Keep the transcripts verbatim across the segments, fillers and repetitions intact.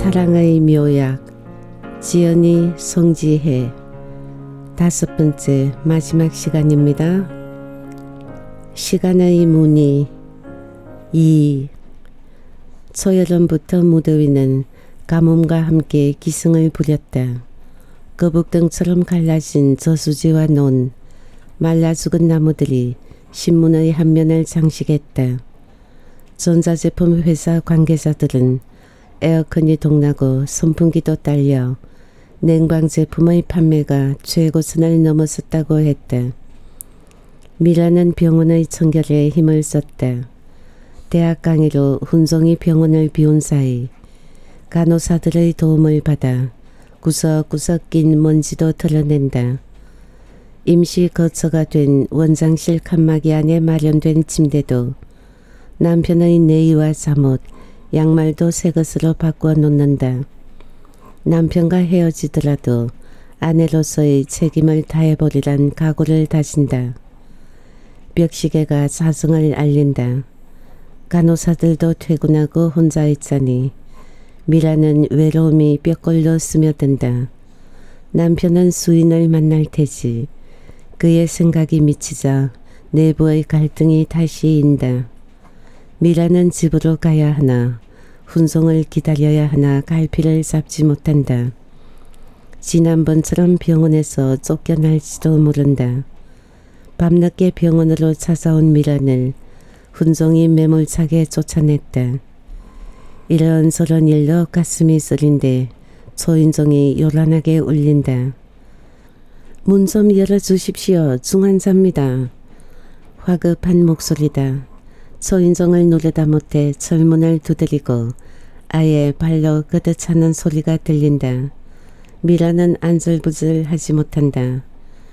사랑의 묘약 지연이 송지혜 다섯 번째 마지막 시간입니다. 시간의 문이 이 초여름부터 무더위는 가뭄과 함께 기승을 부렸다. 거북등처럼 갈라진 저수지와 논, 말라 죽은 나무들이 신문의 한 면을 장식했다. 전자제품 회사 관계자들은 에어컨이 동나고 선풍기도 딸려 냉방 제품의 판매가 최고선을 넘어섰다고 했다. 미라는 병원의 청결에 힘을 썼다. 대학 강의로 훈종이 병원을 비운 사이 간호사들의 도움을 받아 구석구석 낀 먼지도 털어낸다. 임시 거처가 된 원장실 칸막이 안에 마련된 침대도 남편의 내의와 잠옷, 양말도 새 것으로 바꾸어 놓는다. 남편과 헤어지더라도 아내로서의 책임을 다해버리란 각오를 다진다. 벽시계가 자성을 알린다. 간호사들도 퇴근하고 혼자 있자니 미라는 외로움이 뼈골로 스며든다. 남편은 수인을 만날 테지. 그의 생각이 미치자 내부의 갈등이 다시 인다. 미라는 집으로 가야 하나 훈송을 기다려야 하나 갈피를 잡지 못한다. 지난번처럼 병원에서 쫓겨날지도 모른다. 밤늦게 병원으로 찾아온 미라를 훈종이 매몰차게 쫓아냈다. 이런저런 일로 가슴이 쓰린데 초인종이 요란하게 울린다. 문 좀 열어주십시오. 중환자입니다. 화급한 목소리다. 초인종을 누르다 못해 철문을 두드리고 아예 발로 걷어차는 소리가 들린다. 미라는 안절부절하지 못한다.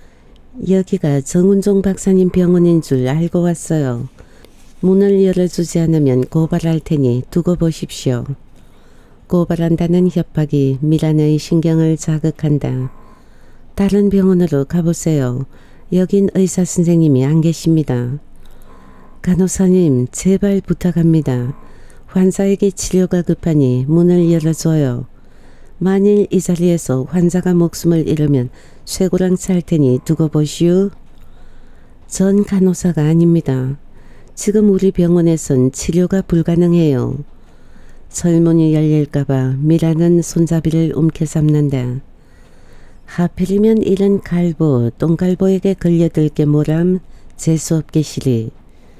여기가 정운종 박사님 병원인 줄 알고 왔어요. 문을 열어주지 않으면 고발할 테니 두고 보십시오. 고발한다는 협박이 미란의 신경을 자극한다. 다른 병원으로 가보세요. 여긴 의사 선생님이 안 계십니다. 간호사님, 제발 부탁합니다. 환자에게 치료가 급하니 문을 열어줘요. 만일 이 자리에서 환자가 목숨을 잃으면 쇠고랑 찰 테니 두고 보시오. 전 간호사가 아닙니다. 지금 우리 병원에선 치료가 불가능해요. 철문이 열릴까봐 미라는 손잡이를 움켜잡는다. 하필이면 이런 갈보, 똥갈보에게 걸려들 게 뭐람 재수없게 시리.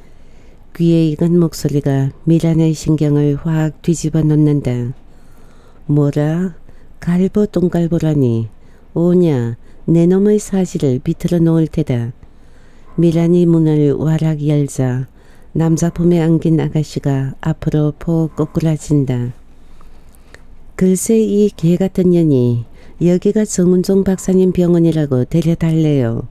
귀에 익은 목소리가 미란의 신경을 확 뒤집어 놓는다. 뭐라? 갈보 똥갈보라니. 오냐, 내 놈의 사실을 비틀어 놓을 테다. 미란이 문을 와락 열자 남자 품에 안긴 아가씨가 앞으로 폭 꼬꾸라진다. 글쎄 이 개같은 년이 여기가 정운종 박사님 병원이라고 데려달래요.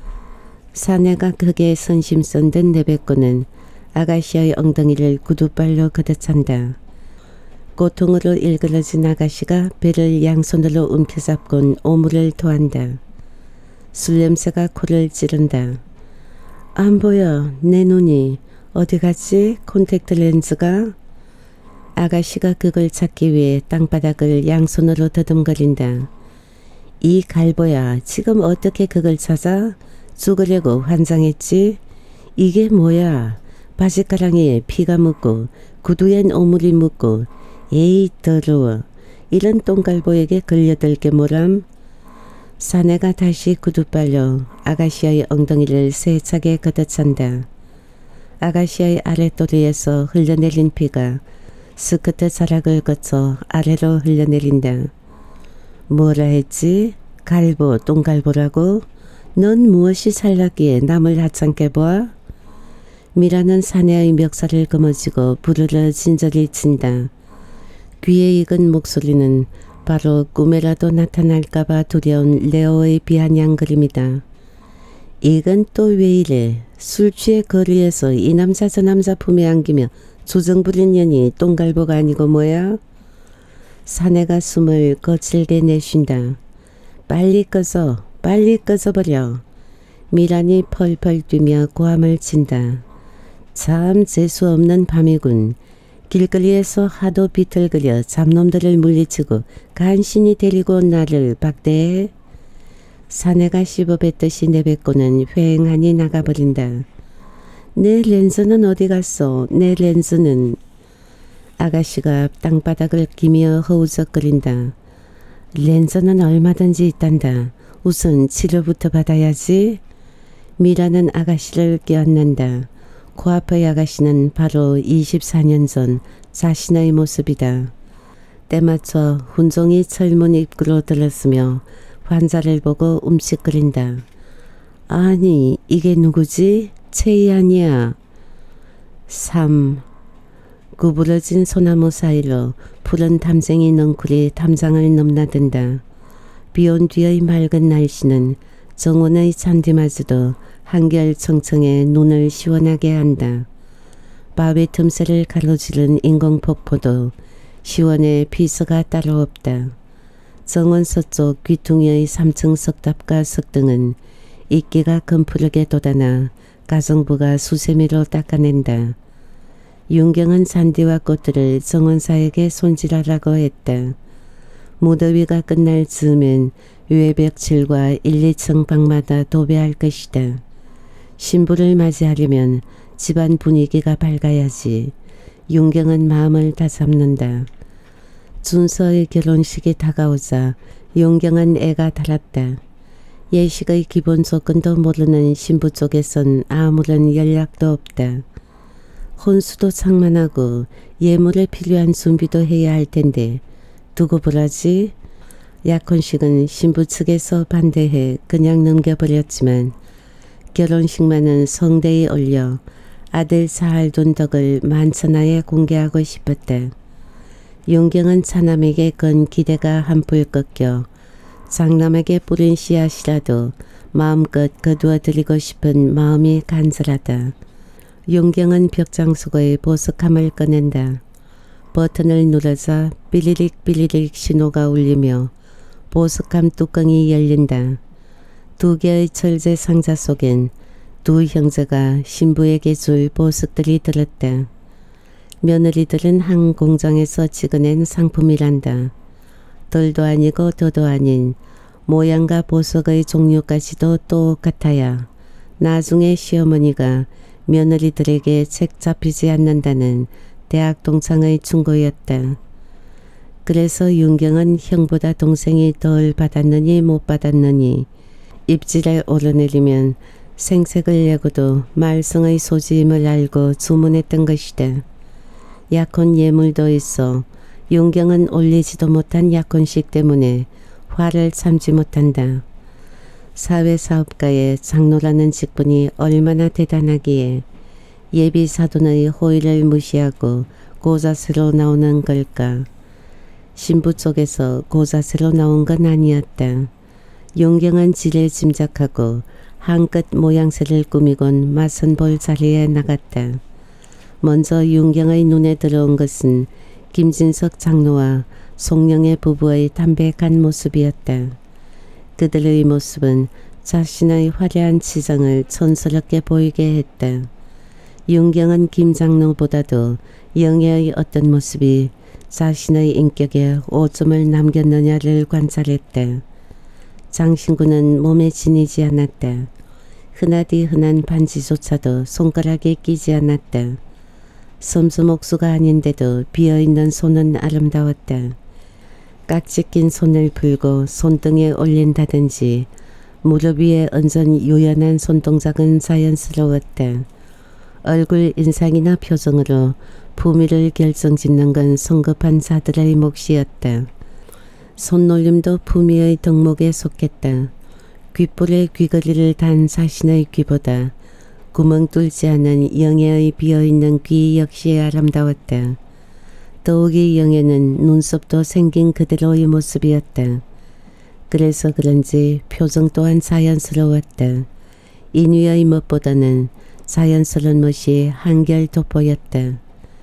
사내가 크게 선심선 듯 내뱉고는 아가씨의 엉덩이를 구두발로 걷어찬다. 고통으로 일그러진 아가씨가 배를 양손으로 움켜잡곤 오물을 토한다. 술 냄새가 코를 찌른다. 안 보여. 내 눈이. 어디 갔지? 콘택트 렌즈가? 아가씨가 그걸 찾기 위해 땅바닥을 양손으로 더듬거린다. 이 갈보야, 지금 어떻게 그걸 찾아? 죽으려고 환장했지? 이게 뭐야? 바지가랑이에 피가 묻고 구두엔 오물이 묻고 에이 더러워. 이런 똥갈보에게 걸려들 게 뭐람? 사내가 다시 구두발로 아가씨의 엉덩이를 세차게 걷어찬다. 아가씨의 아랫도리에서 흘러내린 피가 스커트 자락을 거쳐 아래로 흘러내린다. 뭐라 했지? 갈보, 똥갈보라고? 넌 무엇이 잘났기에 남을 하찮게 보아? 미라는 사내의 멱살을 거머쥐고 부르르 진저리 친다. 귀에 익은 목소리는 바로 꿈에라도 나타날까봐 두려운 레오의 비아냥거림이다. 이건 또 왜 이래? 술 취해 거리에서 이 남자 저 남자 품에 안기며 조정 부린 년이 똥갈보가 아니고 뭐야? 사내가 숨을 거칠게 내쉰다. 빨리 꺼져, 빨리 꺼져버려. 미란이 펄펄 뛰며 고함을 친다. 참 재수없는 밤이군. 길거리에서 하도 비틀거려 잡놈들을 물리치고 간신히 데리고 온 나를 박대해 사내가 씹어뱉듯이 내뱉고는 휑하니 나가버린다. 내 렌즈는 어디 갔어? 내 렌즈는. 아가씨가 땅바닥을 기미어 허우적거린다. 렌즈는 얼마든지 있단다. 우선 치료부터 받아야지. 미라는 아가씨를 껴안는다. 코앞의 아가씨는 바로 이십사 년 전 자신의 모습이다. 때맞춰 훈종이 철문 입구로 들었으며 환자를 보고 움찔거린다. 아니 이게 누구지? 채이 아니야. 삼. 구부러진 소나무 사이로 푸른 담쟁이 넝쿨이 담장을 넘나든다. 비온 뒤의 맑은 날씨는 정원의 잔디마저도 한결 청청해 눈을 시원하게 한다. 바위 틈새를 가로지른 인공폭포도 시원해 피서가 따로 없다. 정원 서쪽 귀퉁이의 삼 층 석탑과 석등은 이끼가 검푸르게 돋아나 가정부가 수세미로 닦아낸다. 윤경은 잔디와 꽃들을 정원사에게 손질하라고 했다. 무더위가 끝날 즈음엔 외벽칠과 일, 이 층 방마다 도배할 것이다. 신부를 맞이하려면 집안 분위기가 밝아야지. 윤경은 마음을 다잡는다. 준서의 결혼식이 다가오자 윤경은 애가 달았다. 예식의 기본 조건도 모르는 신부 쪽에선 아무런 연락도 없다. 혼수도 장만하고 예물에 필요한 준비도 해야 할 텐데 두고 보라지. 약혼식은 신부 측에서 반대해 그냥 넘겨버렸지만 결혼식만은 성대에 올려 아들 사할 둔 덕을 만천하에 공개하고 싶었다. 윤경은 차남에게 건 기대가 한풀 꺾여 장남에게 뿌린 씨앗이라도 마음껏 거두어 드리고 싶은 마음이 간절하다. 윤경은 벽장수거의 보석함을 꺼낸다. 버튼을 누르자 삐리릭 삐리릭 신호가 울리며 보석함 뚜껑이 열린다. 두 개의 철제 상자 속엔 두 형제가 신부에게 줄 보석들이 들었다. 며느리들은 한 공장에서 찍어낸 상품이란다. 덜도 아니고 더도 아닌 모양과 보석의 종류까지도 똑같아야 나중에 시어머니가 며느리들에게 책 잡히지 않는다는 대학 동창의 충고였다. 그래서 윤경은 형보다 동생이 덜 받았느니 못 받았느니 입질에 오르내리면 생색을 내고도 말썽의 소지임을 알고 주문했던 것이다. 약혼 예물도 있어 윤경은 올리지도 못한 약혼식 때문에 화를 참지 못한다. 사회사업가의 장로라는 직분이 얼마나 대단하기에 예비사돈의 호의를 무시하고 고자세로 나오는 걸까. 신부 쪽에서 고자세로 나온 건 아니었다. 윤경은 지레 짐작하고 한끗 모양새를 꾸미곤 맞선 볼 자리에 나갔다. 먼저 윤경의 눈에 들어온 것은 김진석 장로와 송영애 부부의 담백한 모습이었다. 그들의 모습은 자신의 화려한 치장을 촌스럽게 보이게 했다. 윤경은 김 장로보다도 영애의 어떤 모습이 자신의 인격에 오점을 남겼느냐를 관찰했다. 장신구는 몸에 지니지 않았다. 흔하디 흔한 반지조차도 손가락에 끼지 않았다. 섬수목수가 아닌데도 비어있는 손은 아름다웠다. 깍지 낀 손을 풀고 손등에 올린다든지 무릎 위에 얹은 유연한 손동작은 자연스러웠다. 얼굴 인상이나 표정으로 품위를 결정짓는 건 성급한 자들의 몫이었다. 손놀림도 품위의 덕목에 속했다. 귓불에 귀걸이를 단 자신의 귀보다 구멍 뚫지 않은 영애의 비어있는 귀 역시 아름다웠다. 더욱이 영애는 눈썹도 생긴 그대로의 모습이었다. 그래서 그런지 표정 또한 자연스러웠다. 인위의 멋보다는 자연스러운 멋이 한결 돋보였다.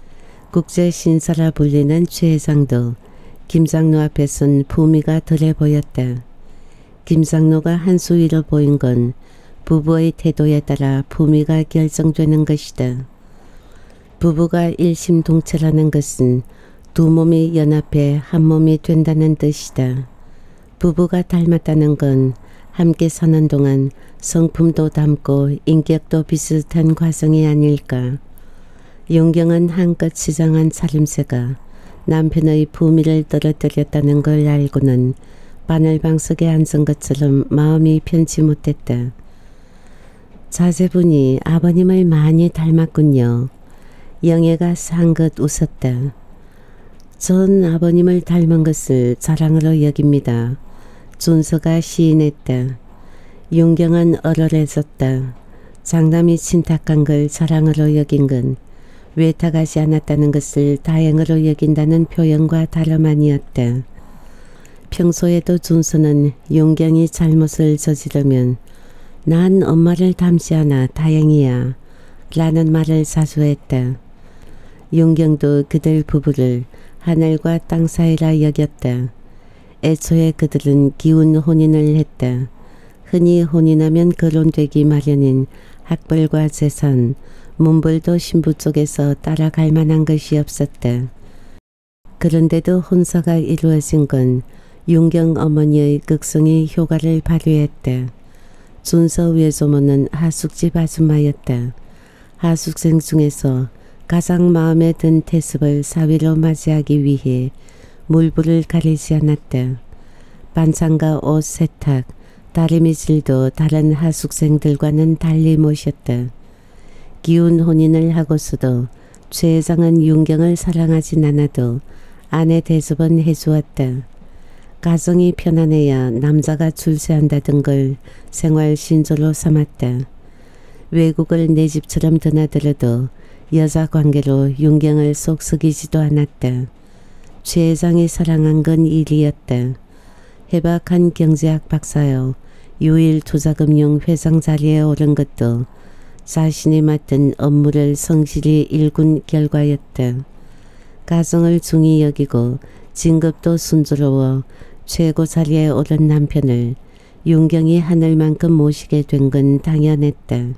국제신사라 불리는 최 회장도 김 장로 앞에선 품위가 덜해 보였다. 김 장로가 한수 위로 보인 건 부부의 태도에 따라 품위가 결정되는 것이다. 부부가 일심동체라는 것은 두 몸이 연합해 한 몸이 된다는 뜻이다. 부부가 닮았다는 건 함께 사는 동안 성품도 닮고 인격도 비슷한 과정이 아닐까. 윤경은 한껏 시장한 차림새가 남편의 부미를 떨어뜨렸다는 걸 알고는 바늘방석에 앉은 것처럼 마음이 편치 못했다. 자제분이 아버님을 많이 닮았군요. 영애가 상긋 웃었다. 전 아버님을 닮은 것을 자랑으로 여깁니다. 준서가 시인했다. 윤경은 얼얼해졌다. 장남이 친탁한 걸 자랑으로 여긴 건 외탁하지 않았다는 것을 다행으로 여긴다는 표현과 다름 아니었다. 평소에도 준서는 윤경이 잘못을 저지르면 난 엄마를 닮지 않아 다행이야 라는 말을 자주 했다. 윤경도 그들 부부를 하늘과 땅 사이라 여겼다. 애초에 그들은 기운 혼인을 했다. 흔히 혼인하면 결혼되기 마련인 학벌과 재산, 문벌도 신부 쪽에서 따라갈 만한 것이 없었다. 그런데도 혼사가 이루어진 건 윤경 어머니의 극성이 효과를 발휘했다. 준서 외조모는 하숙집 아줌마였다. 하숙생 중에서 가장 마음에 든 태습을 사위로 맞이하기 위해 물불을 가리지 않았다. 반찬과 옷 세탁, 다리미질도 다른 하숙생들과는 달리 모셨다. 기운 혼인을 하고서도 최 회장은 윤경을 사랑하진 않아도 아내 대접은 해주었다. 가정이 편안해야 남자가 출세한다던 걸 생활 신조로 삼았다. 외국을 내 집처럼 드나들어도 여자 관계로 윤경을 속 썩이지도 않았다. 최 회장이 사랑한 건 일이었다. 해박한 경제학 박사여 유일 투자금융 회장 자리에 오른 것도 자신이 맡은 업무를 성실히 일군 결과였다. 가정을 중히 여기고 진급도 순조로워 최고 자리에 오른 남편을 윤경이 하늘만큼 모시게 된 건 당연했다.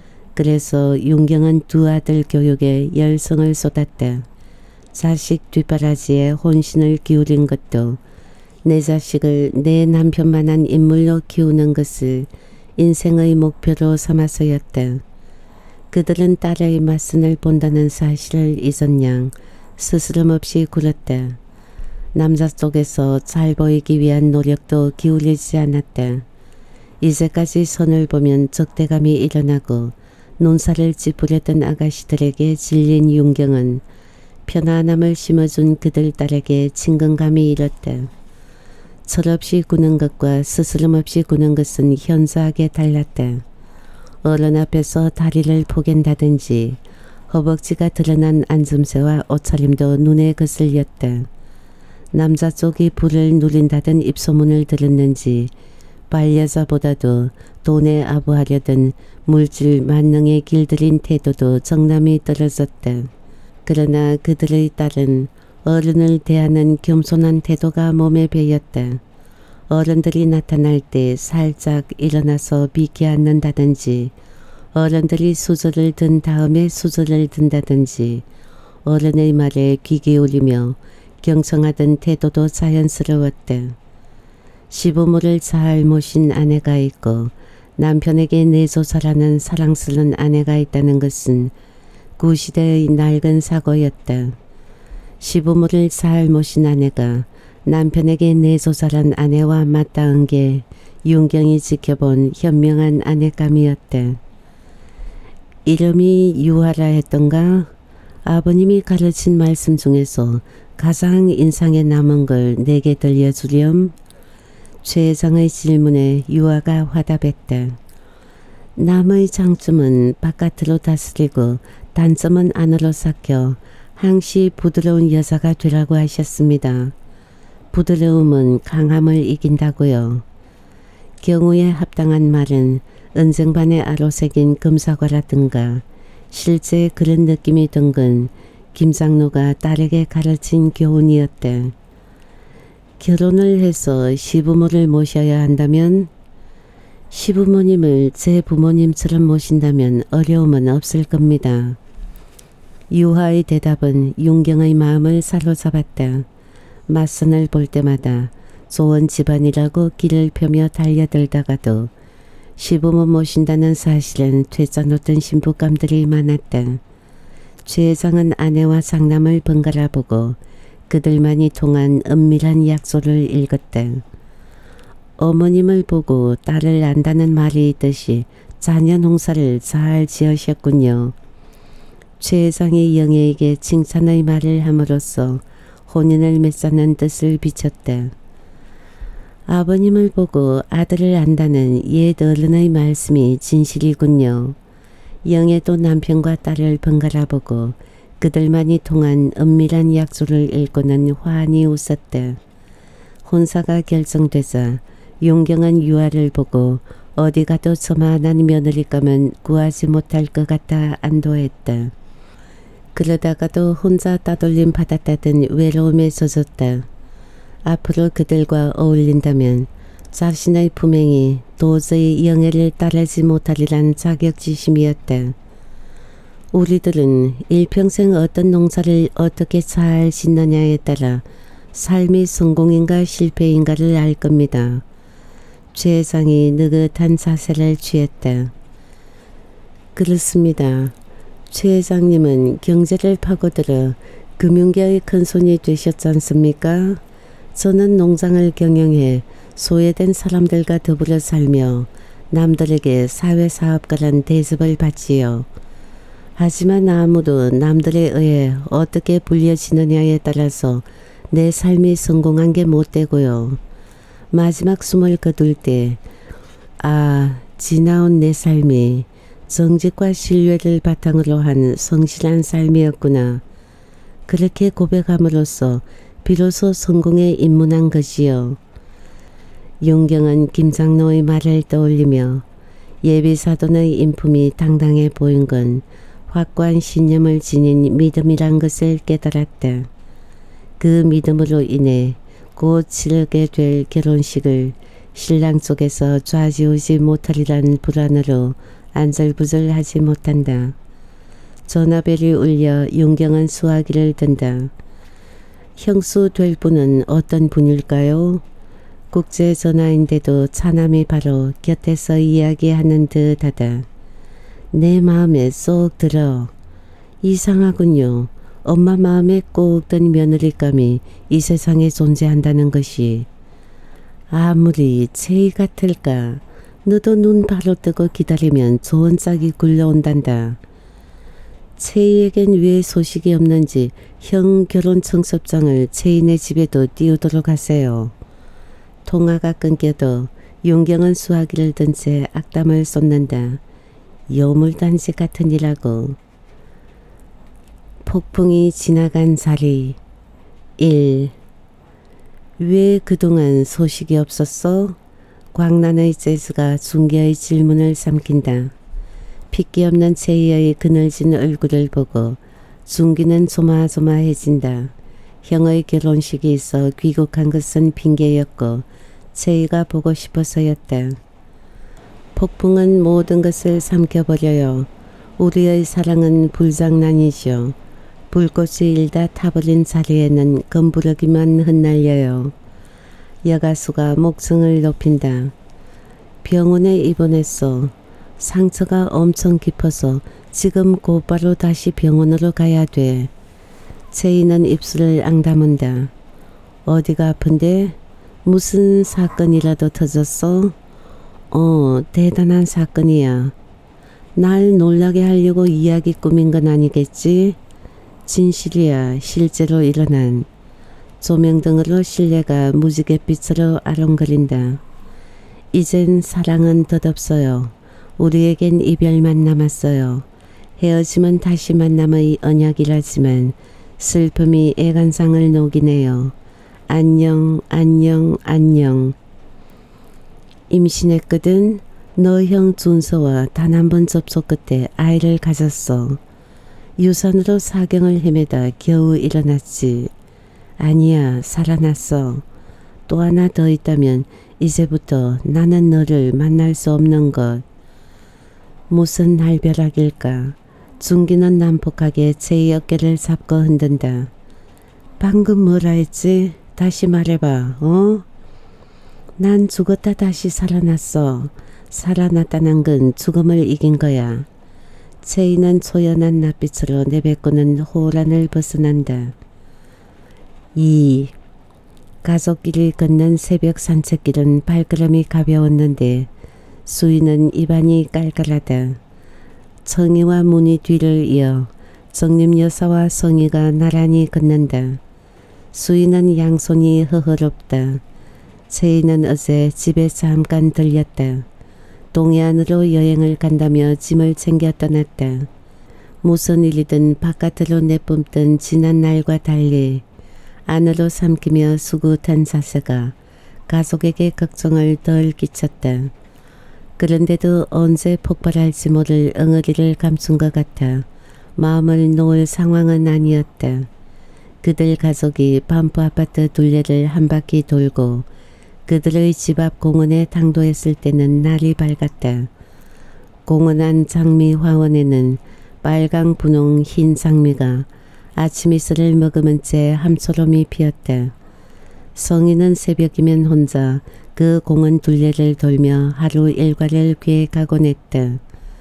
그래서 윤경은 두 아들 교육에 열성을 쏟았다. 자식 뒷바라지에 혼신을 기울인 것도 내 자식을 내 남편만한 인물로 키우는 것을 인생의 목표로 삼아서였다. 그들은 딸의 맞선을 본다는 사실을 잊었냥 스스럼 없이 굴었다. 남자 쪽에서 잘 보이기 위한 노력도 기울이지 않았다. 이제까지 선을 보면 적대감이 일어나고 논살을 찌푸렸던 아가씨들에게 질린 윤경은 편안함을 심어준 그들 딸에게 친근감이 일었다. 철없이 구는 것과 스스럼 없이 구는 것은 현저하게 달랐다. 어른 앞에서 다리를 포갠다든지 허벅지가 드러난 앉음새와 옷차림도 눈에 거슬렸다. 남자 쪽이 불을 누린다던 입소문을 들었는지 반려자보다도 돈에 아부하려던 물질 만능에 길들인 태도도 정남이 떨어졌다. 그러나 그들의 딸은 어른을 대하는 겸손한 태도가 몸에 배였다. 어른들이 나타날 때 살짝 일어나서 비키 앉는다든지 어른들이 수저를 든 다음에 수저를 든다든지 어른의 말에 귀 기울이며 경청하던 태도도 자연스러웠다. 시부모를 잘 모신 아내가 있고 남편에게 내조사라는 사랑스러운 아내가 있다는 것은 구시대의 낡은 사고였다. 시부모를 잘 모신 아내가 남편에게 내조사란 아내와 맞닿은 게 윤경이 지켜본 현명한 아내감이었다. 이름이 유하라 했던가? 아버님이 가르친 말씀 중에서 가장 인상에 남은 걸 내게 들려주렴? 최 회장의 질문에 유아가 화답했다. 남의 장점은 바깥으로 다스리고 단점은 안으로 삭혀 항시 부드러운 여자가 되라고 하셨습니다. 부드러움은 강함을 이긴다고요. 경우에 합당한 말은 은쟁반에 아로 새긴 금사과라든가 실제 그런 느낌이 든 건 김장로가 딸에게 가르친 교훈이었다. 결혼을 해서 시부모를 모셔야 한다면 시부모님을 제 부모님처럼 모신다면 어려움은 없을 겁니다. 유화의 대답은 윤경의 마음을 사로잡았다. 맞선을 볼 때마다 좋은 집안이라고 길을 펴며 달려들다가도 시부모 모신다는 사실은 되짜놓던 신부감들이 많았다. 최 회장은 아내와 상남을 번갈아 보고 그들만이 통한 은밀한 약속을 읽었다. 어머님을 보고 딸을 안다는 말이 있듯이 자녀 농사를 잘 지으셨군요. 최 회장이 영애에게 칭찬의 말을 함으로써 혼인을 맺자는 뜻을 비쳤다. 아버님을 보고 아들을 안다는 옛 어른의 말씀이 진실이군요. 영애도 남편과 딸을 번갈아 보고 그들만이 통한 은밀한 약속을 읽고는 환히 웃었다. 혼사가 결정되자 윤경은 유아를 보고 어디 가도 저만한 며느리감은 구하지 못할 것 같아 안도했다. 그러다가도 혼자 따돌림 받았다던 외로움에 젖었다. 앞으로 그들과 어울린다면 자신의 품행이 도저히 영애를 따르지 못하리란 자격지심이었다. 우리들은 일평생 어떤 농사를 어떻게 잘 짓느냐에 따라 삶이 성공인가 실패인가를 알 겁니다. 최 회장이 느긋한 자세를 취했다. 그렇습니다. 최 회장님은 경제를 파고들어 금융계의 큰손이 되셨지 않습니까? 저는 농장을 경영해 소외된 사람들과 더불어 살며 남들에게 사회사업가란 대접을 받지요. 하지만 아무도 남들에 의해 어떻게 불려지느냐에 따라서 내 삶이 성공한 게 못되고요. 마지막 숨을 거둘 때 아, 지나온 내 삶이 정직과 신뢰를 바탕으로 한 성실한 삶이었구나. 그렇게 고백함으로써 비로소 성공에 입문한 것이요. 윤경은 김장로의 말을 떠올리며 예비사돈의 인품이 당당해 보인 건 확고한 신념을 지닌 믿음이란 것을 깨달았다. 그 믿음으로 인해 곧 치르게 될 결혼식을 신랑 쪽에서 좌지우지 못하리란 불안으로 안절부절하지 못한다. 전화벨이 울려 윤경은 수화기를 든다. 형수 될 분은 어떤 분일까요? 국제전화인데도 차남이 바로 곁에서 이야기하는 듯하다. 내 마음에 쏙 들어. 이상하군요. 엄마 마음에 꼭 든 며느리감이 이 세상에 존재한다는 것이. 아무리 체이 같을까. 너도 눈 바로 뜨고 기다리면 좋은 짝이 굴러온단다. 채이에겐 왜 소식이 없는지 형 결혼 청첩장을 채이네 집에도 띄우도록 하세요. 통화가 끊겨도 윤경은 수화기를 든 채 악담을 쏟는다. 여물단지 같은 이라고. 폭풍이 지나간 자리. 일. 왜 그동안 소식이 없었어? 광란의 재즈가 중계의 질문을 삼킨다. 핏기 없는 채이의 그늘진 얼굴을 보고 중기는 조마조마해진다. 형의 결혼식이 있어 귀국한 것은 핑계였고 채이가 보고 싶어서였다. 폭풍은 모든 것을 삼켜버려요. 우리의 사랑은 불장난이죠. 불꽃이 일다 타버린 자리에는 검부러기만 흩날려요. 여가수가 목청을 높인다. 병원에 입원했어. 상처가 엄청 깊어서 지금 곧바로 다시 병원으로 가야 돼. 채이는 입술을 앙다문다. 어디가 아픈데? 무슨 사건이라도 터졌어? 어, 대단한 사건이야. 날 놀라게 하려고 이야기 꾸민 건 아니겠지? 진실이야. 실제로 일어난. 조명등으로 실내가 무지갯빛으로 아롱거린다. 이젠 사랑은 덧없어요. 우리에겐 이별만 남았어요. 헤어짐은 다시 만남의 언약이라지만 슬픔이 애간상을 녹이네요. 안녕, 안녕, 안녕. 임신했거든. 너 형 준서와 단 한 번 접촉 끝에 아이를 가졌어. 유산으로 사경을 헤매다 겨우 일어났지. 아니야, 살아났어. 또 하나 더 있다면 이제부터 나는 너를 만날 수 없는 것. 무슨 날벼락일까. 준기는 난폭하게 제의 어깨를 잡고 흔든다. 방금 뭐라 했지? 다시 말해봐. 어? 난 죽었다 다시 살아났어. 살아났다는 건 죽음을 이긴 거야. 채이는 초연한 낯빛으로 내뱉고는 호란을 벗어난다. 이. 가족끼리 걷는 새벽 산책길은 발걸음이 가벼웠는데 수위는 입안이 깔깔하다. 청이와 문이 뒤를 이어 정림 여사와 성희가 나란히 걷는다. 수위는 양손이 허허롭다. 채이는 어제 집에 잠깐 들렸다. 동해안으로 여행을 간다며 짐을 챙겨 떠났다. 무슨 일이든 바깥으로 내뿜던 지난 날과 달리 안으로 삼키며 수굿한 자세가 가족에게 걱정을 덜 끼쳤다. 그런데도 언제 폭발할지 모를 엉어리를 감춘 것 같아 마음을 놓을 상황은 아니었다. 그들 가족이 반포 아파트 둘레를 한 바퀴 돌고 그들의 집 앞 공원에 당도했을 때는 날이 밝았다. 공원 안 장미 화원에는 빨강 분홍 흰 장미가 아침 이슬을 머금은 채 함초롬이 피었다. 성희는 새벽이면 혼자 그 공원 둘레를 돌며 하루 일과를 계획하곤 했다.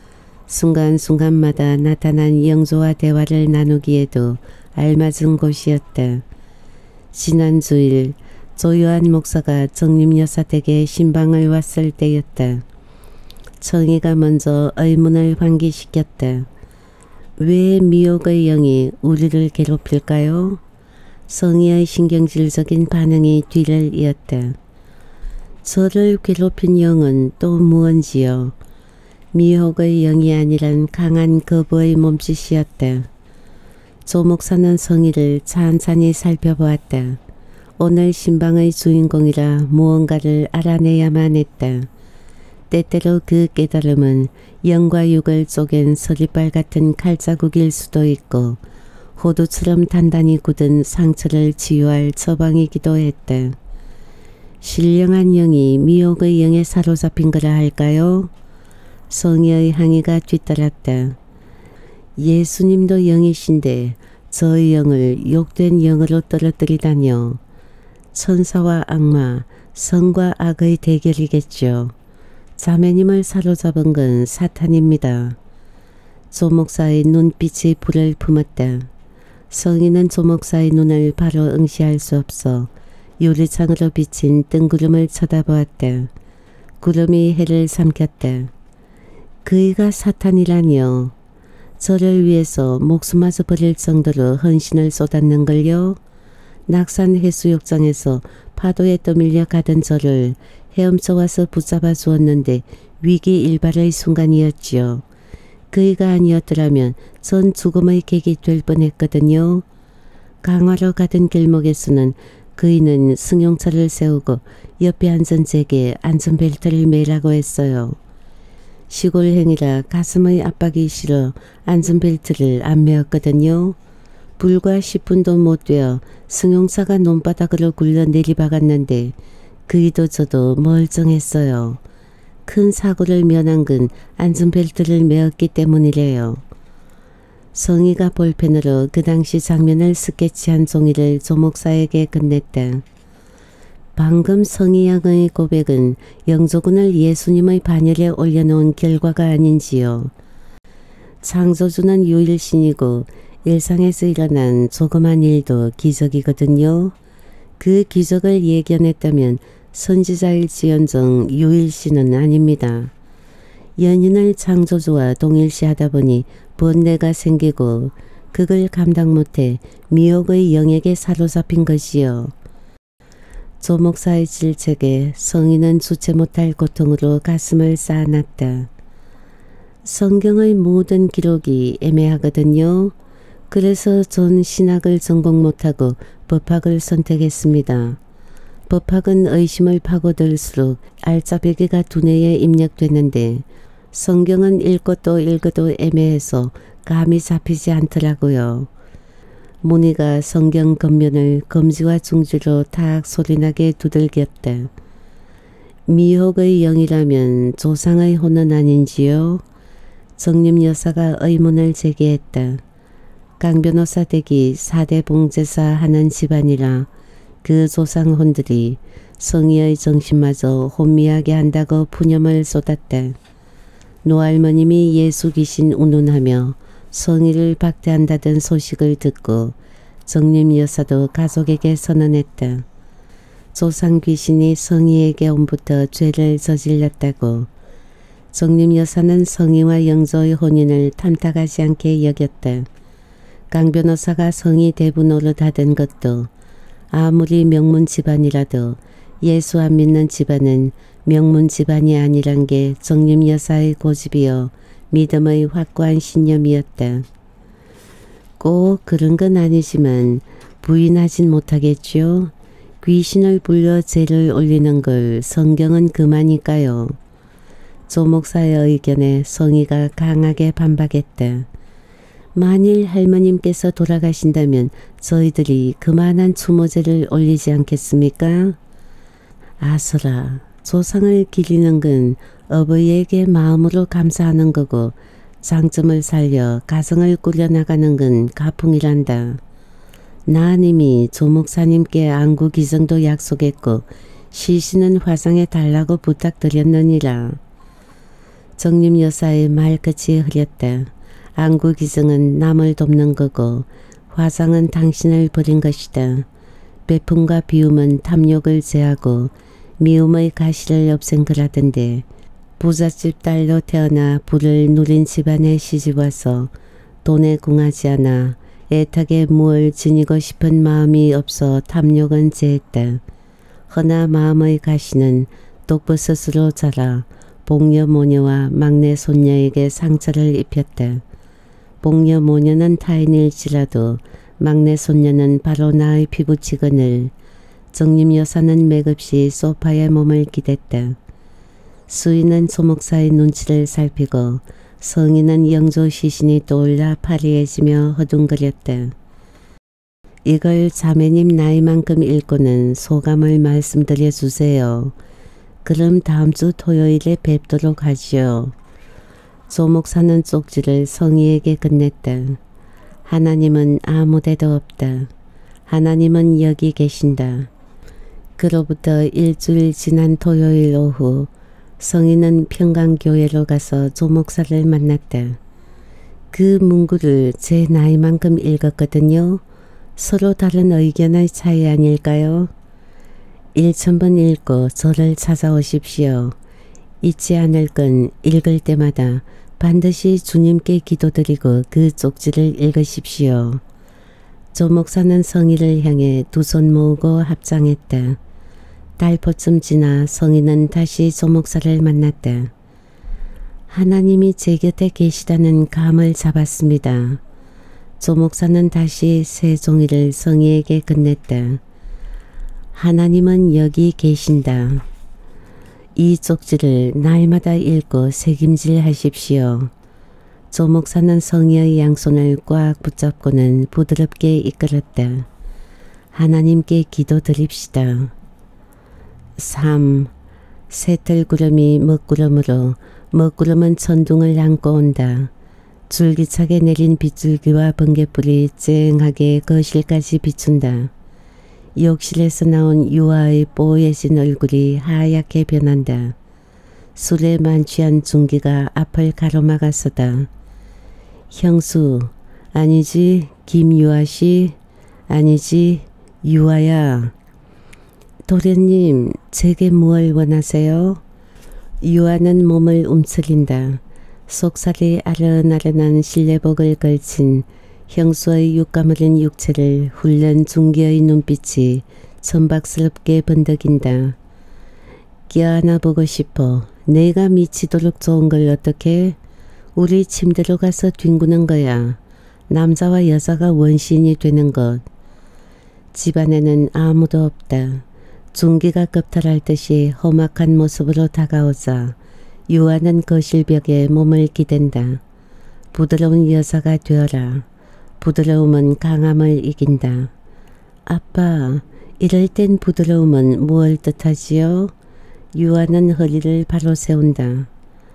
순간순간마다 나타난 영조와 대화를 나누기에도 알맞은 곳이었다. 지난 주일 조요한 목사가 정림 여사 댁에 신방을 왔을 때였다. 청이가 먼저 의문을 환기시켰다. 왜 미혹의 영이 우리를 괴롭힐까요? 성희의 신경질적인 반응이 뒤를 이었다. 저를 괴롭힌 영은 또 무언지요? 미혹의 영이 아니란 강한 거부의 몸짓이었다. 조 목사는 성희를 찬찬히 살펴보았다. 오늘 신방의 주인공이라 무언가를 알아내야만 했다. 때때로 그 깨달음은 영과 육을 쪼갠 서리발 같은 칼자국일 수도 있고 호두처럼 단단히 굳은 상처를 치유할 처방이기도 했다. 신령한 영이 미혹의 영에 사로잡힌 거라 할까요? 성희의 항의가 뒤따랐다. 예수님도 영이신데 저의 영을 욕된 영으로 떨어뜨리다뇨. 천사와 악마, 선과 악의 대결이겠죠. 자매님을 사로잡은 건 사탄입니다. 조 목사의 눈빛이 불을 품었다. 성희는 조 목사의 눈을 바로 응시할 수 없어 유리창으로 비친 뜬구름을 쳐다보았다. 구름이 해를 삼켰다. 그이가 사탄이라니요. 저를 위해서 목숨마저 버릴 정도로 헌신을 쏟았는걸요. 낙산 해수욕장에서 파도에 떠밀려 가던 저를 헤엄쳐 와서 붙잡아 주었는데 위기 일발의 순간이었지요. 그이가 아니었더라면 전 죽음의 객이 될 뻔했거든요. 강화로 가던 길목에서는 그이는 승용차를 세우고 옆에 앉은 제게 안전벨트를 매라고 했어요. 시골행이라 가슴의 압박이 싫어 안전벨트를 안 매었거든요. 불과 십 분도 못 되어 승용차가 논바닥으로 굴러 내리박았는데 그이도 저도 멀쩡했어요. 큰 사고를 면한 건 안전벨트를 매었기 때문이래요. 성희가 볼펜으로 그 당시 장면을 스케치한 종이를 조 목사에게 건넸다. 방금 성희 양의 고백은 영조군을 예수님의 반열에 올려놓은 결과가 아닌지요. 창조주는 유일신이고 일상에서 일어난 조그만 일도 기적이거든요. 그 기적을 예견했다면 선지자일지언정 유일신은 아닙니다. 연인을 창조주와 동일시하다 보니 번뇌가 생기고 그걸 감당 못해 미혹의 영에게 사로잡힌 것이요. 조 목사의 질책에 성희는 주체 못할 고통으로 가슴을 쌓아놨다. 성경의 모든 기록이 애매하거든요. 그래서 전 신학을 전공 못하고 법학을 선택했습니다. 법학은 의심을 파고들수록 알짜배기가 두뇌에 입력되는데 성경은 읽고 또 읽어도 애매해서 감이 잡히지 않더라고요. 문희가 성경 겉면을 검지와 중지로 탁 소리나게 두들겼다. 미혹의 영이라면 조상의 혼은 아닌지요? 정림 여사가 의문을 제기했다. 강 변호사 댁이 사대 봉제사 하는 집안이라 그 조상혼들이 성희의 정신마저 혼미하게 한다고 푸념을 쏟았다. 노할머님이 예수 귀신 운운하며 성희를 박대한다던 소식을 듣고 정림 여사도 가족에게 선언했다. 조상 귀신이 성희에게 온부터 죄를 저질렀다고. 정림 여사는 성희와 영조의 혼인을 탐탁하지 않게 여겼다. 강 변호사가 성희 대부 노릇하던 것도 아무리 명문 집안이라도 예수 안 믿는 집안은 명문 집안이 아니란 게 정림 여사의 고집이요 믿음의 확고한 신념이었다. 꼭 그런 건 아니지만 부인하진 못하겠죠. 귀신을 불러 죄를 올리는 걸 성경은 금하니까요. 조 목사의 의견에 성희가 강하게 반박했다. 만일 할머님께서 돌아가신다면 저희들이 그만한 추모제를 올리지 않겠습니까? 아서라, 조상을 기리는 건 어버이에게 마음으로 감사하는 거고 장점을 살려 가정을 꾸려나가는 건 가풍이란다. 나님이 조 목사님께 안구 기증도 약속했고 시신은 화상에 달라고 부탁드렸느니라. 정림 여사의 말끝이 흐렸다. 안구 기증은 남을 돕는 거고 화상은 당신을 버린 것이다. 배품과 비움은 탐욕을 제하고 미움의 가시를 없앤 거라던데 부잣집 딸로 태어나 부를 누린 집안에 시집와서 돈에 궁하지 않아 애타게 무엇을 지니고 싶은 마음이 없어 탐욕은 제했다. 허나 마음의 가시는 독버섯으로 자라 복녀 모녀와 막내 손녀에게 상처를 입혔다. 복녀 모녀는 타인일지라도 막내 손녀는 바로 나의 피부치근을. 정림 여사는 맥없이 소파에 몸을 기댔다. 수인은 조 목사의 눈치를 살피고 성희는 영조 시신이 떠올라 파리해지며 허둥거렸다. 이걸 자매님 나이만큼 읽고는 소감을 말씀드려 주세요. 그럼 다음 주 토요일에 뵙도록 하지요. 조 목사는 쪽지를 성희에게 건넸다. 하나님은 아무데도 없다. 하나님은 여기 계신다. 그로부터 일주일 지난 토요일 오후 성희는 평강교회로 가서 조 목사를 만났다. 그 문구를 제 나이만큼 읽었거든요. 서로 다른 의견의 차이 아닐까요? 일천 번 읽고 저를 찾아오십시오. 잊지 않을 건 읽을 때마다 반드시 주님께 기도드리고 그 쪽지를 읽으십시오. 조 목사는 성희를 향해 두 손 모으고 합장했다. 달포쯤 지나 성희는 다시 조 목사를 만났다. 하나님이 제 곁에 계시다는 감을 잡았습니다. 조 목사는 다시 새 종이를 성희에게 건넸다. 하나님은 여기 계신다. 이 쪽지를 날마다 읽고 새김질 하십시오. 조 목사는 성희의 양손을 꽉 붙잡고는 부드럽게 이끌었다. 하나님께 기도드립시다. 삼. 새털구름이 먹구름으로 먹구름은 천둥을 안고 온다. 줄기차게 내린 빗줄기와 번개불이 쨍하게 거실까지 비춘다. 욕실에서 나온 유아의 뽀얘진 얼굴이 하얗게 변한다. 술에 만취한 중기가 앞을 가로막았었다. 형수, 아니지 김유아씨, 아니지 유아야. 도련님, 제게 무얼 원하세요? 유아는 몸을 움츠린다. 속살이 아른아른한 실내복을 걸친 형수의 육가무린 육체를 훌른 중기의 눈빛이 천박스럽게 번덕인다. 껴안아 보고 싶어. 내가 미치도록 좋은 걸 어떻게? 우리 침대로 가서 뒹구는 거야. 남자와 여자가 원시인이 되는 것. 집안에는 아무도 없다. 중기가 겁탈할 듯이 험악한 모습으로 다가오자 유아는 거실벽에 몸을 기댄다. 부드러운 여자가 되어라. 부드러움은 강함을 이긴다. 아빠, 이럴 땐 부드러움은 무엇을 뜻하지요? 유아는 허리를 바로 세운다.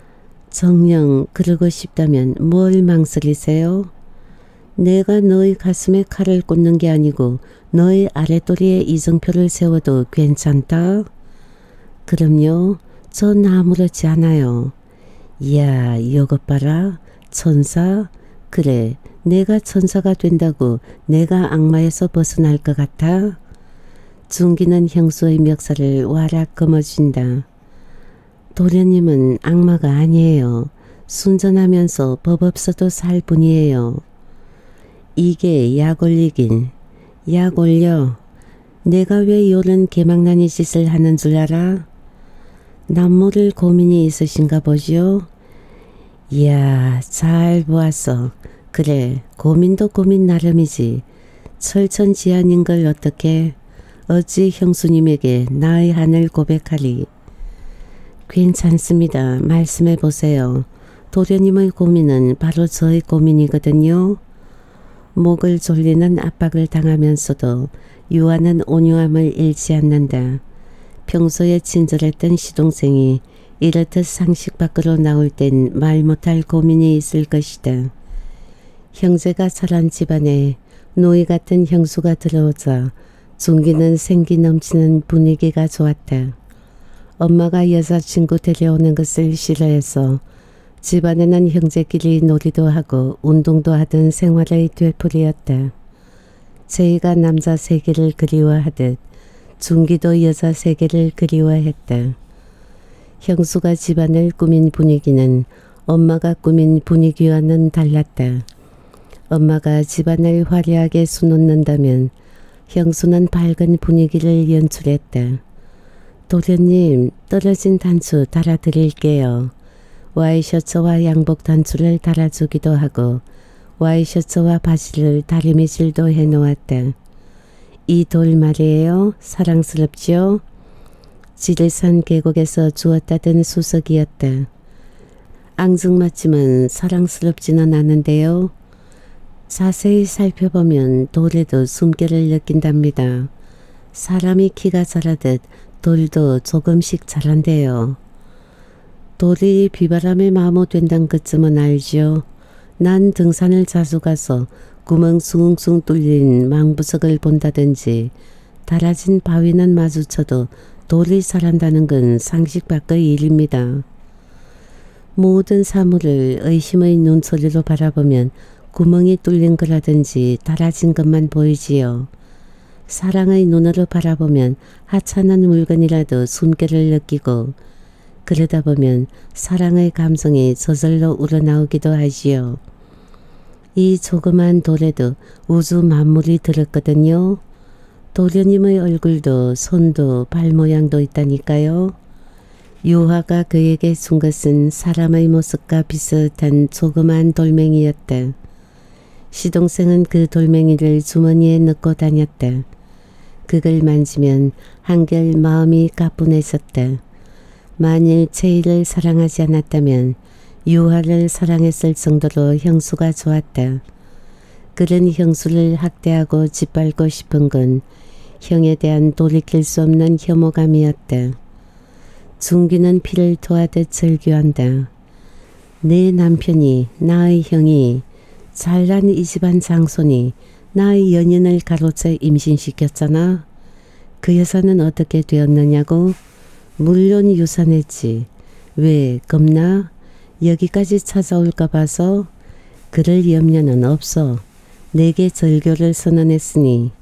정녕 그러고 싶다면 뭘 망설이세요? 내가 너의 가슴에 칼을 꽂는 게 아니고 너의 아랫도리에 이정표를 세워도 괜찮다? 그럼요. 전 아무렇지 않아요. 이야, 이것 봐라. 천사? 그래, 내가 천사가 된다고 내가 악마에서 벗어날 것 같아? 중기는 형수의 멱살을 와락 거머쥔다. 도련님은 악마가 아니에요. 순전하면서 법 없어도 살 뿐이에요. 이게 약 올리긴. 약 올려. 내가 왜 이런 개망나니 짓을 하는 줄 알아? 남모를 고민이 있으신가 보지요? 이야, 잘 보았어. 그래, 고민도 고민 나름이지. 철천지안인 걸 어떻게 어찌 형수님에게 나의 한을 고백하리. 괜찮습니다. 말씀해 보세요. 도련님의 고민은 바로 저의 고민이거든요. 목을 졸리는 압박을 당하면서도 유아는 온유함을 잃지 않는다. 평소에 친절했던 시동생이 이렇듯 상식 밖으로 나올 땐 말 못할 고민이 있을 것이다. 형제가 자란 집안에 노이 같은 형수가 들어오자 중기는 생기 넘치는 분위기가 좋았다. 엄마가 여자친구 데려오는 것을 싫어해서 집안에는 형제끼리 놀이도 하고 운동도 하던 생활의 되풀이였다. 제이가 남자 세계를 그리워하듯 중기도 여자 세계를 그리워했다. 형수가 집안을 꾸민 분위기는 엄마가 꾸민 분위기와는 달랐다. 엄마가 집안을 화려하게 수놓는다면 형수는 밝은 분위기를 연출했다. 도련님, 떨어진 단추 달아드릴게요. 와이셔츠와 양복 단추를 달아주기도 하고 와이셔츠와 바지를 다리미질도 해놓았다. 이 돌 말이에요. 사랑스럽지요? 지리산 계곡에서 주웠다던 수석이었다. 앙증맞지만 사랑스럽지는 않은데요. 자세히 살펴보면 돌에도 숨결을 느낀답니다. 사람이 키가 자라듯 돌도 조금씩 자란대요. 돌이 비바람에 마모된다는 것쯤은 알죠. 난 등산을 자주 가서 구멍 숭숭 뚫린 망부석을 본다든지 달아진 바위는 마주쳐도 돌이 자란다는 건 상식 밖의 일입니다. 모든 사물을 의심의 눈초리로 바라보면 구멍이 뚫린 거라든지 달아진 것만 보이지요. 사랑의 눈으로 바라보면 하찮은 물건이라도 숨결을 느끼고 그러다 보면 사랑의 감성이 저절로 우러나오기도 하지요. 이 조그만 돌에도 우주 만물이 들었거든요. 도련님의 얼굴도 손도 발 모양도 있다니까요. 유화가 그에게 준 것은 사람의 모습과 비슷한 조그만 돌멩이였다. 시동생은 그 돌멩이를 주머니에 넣고 다녔다. 그걸 만지면 한결 마음이 가뿐해졌다. 만일 제이를 사랑하지 않았다면 유화를 사랑했을 정도로 형수가 좋았다. 그런 형수를 학대하고 짓밟고 싶은 건 형에 대한 돌이킬 수 없는 혐오감이었다. 중기는 피를 토하듯 절규한다. 내 남편이, 나의 형이, 잘난 이 집안 장손이 나의 연인을 가로채 임신시켰잖아. 그 여자는 어떻게 되었느냐고? 물론 유산했지. 왜 겁나? 여기까지 찾아올까 봐서? 그럴 염려는 없어. 내게 절교를 선언했으니.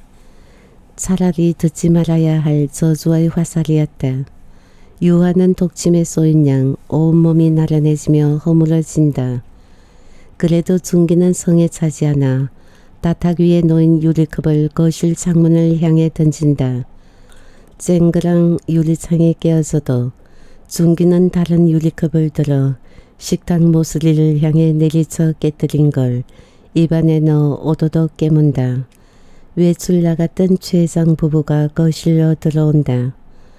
차라리 듣지 말아야 할 저주의 화살이었다. 유화는 독침에 쏘인 양 온몸이 나른해지며 허물어진다. 그래도 중기는 성에 차지 않아 따탁 위에 놓인 유리컵을 거실 창문을 향해 던진다. 쨍그랑 유리창이 깨어져도 중기는 다른 유리컵을 들어 식탁 모서리를 향해 내리쳐 깨뜨린 걸 입안에 넣어 오도독 깨문다. 외출 나갔던 최 회장 부부가 거실로 들어온다.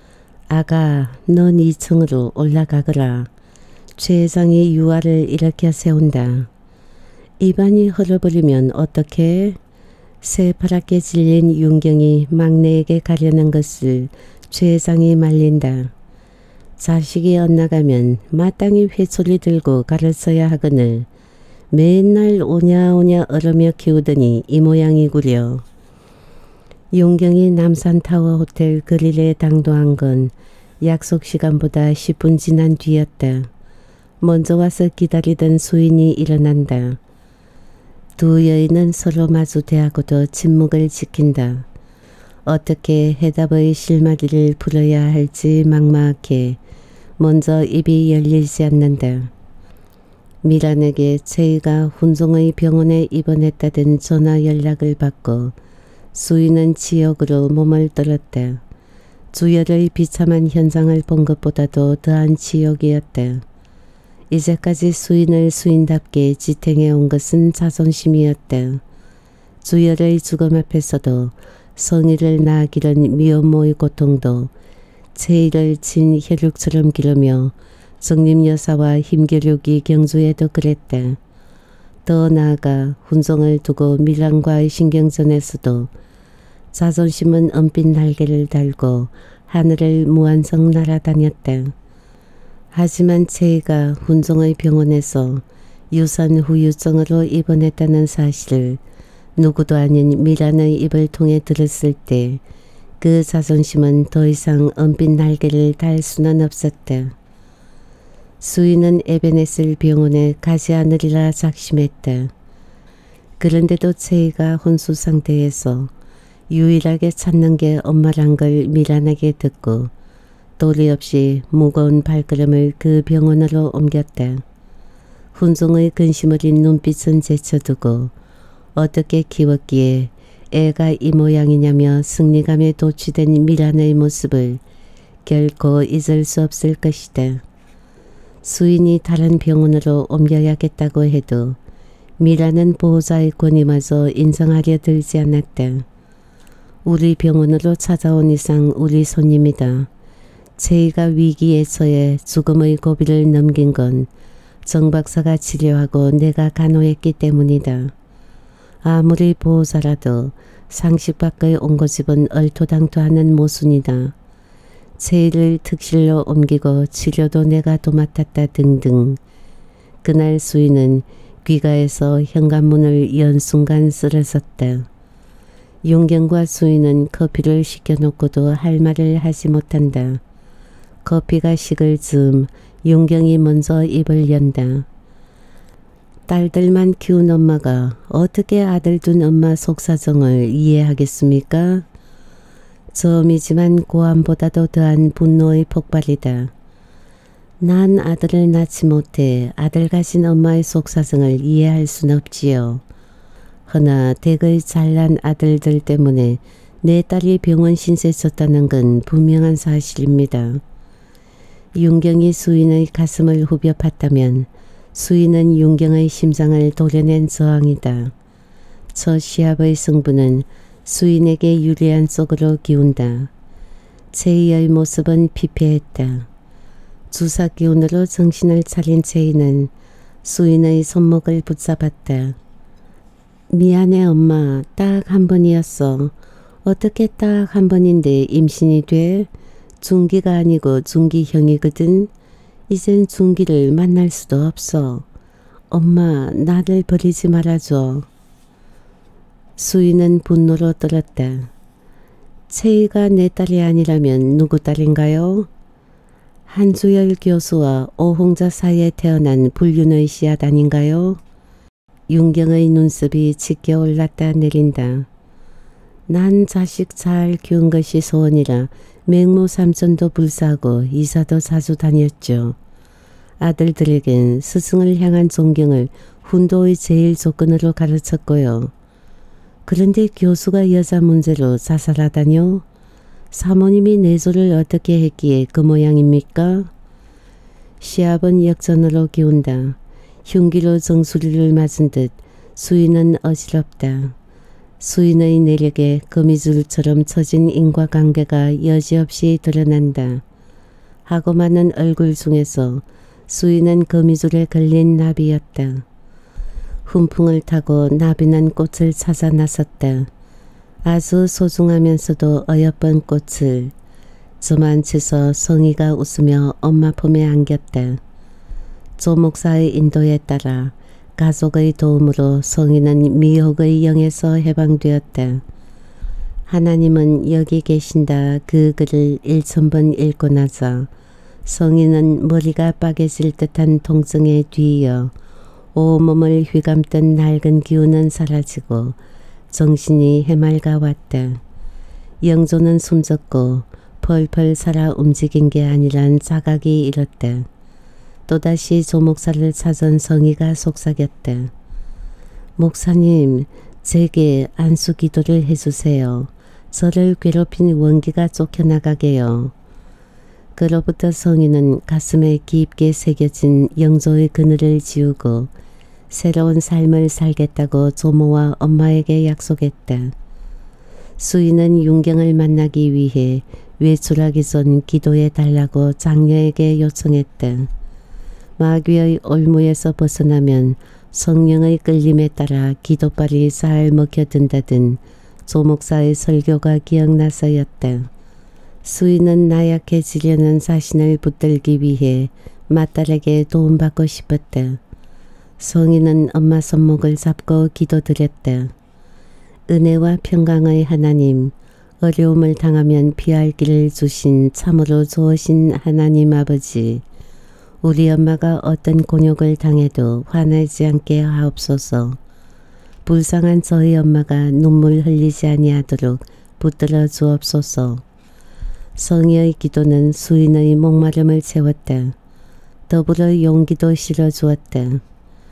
아가, 넌 이 층으로 올라가거라. 최 회장이 유화를 일으켜 세운다. 입안이 헐어버리면 어떡해? 새파랗게 질린 윤경이 막내에게 가려는 것을 최 회장이 말린다. 자식이 엇나가면 마땅히 회초리 들고 가르쳐야 하거늘 맨날 오냐오냐 얼으며 키우더니 이 모양이구려. 용경이 남산타워 호텔 그릴에 당도한 건 약속 시간보다 십 분 지난 뒤였다. 먼저 와서 기다리던 수인이 일어난다. 두 여인은 서로 마주 대하고도 침묵을 지킨다. 어떻게 해답의 실마리를 풀어야 할지 막막해 먼저 입이 열리지 않는다. 미란에게 채희가 훈종의 병원에 입원했다던 전화 연락을 받고 수인은 지역으로 몸을 떨었다. 주열의 비참한 현장을 본 것보다도 더한 지옥이었다. 이제까지 수인을 수인답게 지탱해 온 것은 자존심이었다. 주열의 죽음 앞에서도 성의를 낳기는 미혼모의 고통도 채희를 진 혈육처럼 기르며 정림여사와 힘겨루기 경주에도 그랬다. 더 나아가 훈종을 두고 미란과의 신경전에서도 자존심은 은빛 날개를 달고 하늘을 무한정 날아다녔다. 하지만 채희가 훈종의 병원에서 유산 후유증으로 입원했다는 사실을 누구도 아닌 미란의 입을 통해 들었을 때 그 자존심은 더 이상 은빛 날개를 달 수는 없었다. 수인은 에베네셀 병원에 가지 않으리라 작심했다. 그런데도 채희가 혼수 상태에서 유일하게 찾는 게 엄마란 걸 미란에게 듣고 도리 없이 무거운 발걸음을 그 병원으로 옮겼다. 훈종의 근심 어린 눈빛은 제쳐두고 어떻게 키웠기에 애가 이 모양이냐며 승리감에 도취된 미란의 모습을 결코 잊을 수 없을 것이다. 수인이 다른 병원으로 옮겨야겠다고 해도 미란은 보호자의 권위마저 인정하려 들지 않았다. 우리 병원으로 찾아온 이상 우리 손님이다. 채희가 위기에 처해 죽음의 고비를 넘긴 건 정 박사가 치료하고 내가 간호했기 때문이다. 아무리 보호자라도 상식 밖의 온고집은 얼토당토하는 모순이다. 채희를 특실로 옮기고 치료도 내가 도맡았다 등등. 그날 수인은 귀가에서 현관문을 연 순간 쓰러졌다. 용경과 수인은 커피를 시켜놓고도 할 말을 하지 못한다. 커피가 식을 즈음 용경이 먼저 입을 연다. 딸들만 키운 엄마가 어떻게 아들 둔 엄마 속사정을 이해하겠습니까? 처음이지만 고함보다도 더한 분노의 폭발이다. 난 아들을 낳지 못해 아들 가진 엄마의 속사정을 이해할 순 없지요. 허나 댁의 잘난 아들들 때문에 내 딸이 병원 신세 졌다는 건 분명한 사실입니다. 윤경이 수인의 가슴을 후벼 팠다면 수인은 윤경의 심장을 도려낸 저항이다. 첫 시합의 승부는 수인에게 유리한 쪽으로 기운다. 채희의 모습은 피폐했다. 주사 기운으로 정신을 차린 채희는 수인의 손목을 붙잡았다. 미안해 엄마, 딱 한 번이었어. 어떻게 딱 한 번인데 임신이 돼? 중기가 아니고 중기형이거든. 이젠 중기를 만날 수도 없어. 엄마, 나를 버리지 말아줘. 수인은 분노로 떨었다. 채희가 내 딸이 아니라면 누구 딸인가요? 한주열 교수와 오홍자 사이에 태어난 불륜의 씨앗 아닌가요? 윤경의 눈썹이 짙게 올랐다 내린다. 난 자식 잘 키운 것이 소원이라 맹모 삼촌도 불사하고 이사도 자주 다녔죠. 아들들에겐 스승을 향한 존경을 훈도의 제일 조건으로 가르쳤고요. 그런데 교수가 여자 문제로 자살하다뇨? 사모님이 내조를 어떻게 했기에 그 모양입니까? 시합은 역전으로 기운다. 흉기로 정수리를 맞은 듯 수인은 어지럽다. 수인의 내력에 거미줄처럼 처진 인과관계가 여지없이 드러난다. 하고 많은 얼굴 중에서 수인은 거미줄에 걸린 나비였다. 훈풍을 타고 나비는 꽃을 찾아 나섰다. 아주 소중하면서도 어여쁜 꽃을. 저만치서 성희가 웃으며 엄마 품에 안겼다. 조 목사의 인도에 따라 가족의 도움으로 성희는 미혹의 영에서 해방되었다. 하나님은 여기 계신다 그 글을 일천 번 읽고 나서 성희는 머리가 빠개질 듯한 통증에 뒤이어 온몸을 휘감던 낡은 기운은 사라지고 정신이 해맑아 왔다. 영조는 숨졌고 펄펄 살아 움직인 게 아니란 자각이 일었다. 또다시 조 목사를 찾은 성희가 속삭였다. 목사님, 제게 안수 기도를 해주세요. 저를 괴롭힌 원기가 쫓겨나가게요. 그로부터 성희는 가슴에 깊게 새겨진 영조의 그늘을 지우고 새로운 삶을 살겠다고 조모와 엄마에게 약속했다. 수인은 윤경을 만나기 위해 외출하기 전 기도해 달라고 장녀에게 요청했다. 마귀의 올무에서 벗어나면 성령의 끌림에 따라 기도발이 잘 먹혀든다던 조목사의 설교가 기억나서였다. 수인은 나약해지려는 자신을 붙들기 위해 맏딸에게 도움받고 싶었다. 성희는 엄마 손목을 잡고 기도드렸다. 은혜와 평강의 하나님, 어려움을 당하면 피할 길을 주신 참으로 좋으신 하나님 아버지, 우리 엄마가 어떤 곤욕을 당해도 화나지 않게 하옵소서. 불쌍한 저희 엄마가 눈물 흘리지 아니하도록 붙들어 주옵소서. 성희의 기도는 수인의 목마름을 채웠다. 더불어 용기도 실어주었다.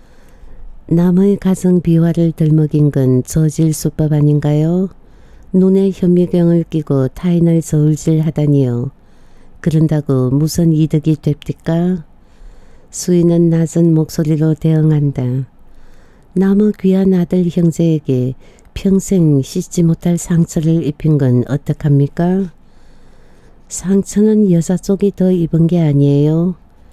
남의 가정 비화를 들먹인 건 저질수법 아닌가요? 눈에 현미경을 끼고 타인을 저울질하다니요. 그런다고 무슨 이득이 됩니까? 수인은 낮은 목소리로 대응한다. 나무 귀한 아들 형제에게 평생 씻지 못할 상처를 입힌 건 어떡합니까? 상처는 여자 쪽이 더 입은 게 아니에요.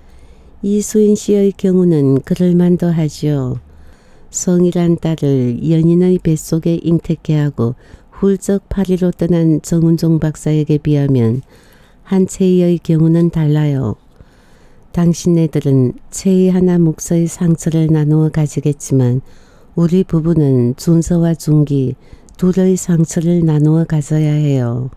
이수인 씨의 경우는 그럴만도 하지요. 성이란 딸을 연인의 뱃속에 잉태케 하고 훌쩍 파리로 떠난 정운종 박사에게 비하면 한채희의 경우는 달라요. 당신네들은 채희 하나 몫의 상처를 나누어 가지겠지만 우리 부부는 준서와 준기 둘의 상처를 나누어 가져야 해요.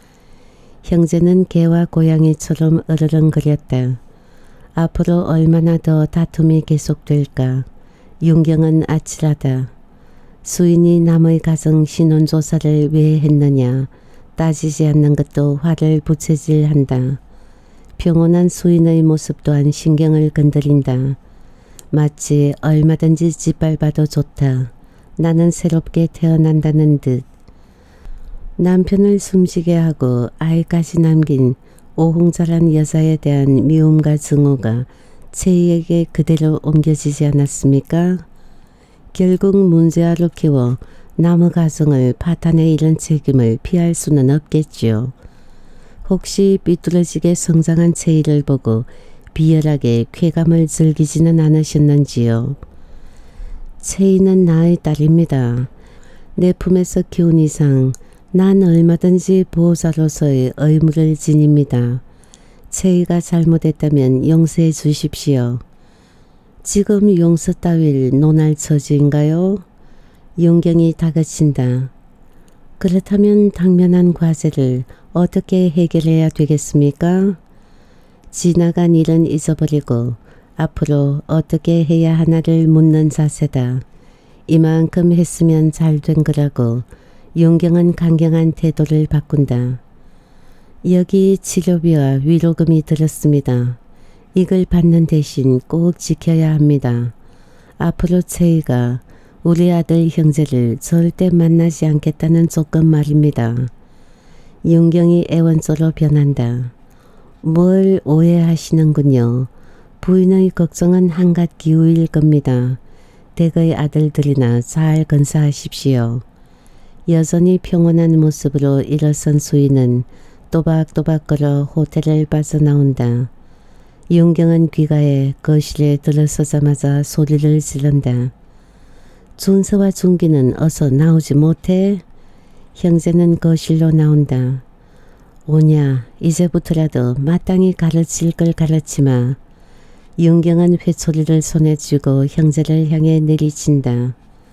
형제는 개와 고양이처럼 으르렁거렸다. 앞으로 얼마나 더 다툼이 계속될까. 윤경은 아찔하다. 수인이 남의 가정 신원조사를 왜 했느냐 따지지 않는 것도 화를 부채질한다. 평온한 수인의 모습 또한 신경을 건드린다. 마치 얼마든지 짓밟아도 좋다. 나는 새롭게 태어난다는 듯. 남편을 숨지게 하고 아이까지 남긴 오홍자란 여자에 대한 미움과 증오가 채희에게 그대로 옮겨지지 않았습니까? 결국 문제아로 키워 남의 가정을 파탄에 이른 책임을 피할 수는 없겠지요. 혹시 삐뚤어지게 성장한 채희를 보고 비열하게 쾌감을 즐기지는 않으셨는지요. 채희는 나의 딸입니다. 내 품에서 키운 이상 난 얼마든지 보호자로서의 의무를 지닙니다. 채희가 잘못했다면 용서해 주십시오. 지금 용서 따윈 논할 처지인가요? 윤경이 다그친다. 그렇다면 당면한 과제를 어떻게 해결해야 되겠습니까? 지나간 일은 잊어버리고 앞으로 어떻게 해야 하나를 묻는 자세다. 이만큼 했으면 잘 된 거라고 윤경은 강경한 태도를 바꾼다. 여기 치료비와 위로금이 들었습니다. 이걸 받는 대신 꼭 지켜야 합니다. 앞으로 채희가 우리 아들 형제를 절대 만나지 않겠다는 조건 말입니다. 윤경이 애원조로 변한다. 뭘 오해하시는군요. 부인의 걱정은 한갓 기우일 겁니다. 댁의 아들들이나 잘 건사하십시오. 여전히 평온한 모습으로 일어선 수인은 또박또박 걸어 호텔을 빠져나온다. 윤경은 귀가에 거실에 들어서자마자 소리를 지른다. 준서와 준기는 어서 나오지 못해? 형제는 거실로 나온다. 오냐 이제부터라도 마땅히 가르칠 걸 가르치마. 윤경은 회초리를 손에 쥐고 형제를 향해 내리친다.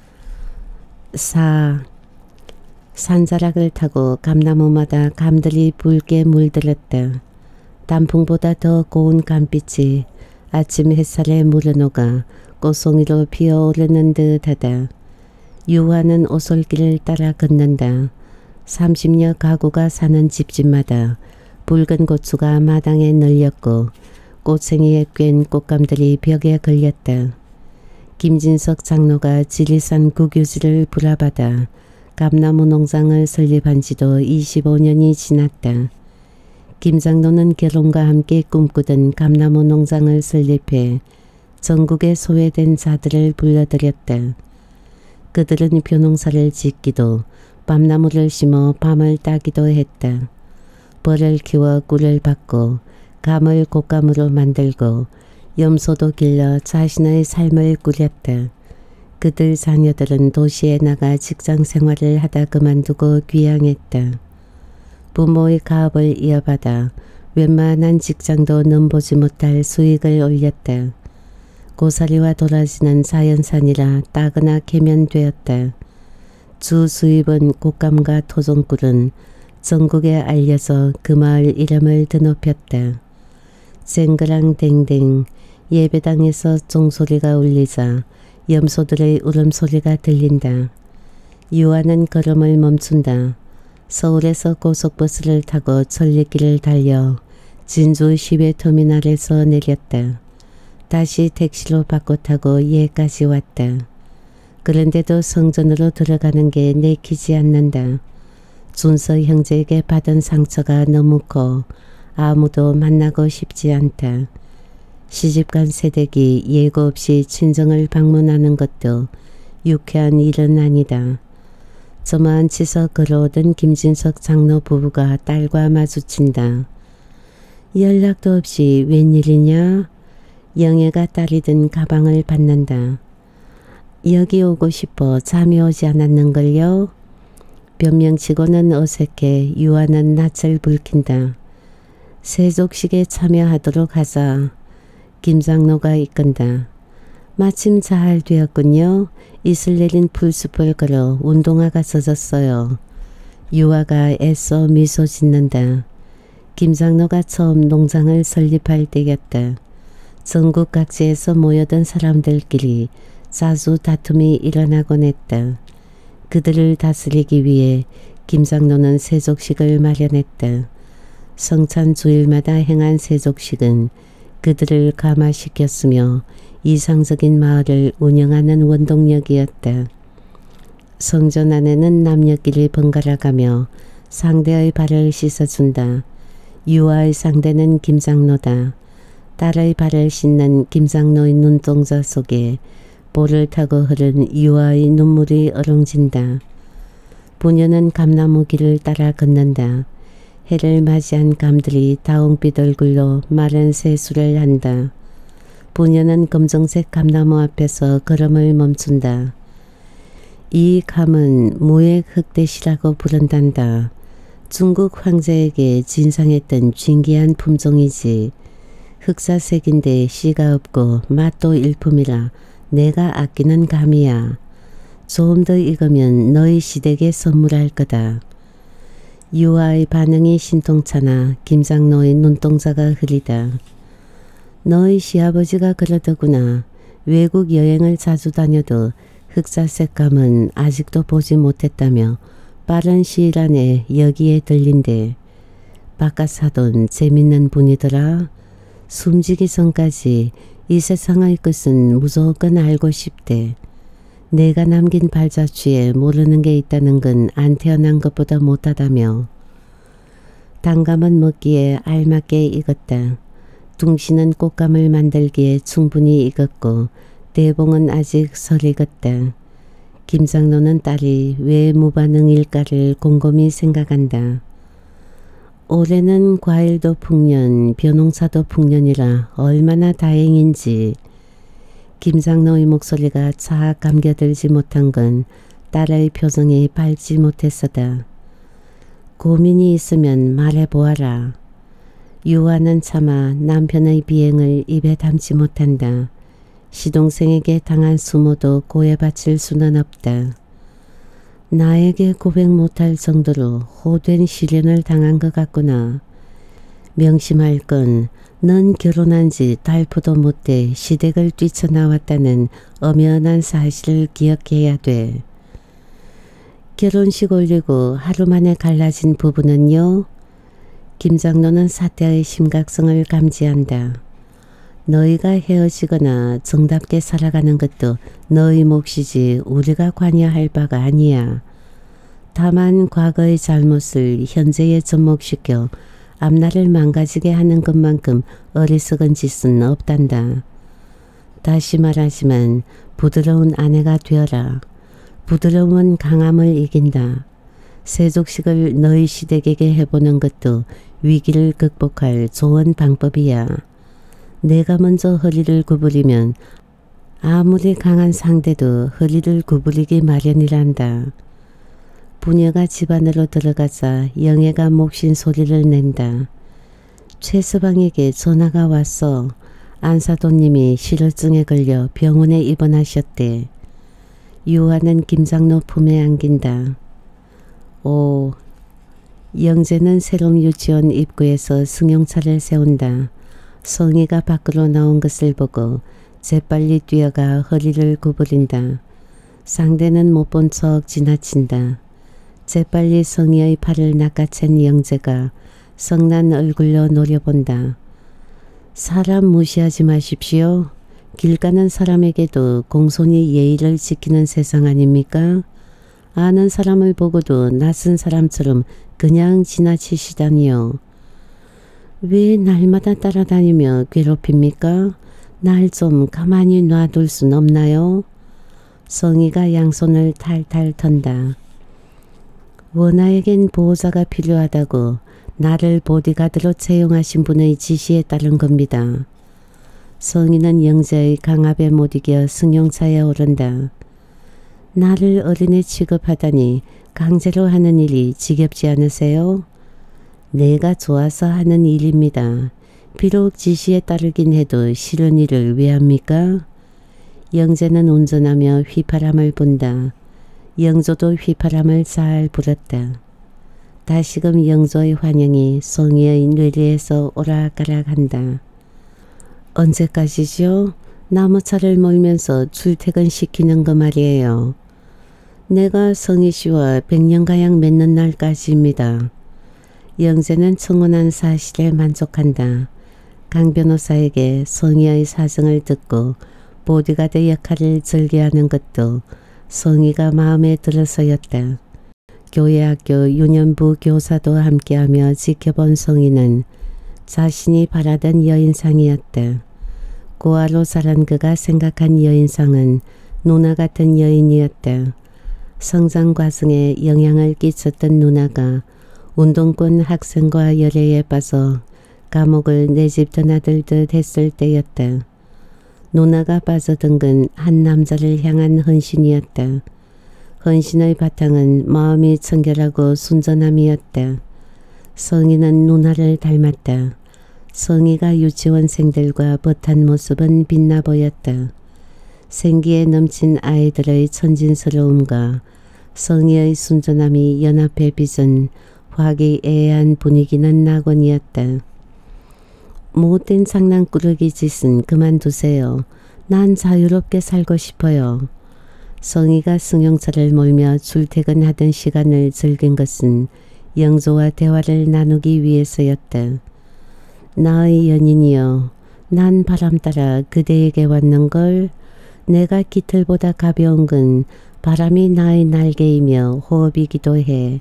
사. 산자락을 타고 감나무마다 감들이 붉게 물들었다. 단풍보다 더 고운 감빛이 아침 햇살에 물어녹아 꽃송이로 피어오르는 듯하다. 유화는 오솔길을 따라 걷는다. 삼십여 가구가 사는 집집마다 붉은 고추가 마당에 널렸고 꽃챙이에 꿰인 꽃감들이 벽에 걸렸다. 김진석 장로가 지리산 국유지를 불화받아 감나무 농장을 설립한 지도 이십오 년이 지났다. 김 장로는 결혼과 함께 꿈꾸던 감나무 농장을 설립해 전국의 소외된 자들을 불러들였다. 그들은 벼농사를 짓기도 밤나무를 심어 밤을 따기도 했다. 벌을 키워 꿀을 받고 감을 곶감으로 만들고 염소도 길러 자신의 삶을 꾸렸다. 그들 자녀들은 도시에 나가 직장 생활을 하다 그만두고 귀향했다. 부모의 가업을 이어받아 웬만한 직장도 넘보지 못할 수익을 올렸다. 고사리와 도라지는 자연산이라 따거나 개면되었다. 주 수입은 곶감과 토종꿀은 전국에 알려서 그 마을 이름을 드높였다. 쨍그랑댕댕 예배당에서 종소리가 울리자 염소들의 울음소리가 들린다. 유아는 걸음을 멈춘다. 서울에서 고속버스를 타고 천리길을 달려 진주 시외터미널에서 내렸다. 다시 택시로 바꿔 타고 예까지 왔다. 그런데도 성전으로 들어가는 게 내키지 않는다. 준서 형제에게 받은 상처가 너무 커 아무도 만나고 싶지 않다. 시집간 새댁이 예고 없이 친정을 방문하는 것도 유쾌한 일은 아니다. 저만치서 걸어오던 김진석 장로 부부가 딸과 마주친다. 연락도 없이 웬일이냐? 영애가 딸이 든 가방을 받는다. 여기 오고 싶어 잠이 오지 않았는걸요? 변명치고는 어색해 유아는 낯을 붉힌다. 세족식에 참여하도록 하자. 김장로가 이끈다. 마침 잘 되었군요. 이슬 내린 풀숲을 걸어 운동화가 젖었어요. 유아가 애써 미소 짓는다. 김장로가 처음 농장을 설립할 때였다. 전국 각지에서 모여든 사람들끼리 자주 다툼이 일어나곤 했다. 그들을 다스리기 위해 김장로는 세족식을 마련했다. 성찬 주일마다 행한 세족식은 그들을 감화시켰으며 이상적인 마을을 운영하는 원동력이었다. 성전 안에는 남녀끼리 번갈아가며 상대의 발을 씻어준다. 유아의 상대는 김장로다. 딸의 발을 씻는 김장로의 눈동자 속에 볼을 타고 흐른 유아의 눈물이 어렁진다. 부녀는 감나무 길을 따라 걷는다. 해를 맞이한 감들이 다홍빛 얼굴로 마른 세수를 한다. 부녀는 검정색 감나무 앞에서 걸음을 멈춘다. 이 감은 무액 흑대시라고 부른단다. 중국 황제에게 진상했던 진귀한 품종이지. 흑사색인데 씨가 없고 맛도 일품이라 내가 아끼는 감이야. 조금 더 익으면 너희 시댁에 선물할 거다. 유아의 반응이 신통차나 김장로의 눈동자가 흐리다. 너희 시아버지가 그러더구나. 외국 여행을 자주 다녀도 흑사색 감은 아직도 보지 못했다며 빠른 시일 안에 여기에 들린대. 바깥사돈 재밌는 분이더라. 숨지기 전까지 이 세상의 끝은 무조건 알고 싶대. 내가 남긴 발자취에 모르는 게 있다는 건 안 태어난 것보다 못하다며. 단감은 먹기에 알맞게 익었다. 둥시는 꽃감을 만들기에 충분히 익었고 대봉은 아직 설 익었다. 김장로는 딸이 왜 무반응일까를 곰곰이 생각한다. 올해는 과일도 풍년, 벼농사도 풍년이라 얼마나 다행인지. 김장로의 목소리가 착 감겨들지 못한 건 딸의 표정이 밝지 못했어다. 고민이 있으면 말해보아라. 유아는 차마 남편의 비행을 입에 담지 못한다. 시동생에게 당한 수모도 고해바칠 수는 없다. 나에게 고백 못할 정도로 호된 시련을 당한 것 같구나. 명심할 건 넌 결혼한 지 달포도 못돼 시댁을 뛰쳐나왔다는 엄연한 사실을 기억해야 돼. 결혼식 올리고 하루 만에 갈라진 부부는요. 김장로는 사태의 심각성을 감지한다. 너희가 헤어지거나 정답게 살아가는 것도 너희 몫이지 우리가 관여할 바가 아니야. 다만 과거의 잘못을 현재에 접목시켜 앞날을 망가지게 하는 것만큼 어리석은 짓은 없단다. 다시 말하지만 부드러운 아내가 되어라. 부드러움은 강함을 이긴다. 세족식을 너희 시댁에게 해보는 것도 위기를 극복할 좋은 방법이야. 내가 먼저 허리를 구부리면 아무리 강한 상대도 허리를 구부리기 마련이란다. 부녀가 집 안으로 들어가자 영애가 목신 소리를 낸다. 최서방에게 전화가 왔어. 안사도님이 실어증에 걸려 병원에 입원하셨대. 유아는 김장로 품에 안긴다. 오, 영재는 새로운 유치원 입구에서 승용차를 세운다. 성희가 밖으로 나온 것을 보고 재빨리 뛰어가 허리를 구부린다. 상대는 못 본 척 지나친다. 재빨리 성희의 팔을 낚아챈 영재가 성난 얼굴로 노려본다. 사람 무시하지 마십시오. 길 가는 사람에게도 공손히 예의를 지키는 세상 아닙니까? 아는 사람을 보고도 낯선 사람처럼 그냥 지나치시다니요. 왜 날마다 따라다니며 괴롭힙니까? 날 좀 가만히 놔둘 순 없나요? 성희가 양손을 탈탈 턴다. 원아에겐 보호자가 필요하다고 나를 보디가드로 채용하신 분의 지시에 따른 겁니다. 성희는 영재의 강압에 못 이겨 승용차에 오른다. 나를 어린애 취급하다니 강제로 하는 일이 지겹지 않으세요? 내가 좋아서 하는 일입니다. 비록 지시에 따르긴 해도 싫은 일을 왜 합니까? 영재는 운전하며 휘파람을 분다. 영조도 휘파람을 잘 불었다. 다시금 영조의 환영이 성희의 뇌리에서 오락가락한다. 언제까지죠? 나무차를 몰면서 출퇴근시키는 거 말이에요. 내가 성희씨와 백년가량 맺는 날까지입니다. 영재는 청혼한 사실에 만족한다. 강 변호사에게 성희의 사정을 듣고 보디가드 역할을 즐겨하는 것도 성희가 마음에 들어서였다. 교회학교 유년부 교사도 함께하며 지켜본 성희는 자신이 바라던 여인상이었다. 고아로 자란 그가 생각한 여인상은 누나 같은 여인이었다. 성장 과정에 영향을 끼쳤던 누나가 운동권 학생과 열애에 빠져 감옥을 내 집 떠나들듯 했을 때였다. 누나가 빠져든 건 한 남자를 향한 헌신이었다. 헌신의 바탕은 마음이 청결하고 순전함이었다. 성희는 누나를 닮았다. 성희가 유치원생들과 버탄 모습은 빛나 보였다. 생기에 넘친 아이들의 천진스러움과 성희의 순전함이 연합해 빚은 화기애애한 분위기는 낙원이었다. 못된 장난꾸러기 짓은 그만두세요. 난 자유롭게 살고 싶어요. 성희가 승용차를 몰며 출퇴근하던 시간을 즐긴 것은 영조와 대화를 나누기 위해서였다. 나의 연인이여, 난 바람 따라 그대에게 왔는걸. 내가 깃털보다 가벼운 건 바람이 나의 날개이며 호흡이기도 해.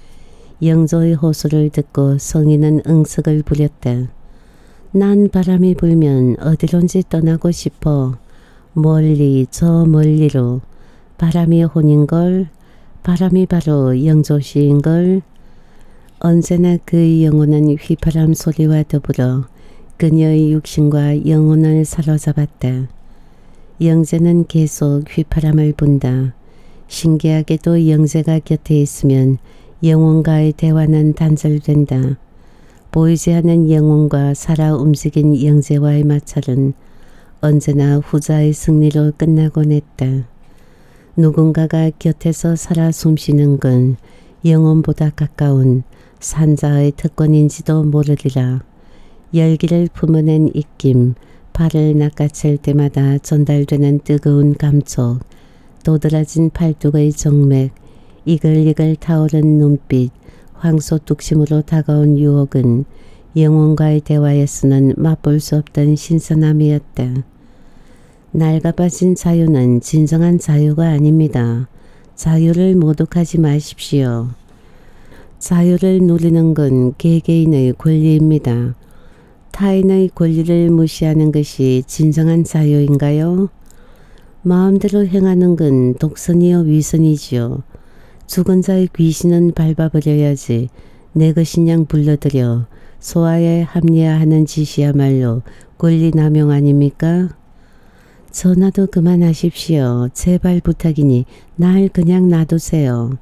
영조의 호소를 듣고 성희는 응석을 부렸다. 난 바람이 불면 어디론지 떠나고 싶어. 멀리 저 멀리로. 바람이 혼인걸. 바람이 바로 영조씨인걸. 언제나 그의 영혼은 휘파람 소리와 더불어 그녀의 육신과 영혼을 사로잡았다. 영재는 계속 휘파람을 분다. 신기하게도 영재가 곁에 있으면 영혼과의 대화는 단절된다. 보이지 않는 영혼과 살아 움직인 영재와의 마찰은 언제나 후자의 승리로 끝나곤 했다. 누군가가 곁에서 살아 숨쉬는 건 영혼보다 가까운 산자의 특권인지도 모르리라. 열기를 품어낸 입김, 발을 낚아챌 때마다 전달되는 뜨거운 감촉, 도드라진 팔뚝의 정맥, 이글이글 타오른 눈빛, 황소 뚝심으로 다가온 유혹은 영혼과의 대화에서는 맛볼 수 없던 신선함이었다. 낡아빠진 자유는 진정한 자유가 아닙니다. 자유를 모독하지 마십시오. 자유를 누리는 건 개개인의 권리입니다. 타인의 권리를 무시하는 것이 진정한 자유인가요? 마음대로 행하는 건 독선이요 위선이지요. 죽은 자의 귀신은 밟아버려야지 내 것이냥 불러들여 소아에 합리화하는 짓이야말로 권리 남용 아닙니까? 전화도 그만하십시오. 제발 부탁이니 날 그냥 놔두세요.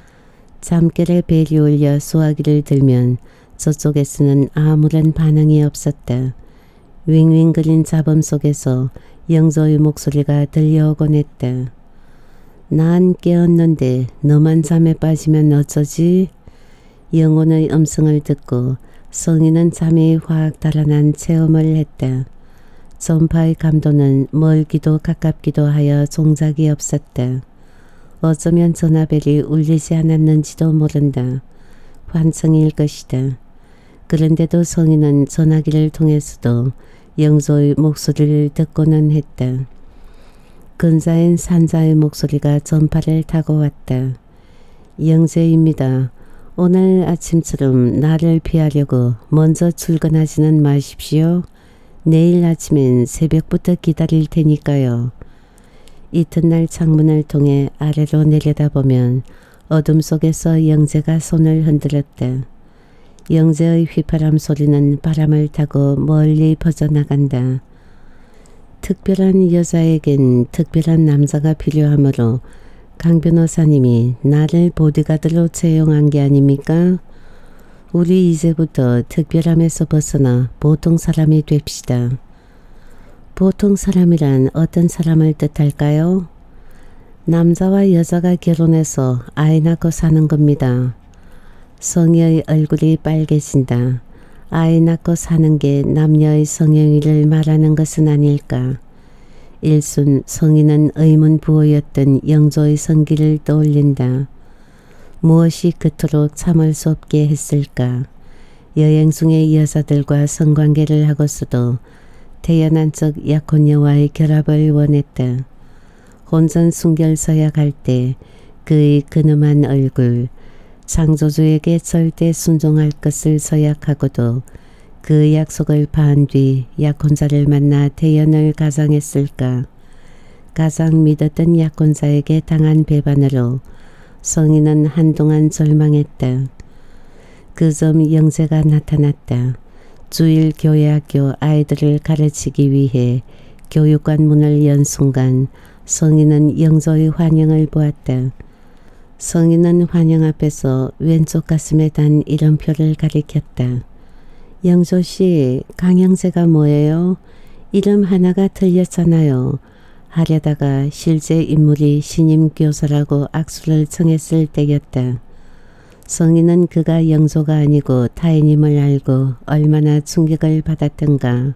잠결에 벨이 울려 수화기를 들면 저쪽에서는 아무런 반응이 없었다. 윙윙거린 잡음 속에서 영조의 목소리가 들려오곤 했다. 난 깨었는데 너만 잠에 빠지면 어쩌지? 영혼의 음성을 듣고 성인은 잠이 확 달아난 체험을 했다. 전파의 감도는 멀기도 가깝기도 하여 종작이 없었다. 어쩌면 전화벨이 울리지 않았는지도 모른다. 환청일 것이다. 그런데도 성인은 전화기를 통해서도 영조의 목소리를 듣고는 했다. 근자인 산자의 목소리가 전파를 타고 왔다. 영재입니다. 오늘 아침처럼 나를 피하려고 먼저 출근하지는 마십시오. 내일 아침엔 새벽부터 기다릴 테니까요. 이튿날 창문을 통해 아래로 내려다보면 어둠 속에서 영재가 손을 흔들었다. 영재의 휘파람 소리는 바람을 타고 멀리 퍼져나간다. 특별한 여자에겐 특별한 남자가 필요하므로 강 변호사님이 나를 보디가드로 채용한 게 아닙니까? 우리 이제부터 특별함에서 벗어나 보통 사람이 됩시다. 보통 사람이란 어떤 사람을 뜻할까요? 남자와 여자가 결혼해서 아이 낳고 사는 겁니다. 성의의 얼굴이 빨개진다. 아이 낳고 사는 게 남녀의 성행위를 말하는 것은 아닐까. 일순 성인은 의문부호였던 영조의 성기를 떠올린다. 무엇이 그토록 참을 수 없게 했을까. 여행 중에 여자들과 성관계를 하고서도 태어난 적 약혼녀와의 결합을 원했다. 혼전 순결서야 갈 때 그의 근엄한 얼굴, 창조주에게 절대 순종할 것을 서약하고도 그 약속을 파한 뒤 약혼자를 만나 태연을 가장했을까. 가장 믿었던 약혼자에게 당한 배반으로 성인은 한동안 절망했다. 그 점 영재가 나타났다. 주일 교회학교 아이들을 가르치기 위해 교육관 문을 연 순간 성인은 영조의 환영을 보았다. 성인은 환영 앞에서 왼쪽 가슴에 단 이름표를 가리켰다. 영조씨, 강영재가 뭐예요? 이름 하나가 틀렸잖아요. 하려다가 실제 인물이 신임 교사라고 악수를 청했을 때였다. 성인은 그가 영조가 아니고 타인임을 알고 얼마나 충격을 받았던가.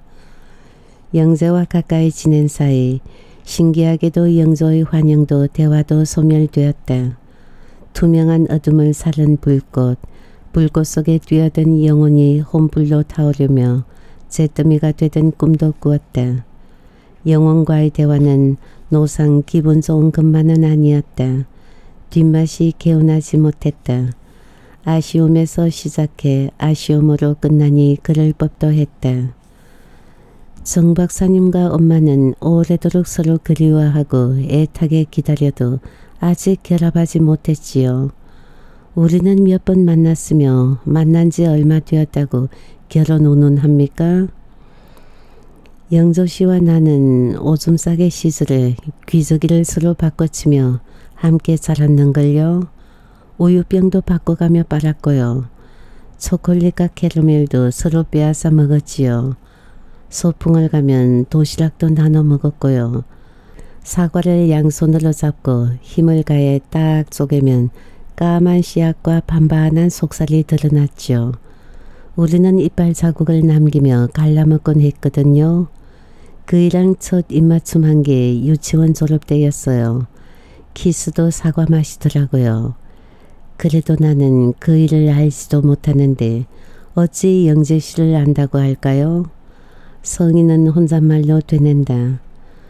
영재와 가까이 지낸 사이 신기하게도 영조의 환영도 대화도 소멸되었다. 투명한 어둠을 사른 불꽃, 불꽃 속에 뛰어든 영혼이 혼불로 타오르며 잿더미가 되던 꿈도 꾸었다. 영혼과의 대화는 노상 기분 좋은 것만은 아니었다. 뒷맛이 개운하지 못했다. 아쉬움에서 시작해 아쉬움으로 끝나니 그럴 법도 했다. 정 박사님과 엄마는 오래도록 서로 그리워하고 애타게 기다려도 아직 결합하지 못했지요. 우리는 몇 번 만났으며 만난 지 얼마 되었다고 결혼 운운합니까? 영조씨와 나는 오줌 싸개 시절에 귀저귀를 서로 바꿔치며 함께 자랐는걸요. 우유병도 바꿔가며 빨았고요. 초콜릿과 캐러멜도 서로 빼앗아 먹었지요. 소풍을 가면 도시락도 나눠 먹었고요. 사과를 양손으로 잡고 힘을 가해 딱 쪼개면 까만 씨앗과 반반한 속살이 드러났죠. 우리는 이빨 자국을 남기며 갈라먹곤 했거든요. 그이랑 첫 입맞춤 한 게 유치원 졸업 때였어요. 키스도 사과 맛이더라고요. 그래도 나는 그 일을 알지도 못하는데 어찌 영재 씨를 안다고 할까요? 성희는 혼잣말로 되낸다.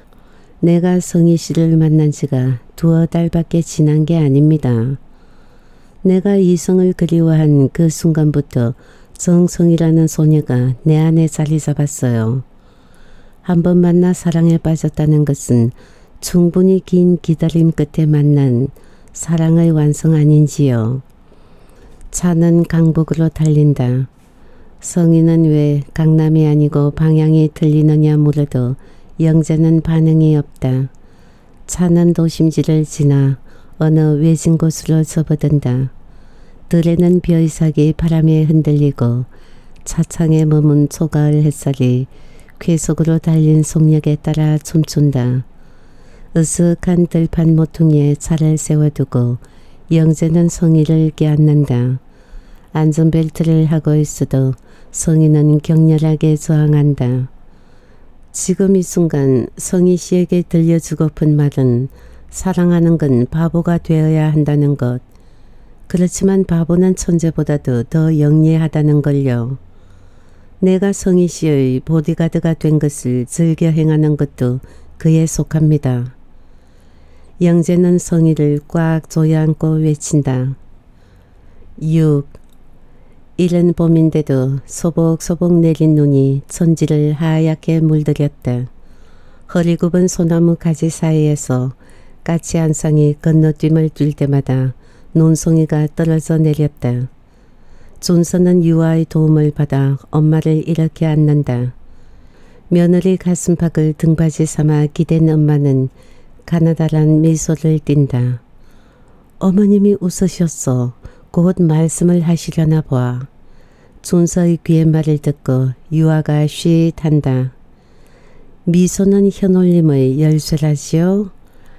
내가 성희 씨를 만난 지가 두어 달밖에 지난 게 아닙니다. 내가 이성을 그리워한 그 순간부터 정성이라는 소녀가 내 안에 자리 잡았어요. 한번 만나 사랑에 빠졌다는 것은 충분히 긴 기다림 끝에 만난 사랑의 완성 아닌지요. 차는 강북으로 달린다. 성희는 왜 강남이 아니고 방향이 틀리느냐 물어도 영재는 반응이 없다. 차는 도심지를 지나 어느 외진 곳으로 접어든다. 들에는 벼이삭이 바람에 흔들리고 차창에 머문 초가을 햇살이 쾌속으로 달린 속력에 따라 춤춘다. 으슥한 들판 모퉁이에 차를 세워두고 영재는 성희를 껴안는다. 안전벨트를 하고 있어도 성희는 격렬하게 저항한다. 지금 이 순간 성희 씨에게 들려주고픈 말은 사랑하는 건 바보가 되어야 한다는 것. 그렇지만 바보는 천재보다도 더 영리하다는 걸요. 내가 성희 씨의 보디가드가 된 것을 즐겨 행하는 것도 그에 속합니다. 영재는 성희를 꽉 조여안고 외친다. 육. 이른 봄인데도 소복소복 내린 눈이 천지를 하얗게 물들였다. 허리 굽은 소나무 가지 사이에서 까치 한 쌍이 건너뛰을 뛸 때마다 논송이가 떨어져 내렸다. 준서는 유아의 도움을 받아 엄마를 일으켜 앉는다. 며느리 가슴팍을 등받이 삼아 기댄 엄마는 가나다란 미소를 띈다. 어머님이 웃으셨어. 곧 말씀을 하시려나 봐. 준서의 귀의 말을 듣고 유아가 쉿한다. 미소는 현올림의 열쇠라지요.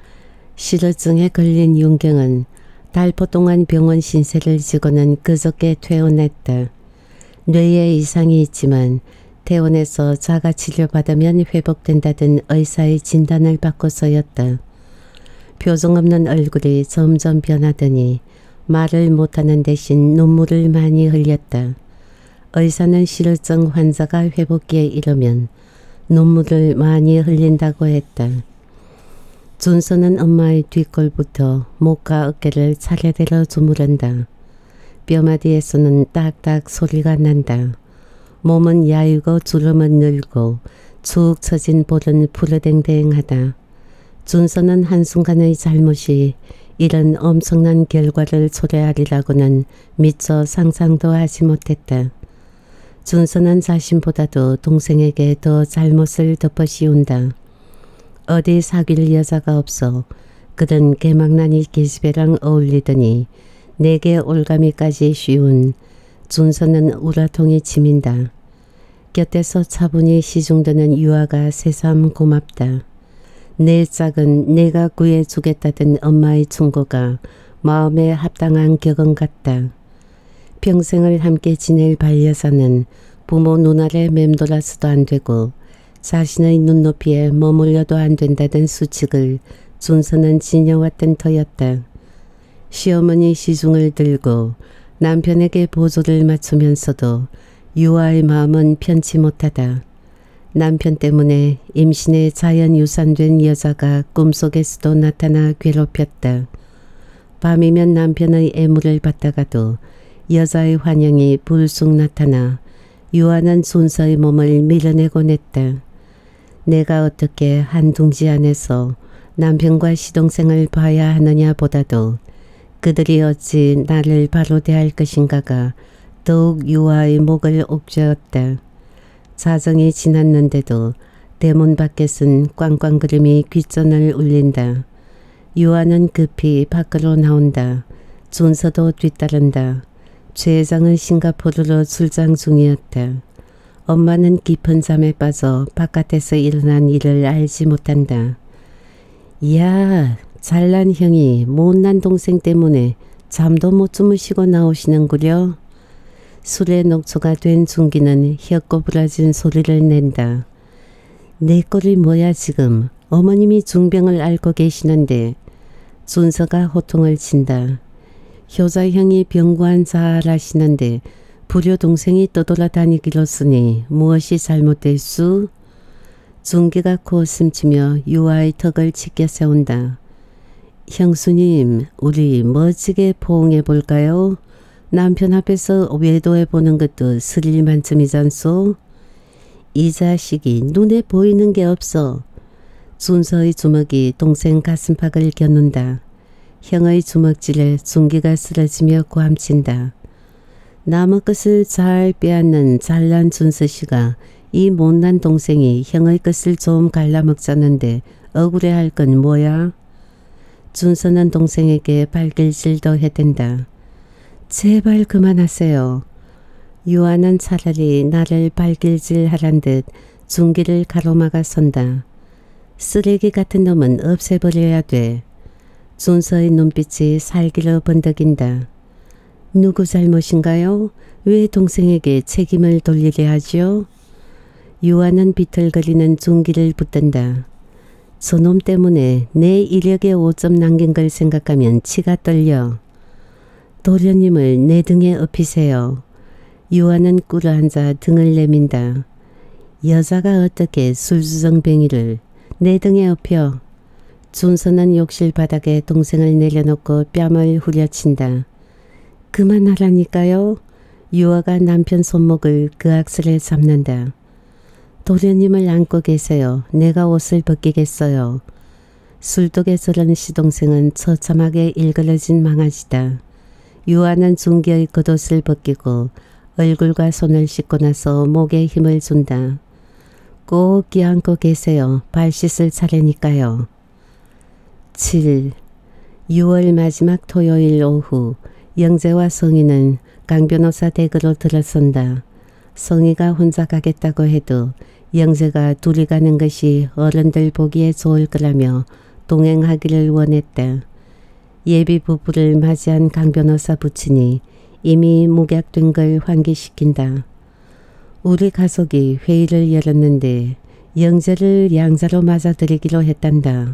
실어증에 걸린 윤경은 달포 동안 병원 신세를 지고는 그저께 퇴원했다. 뇌에 이상이 있지만 퇴원해서 자가 치료받으면 회복된다던 의사의 진단을 받고서였다. 표정 없는 얼굴이 점점 변하더니 말을 못하는 대신 눈물을 많이 흘렸다. 의사는 실어증 환자가 회복기에 이르면 눈물을 많이 흘린다고 했다. 준서는 엄마의 뒷골부터 목과 어깨를 차례대로 주무른다. 뼈마디에서는 딱딱 소리가 난다. 몸은 야유고 주름은 늘고 축 처진 볼은 푸르댕댕하다. 준서는 한순간의 잘못이 이런 엄청난 결과를 초래하리라고는 미처 상상도 하지 못했다. 준서는 자신보다도 동생에게 더 잘못을 덮어 씌운다. 어디 사귈 여자가 없어 그런 개망나니 계집애랑 어울리더니 내게 올가미까지 씌운 준서는 우라통이 치민다. 곁에서 차분히 시중드는 유아가 새삼 고맙다. 내 짝은 내가 구해주겠다던 엄마의 충고가 마음에 합당한 격언 같다. 평생을 함께 지낼 반려자는 부모 눈 아래 맴돌아서도 안 되고 자신의 눈높이에 머물려도 안 된다던 수칙을 준서는 지녀왔던 터였다. 시어머니 시중을 들고 남편에게 보조를 맞추면서도 유아의 마음은 편치 못하다. 남편 때문에 임신에 자연유산된 여자가 꿈속에서도 나타나 괴롭혔다. 밤이면 남편의 애무를 받다가도 여자의 환영이 불쑥 나타나 유아는 준서의 몸을 밀어내곤 했다. 내가 어떻게 한 둥지 안에서 남편과 시동생을 봐야 하느냐 보다도 그들이 어찌 나를 바로 대할 것인가가 더욱 유아의 목을 옥죄었다. 자정이 지났는데도 대문 밖에선 꽝꽝거림이 귓전을 울린다. 유아는 급히 밖으로 나온다. 준서도 뒤따른다. 최 회장은 싱가포르로 출장 중이었다. 엄마는 깊은 잠에 빠져 바깥에서 일어난 일을 알지 못한다. 야, 잘난 형이 못난 동생 때문에 잠도 못 주무시고 나오시는구려. 술에 녹초가 된 준기는 혀꼬부라진 소리를 낸다. 내 꼴이 뭐야 지금. 어머님이 중병을 앓고 계시는데. 준서가 호통을 친다. 효자 형이 병관 잘 하시는데 불효 동생이 떠돌아다니기로쓰니 무엇이 잘못됐수? 준기가 코웃음치며 유아의 턱을 치켜 세운다. 형수님, 우리 멋지게 포옹해 볼까요? 남편 앞에서 외도해 보는 것도 스릴 만점이잖소. 이 자식이 눈에 보이는 게 없어. 준서의 주먹이 동생 가슴팍을 겨눈다. 형의 주먹질에 준기가 쓰러지며 고함친다. 남의 것을 잘 빼앗는 잘난 준서씨가 이 못난 동생이 형의 것을 좀 갈라먹자는데 억울해할 건 뭐야? 준서는 동생에게 발길질도 해댄다. 제발 그만하세요. 유아는 차라리 나를 발길질하란 듯 준기를 가로막아 선다. 쓰레기 같은 놈은 없애버려야 돼. 준서의 눈빛이 살기로 번덕인다. 누구 잘못인가요? 왜 동생에게 책임을 돌리려 하죠? 유아는 비틀거리는 준기를 붙든다. 저놈 때문에 내 이력에 오점 남긴 걸 생각하면 치가 떨려. 도련님을 내 등에 업히세요. 유아는 꿇어앉아 등을 내민다. 여자가 어떻게 술주정뱅이를 내 등에 업혀. 준서는 욕실 바닥에 동생을 내려놓고 뺨을 후려친다. 그만하라니까요. 유아가 남편 손목을 그 악슬에 잡는다. 도련님을 안고 계세요. 내가 옷을 벗기겠어요. 술독에 저런 시동생은 처참하게 일그러진 망아지다. 유아는 준기의 겉옷을 벗기고 얼굴과 손을 씻고 나서 목에 힘을 준다. 꼭 껴안고 계세요. 발 씻을 차례니까요. 칠. 유월 마지막 토요일 오후 영재와 성희는 강 변호사 댁으로 들어선다. 성희가 혼자 가겠다고 해도 영재가 둘이 가는 것이 어른들 보기에 좋을 거라며 동행하기를 원했다. 예비 부부를 맞이한 강 변호사 부친이 이미 묵약된 걸 환기시킨다. 우리 가족이 회의를 열었는데 영재를 양자로 맞아들이기로 했단다.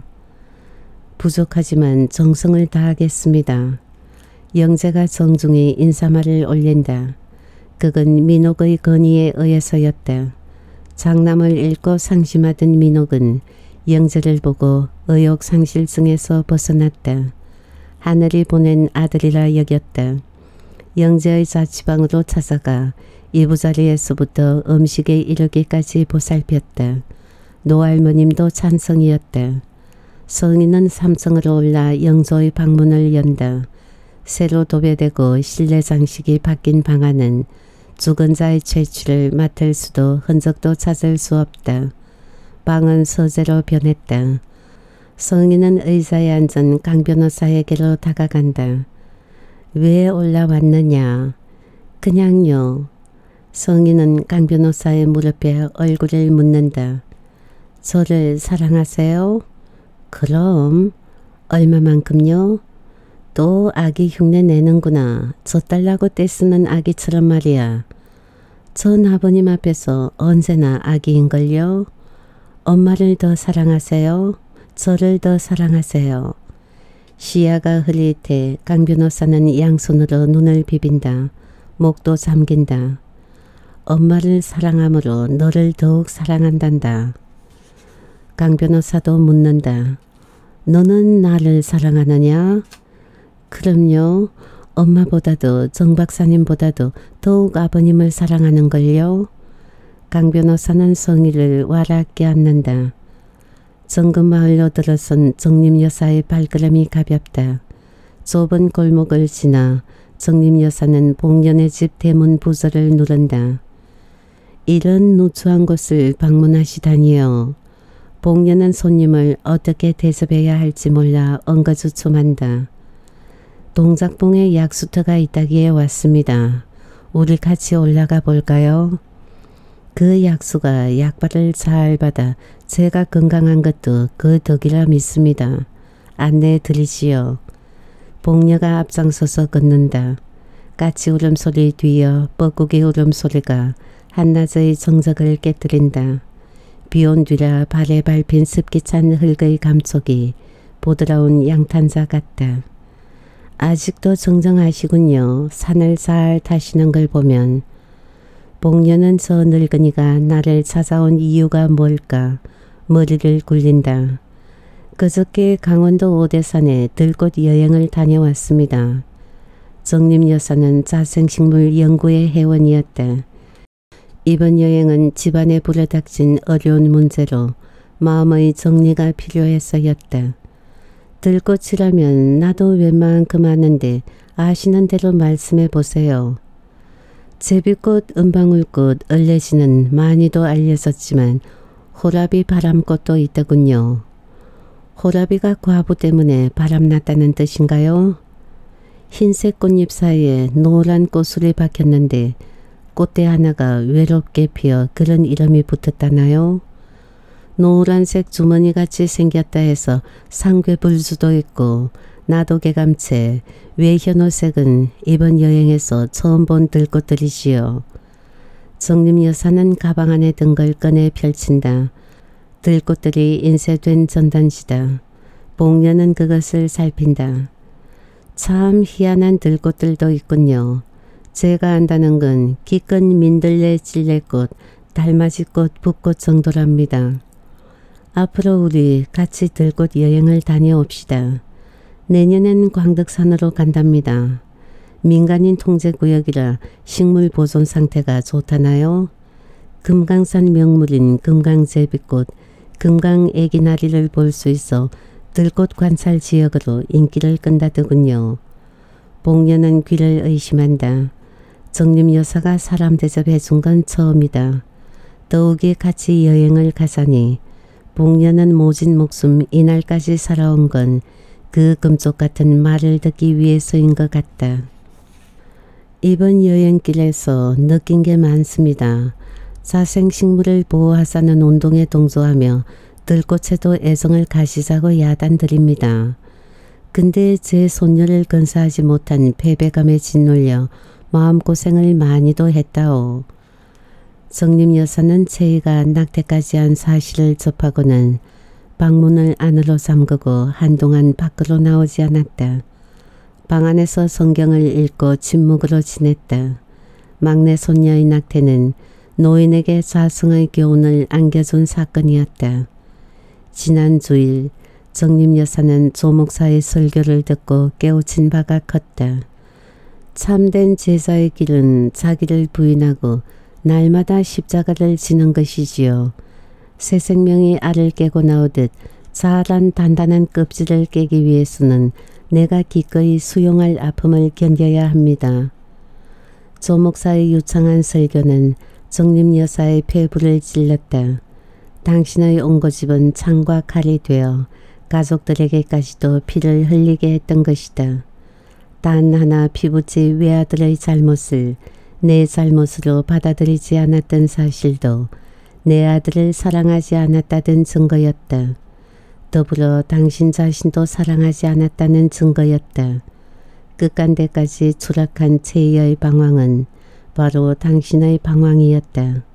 부족하지만 정성을 다하겠습니다. 영재가 정중히 인사말을 올린다. 그건 민옥의 건의에 의해서였다. 장남을 잃고 상심하던 민옥은 영재를 보고 의욕상실증에서 벗어났다. 하늘이 보낸 아들이라 여겼다. 영재의 자취방으로 찾아가 이부자리에서부터 음식에 이르기까지 보살폈다. 노할머님도 찬성이었다. 성인은 삼층으로 올라 영조의 방문을 연다. 새로 도배되고 실내 장식이 바뀐 방 안은 죽은 자의 채취를 맡을 수도 흔적도 찾을 수 없다. 방은 서재로 변했다. 성인은 의자에 앉은 강 변호사에게로 다가간다. 왜 올라왔느냐? 그냥요. 성인은 강 변호사의 무릎에 얼굴을 묻는다. 저를 사랑하세요? 그럼 얼마만큼요? 또 아기 흉내 내는구나. 저 딸라고 떼쓰는 아기처럼 말이야. 전 아버님 앞에서 언제나 아기인걸요. 엄마를 더 사랑하세요. 저를 더 사랑하세요. 시야가 흐릿해 강 변호사는 양손으로 눈을 비빈다. 목도 잠긴다. 엄마를 사랑함으로 너를 더욱 사랑한단다. 강 변호사도 묻는다. 너는 나를 사랑하느냐? 그럼요. 엄마보다도 정 박사님보다도 더욱 아버님을 사랑하는걸요. 강 변호사는 성희를 와랍게 안는다. 정금마을로 들어선 정림 여사의 발걸음이 가볍다. 좁은 골목을 지나 정림 여사는 복년의 집 대문 부서를 누른다. 이런 누추한 곳을 방문하시다니요. 복년은 손님을 어떻게 대접해야 할지 몰라 엉거주춤한다. 동작봉에 약수터가 있다기에 왔습니다. 우리 같이 올라가 볼까요? 그 약수가 약발을 잘 받아 제가 건강한 것도 그 덕이라 믿습니다. 안내해 드리지요. 복녀가 앞장서서 걷는다. 까치 울음소리 뒤이어 뻐꾸기 울음소리가 한낮의 정적을 깨뜨린다. 비온 뒤라 발에 밟힌 습기 찬 흙의 감촉이 보드라운 양탄자 같다. 아직도 정정하시군요. 산을 잘 타시는 걸 보면. 복녀는 저 늙은이가 나를 찾아온 이유가 뭘까 머리를 굴린다. 그저께 강원도 오대산에 들꽃 여행을 다녀왔습니다. 정림 여사는 자생식물 연구의 회원이었다. 이번 여행은 집안에 불어닥친 어려운 문제로 마음의 정리가 필요해서였다. 들꽃이라면 나도 웬만큼 아는데 아시는 대로 말씀해 보세요. 제비꽃, 은방울꽃, 얼레지는 많이도 알려졌지만 호라비 바람꽃도 있더군요. 호라비가 과부 때문에 바람났다는 뜻인가요? 흰색 꽃잎 사이에 노란 꽃술이 박혔는데 꽃대 하나가 외롭게 피어 그런 이름이 붙었다나요? 노란색 주머니같이 생겼다 해서 상괴불수도 있고 나도개감채, 외현오색은 이번 여행에서 처음 본 들꽃들이지요. 정림 여사는 가방 안에 든 걸 꺼내 펼친다. 들꽃들이 인쇄된 전단지다. 복녀는 그것을 살핀다. 참 희한한 들꽃들도 있군요. 제가 안다는 건 기껏 민들레, 찔레꽃, 달맞이꽃, 붓꽃 정도랍니다. 앞으로 우리 같이 들꽃 여행을 다녀옵시다. 내년엔 광덕산으로 간답니다. 민간인 통제구역이라 식물 보존 상태가 좋다나요? 금강산 명물인 금강제비꽃, 금강애기나리를 볼 수 있어 들꽃 관찰 지역으로 인기를 끈다더군요. 복녀는 귀를 의심한다. 정림 여사가 사람 대접해 준 건 처음이다. 더욱이 같이 여행을 가자니 복녀는 모진 목숨 이날까지 살아온 건 그 금쪽 같은 말을 듣기 위해서인 것 같다. 이번 여행길에서 느낀 게 많습니다. 자생식물을 보호하자는 운동에 동조하며 들꽃에도 애정을 가시자고 야단드립니다. 근데 제 손녀를 건사하지 못한 패배감에 짓눌려 마음고생을 많이도 했다오. 정림 여사는 채희가 낙태까지 한 사실을 접하고는 방문을 안으로 잠그고 한동안 밖으로 나오지 않았다. 방 안에서 성경을 읽고 침묵으로 지냈다. 막내 손녀의 낙태는 노인에게 자성의 교훈을 안겨준 사건이었다. 지난 주일 정림 여사는 조목사의 설교를 듣고 깨우친 바가 컸다. 참된 제자의 길은 자기를 부인하고 날마다 십자가를 지는 것이지요. 새 생명이 알을 깨고 나오듯 자란 단단한 껍질을 깨기 위해서는 내가 기꺼이 수용할 아픔을 견뎌야 합니다. 조목사의 유창한 설교는 정림 여사의 폐부를 찔렀다. 당신의 온고집은 창과 칼이 되어 가족들에게까지도 피를 흘리게 했던 것이다. 단 하나 피부치 외아들의 잘못을 내 잘못으로 받아들이지 않았던 사실도 내 아들을 사랑하지 않았다던 증거였다. 더불어 당신 자신도 사랑하지 않았다는 증거였다. 끝간대까지 추락한 채희의 방황은 바로 당신의 방황이었다.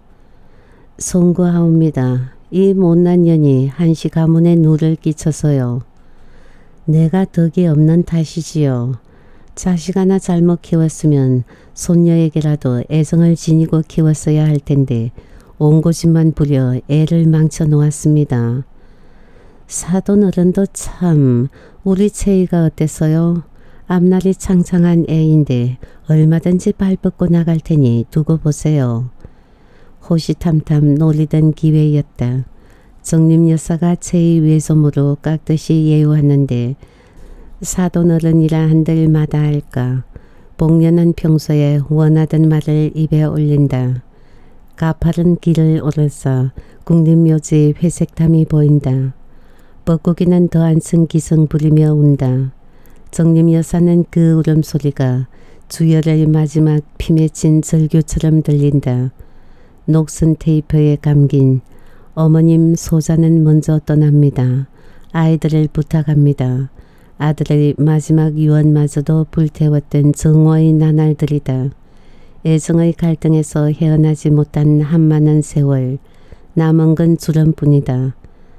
송구하옵니다. 이 못난 년이 한시 가문에 누를 끼쳐서요. 내가 덕이 없는 탓이지요. 자식 하나 잘못 키웠으면 손녀에게라도 애정을 지니고 키웠어야 할 텐데 온고집만 부려 애를 망쳐 놓았습니다. 사돈 어른도 참 우리 채희가 어땠어요? 앞날이 창창한 애인데 얼마든지 발벗고 나갈 테니 두고 보세요. 호시탐탐 노리던 기회였다. 정림 여사가 채희 외손으로 깍듯이 예우하는데 사돈 어른이라 한들 마다할까. 복녀는 평소에 원하던 말을 입에 올린다. 가파른 길을 오르서 국립묘지 회색담이 보인다. 뻐꾸기는 더 한층 기승 부리며 운다. 정림 여사는 그 울음소리가 주열의 마지막 피 맺힌 절규처럼 들린다. 녹슨 테이프에 감긴 어머님 소자는 먼저 떠납니다. 아이들을 부탁합니다. 아들의 마지막 유언마저도 불태웠던 정화의 나날들이다. 애정의 갈등에서 헤어나지 못한 한많은 세월, 남은 건 주름뿐이다.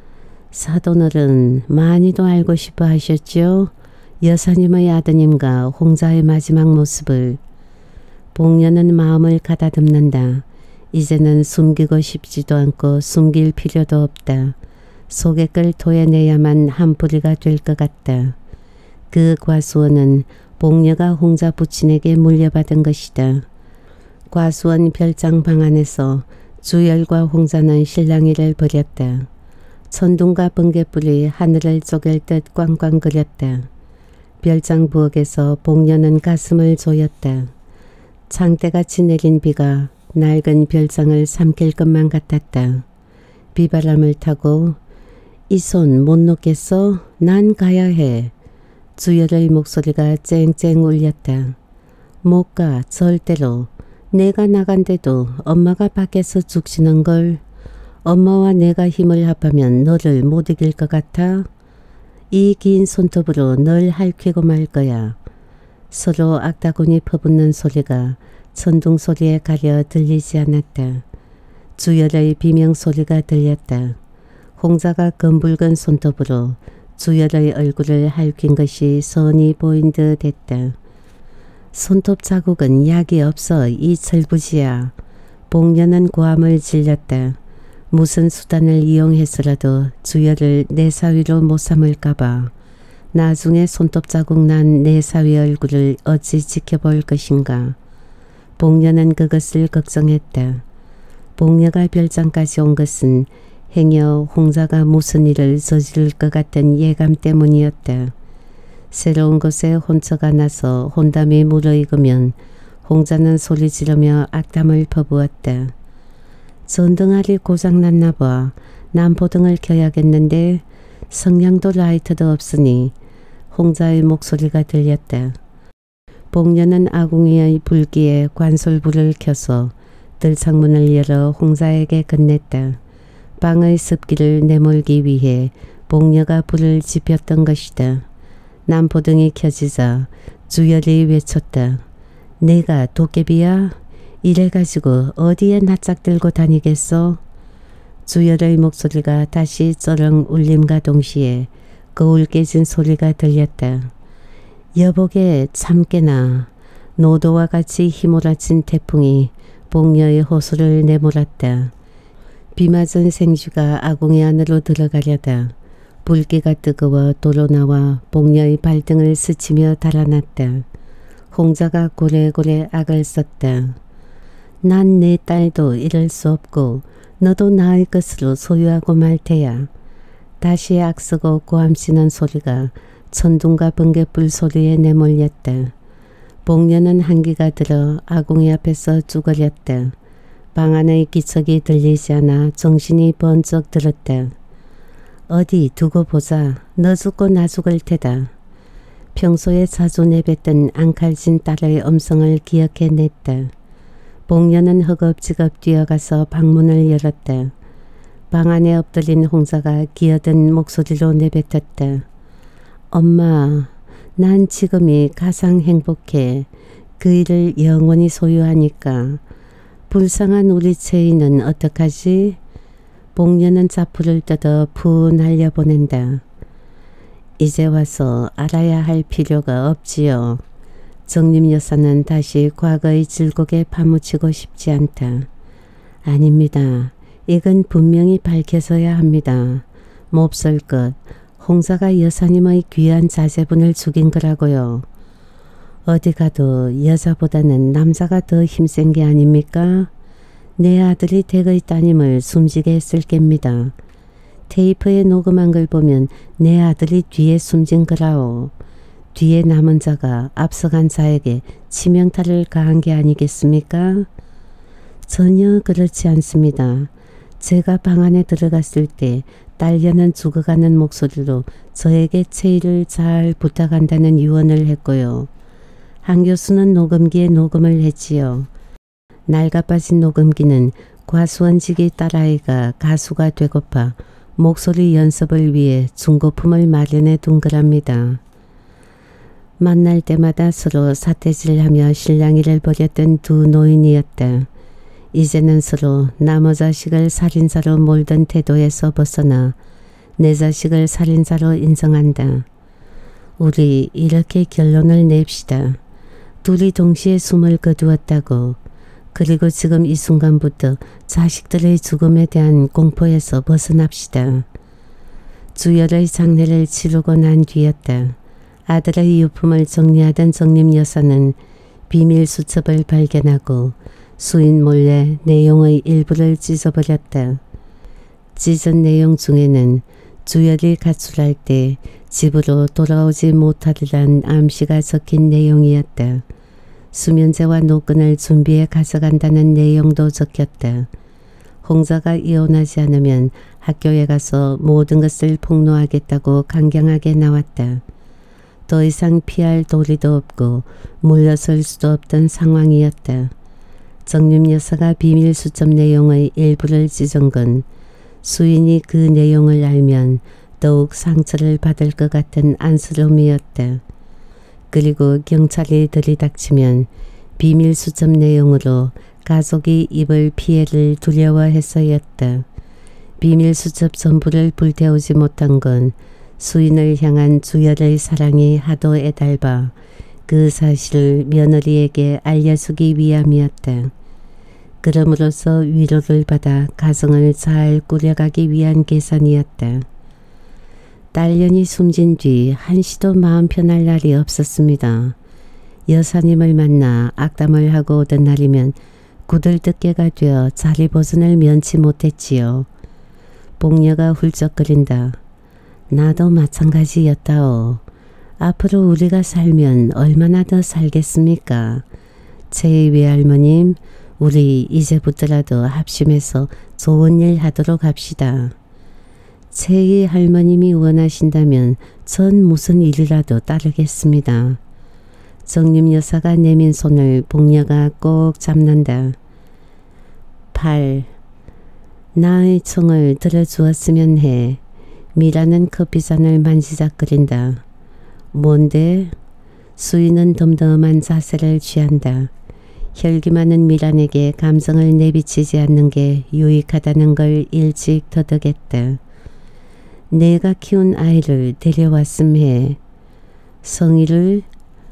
사돈어른 많이도 알고 싶어 하셨죠? 여사님의 아드님과 홍자의 마지막 모습을. 복녀는 마음을 가다듬는다. 이제는 숨기고 싶지도 않고 숨길 필요도 없다. 속에 걸 토해내야만 한 뿌리가 될 것 같다. 그 과수원은 복녀가 홍자 부친에게 물려받은 것이다. 과수원 별장 방 안에서 주열과 홍자는 실랑이를 벌였다. 천둥과 번개불이 하늘을 쪼갤 듯 꽝꽝거렸다. 별장 부엌에서 복녀는 가슴을 조였다. 장대같이 내린 비가 낡은 별장을 삼킬 것만 같았다. 비바람을 타고 이 손 못 놓겠어? 난 가야 해. 주열의 목소리가 쨍쨍 울렸다. 못 가, 절대로. 내가 나간데도 엄마가 밖에서 죽시는 걸. 엄마와 내가 힘을 합하면 너를 못 이길 것 같아? 이 긴 손톱으로 널 핥히고 말 거야. 서로 악다구니 퍼붓는 소리가 천둥 소리에 가려 들리지 않았다. 주열의 비명소리가 들렸다. 홍자가 검붉은 손톱으로 주열의 얼굴을 핥힌 것이 선히 보인 듯 했다. 손톱 자국은 약이 없어 이 철부지야. 복녀는 고함을 질렀다. 무슨 수단을 이용해서라도 주열을 내 사위로 못 삼을까봐. 나중에 손톱 자국 난 내 사위 얼굴을 어찌 지켜볼 것인가. 복녀는 그것을 걱정했다. 복녀가 별장까지 온 것은 행여 홍자가 무슨 일을 저지를 것 같은 예감 때문이었다. 새로운 곳에 혼처가 나서 혼담이 무르익으면 홍자는 소리 지르며 악담을 퍼부었다. 전등알이 고장났나 봐. 난보등을 켜야겠는데 성냥도 라이터도 없으니. 홍자의 목소리가 들렸다. 복녀는 아궁이의 불기에 관솔불을 켜서 들창문을 열어 홍자에게 건넸다. 방의 습기를 내몰기 위해 복녀가 불을 지폈던 것이다. 난보등이 켜지자 주열이 외쳤다. 내가 도깨비야? 이래가지고 어디에 낯짝 들고 다니겠어? 주열의 목소리가 다시 쩌렁 울림과 동시에 거울 깨진 소리가 들렸다. 여보게 참깨나. 노도와 같이 휘몰아친 태풍이 복녀의 호수를 내몰았다. 비맞은 생쥐가 아궁이 안으로 들어가려다 불기가 뜨거워 도로 나와 복녀의 발등을 스치며 달아났다. 홍자가 고래고래 악을 썼다. 난 내 딸도 이럴 수 없고 너도 나의 것으로 소유하고 말 테야. 다시 악쓰고 고함치는 소리가 천둥과 번개불 소리에 내몰렸다. 복녀는 한기가 들어 아궁이 앞에서 쭈그렸다. 방 안의 기척이 들리지 않아 정신이 번쩍 들었다. 어디 두고 보자. 너 죽고 나 죽을 테다. 평소에 자주 내뱉던 앙칼진 딸의 음성을 기억해냈다. 복녀는 허겁지겁 뛰어가서 방문을 열었다. 방 안에 엎드린 홍자가 기어든 목소리로 내뱉었다. 엄마, 난 지금이 가장 행복해. 그 일을 영원히 소유하니까. 불쌍한 우리 채인은 어떡하지? 복녀는 자풀을 뜯어 푸 날려보낸다. 이제 와서 알아야 할 필요가 없지요. 정림 여사는 다시 과거의 질곡에 파묻히고 싶지 않다. 아닙니다. 이건 분명히 밝혀서야 합니다. 몹쓸 것, 홍자가 여사님의 귀한 자제분을 죽인 거라고요. 어디 가도 여자보다는 남자가 더 힘센 게 아닙니까? 내 아들이 댁의 따님을 숨지게 했을 겁니다. 테이프에 녹음한 걸 보면 내 아들이 뒤에 숨진 거라오. 뒤에 남은 자가 앞서간 자에게 치명타를 가한 게 아니겠습니까? 전혀 그렇지 않습니다. 제가 방 안에 들어갔을 때 딸려는 죽어가는 목소리로 저에게 체의를 잘 부탁한다는 유언을 했고요. 한 교수는 녹음기에 녹음을 했지요. 낡아빠진 녹음기는 과수원직이 딸아이가 가수가 되고파 목소리 연습을 위해 중고품을 마련해 둔 거랍니다. 만날 때마다 서로 삿대질하며 실랑이를 벌였던 두 노인이었다. 이제는 서로 남의 자식을 살인자로 몰던 태도에서 벗어나 내 자식을 살인자로 인정한다. 우리 이렇게 결론을 냅시다. 둘이 동시에 숨을 거두었다고. 그리고 지금 이 순간부터 자식들의 죽음에 대한 공포에서 벗어납시다. 주열의 장례를 치르고 난 뒤였다. 아들의 유품을 정리하던 정림 여사는 비밀 수첩을 발견하고 수인 몰래 내용의 일부를 찢어버렸다. 찢은 내용 중에는 주열이 가출할 때 집으로 돌아오지 못하리란 암시가 적힌 내용이었다. 수면제와 노끈을 준비해 가져간다는 내용도 적혔다. 홍자가 이혼하지 않으면 학교에 가서 모든 것을 폭로하겠다고 강경하게 나왔다. 더 이상 피할 도리도 없고 물러설 수도 없던 상황이었다. 정림 여사가 비밀 수첩 내용의 일부를 찢은 건 수인이 그 내용을 알면 더욱 상처를 받을 것 같은 안쓰러움이었다. 그리고 경찰이 들이닥치면 비밀 수첩 내용으로 가족이 입을 피해를 두려워해서였다. 비밀 수첩 전부를 불태우지 못한 건 수인을 향한 주열의 사랑이 하도 애달아 그 사실을 며느리에게 알려주기 위함이었다. 그럼으로써 위로를 받아 가정을 잘 꾸려가기 위한 계산이었다. 딸년이 숨진 뒤 한시도 마음 편할 날이 없었습니다. 여사님을 만나 악담을 하고 오던 날이면 구들뜯개가 되어 자리 보존을 면치 못했지요. 복녀가 훌쩍거린다. 나도 마찬가지였다오. 앞으로 우리가 살면 얼마나 더 살겠습니까? 제이 외할머님, 우리 이제부터라도 합심해서 좋은 일 하도록 합시다. 제이 할머님이 원하신다면 전 무슨 일이라도 따르겠습니다. 정림 여사가 내민 손을 복녀가 꼭 잡는다. 팔. 나의 청을 들어주었으면 해. 미라는 커피잔을 만지작거린다. 뭔데? 수인은 덤덤한 자세를 취한다. 혈기 많은 미란에게 감정을 내비치지 않는 게 유익하다는 걸 일찍 터득했다. 내가 키운 아이를 데려왔음 해. 성의를?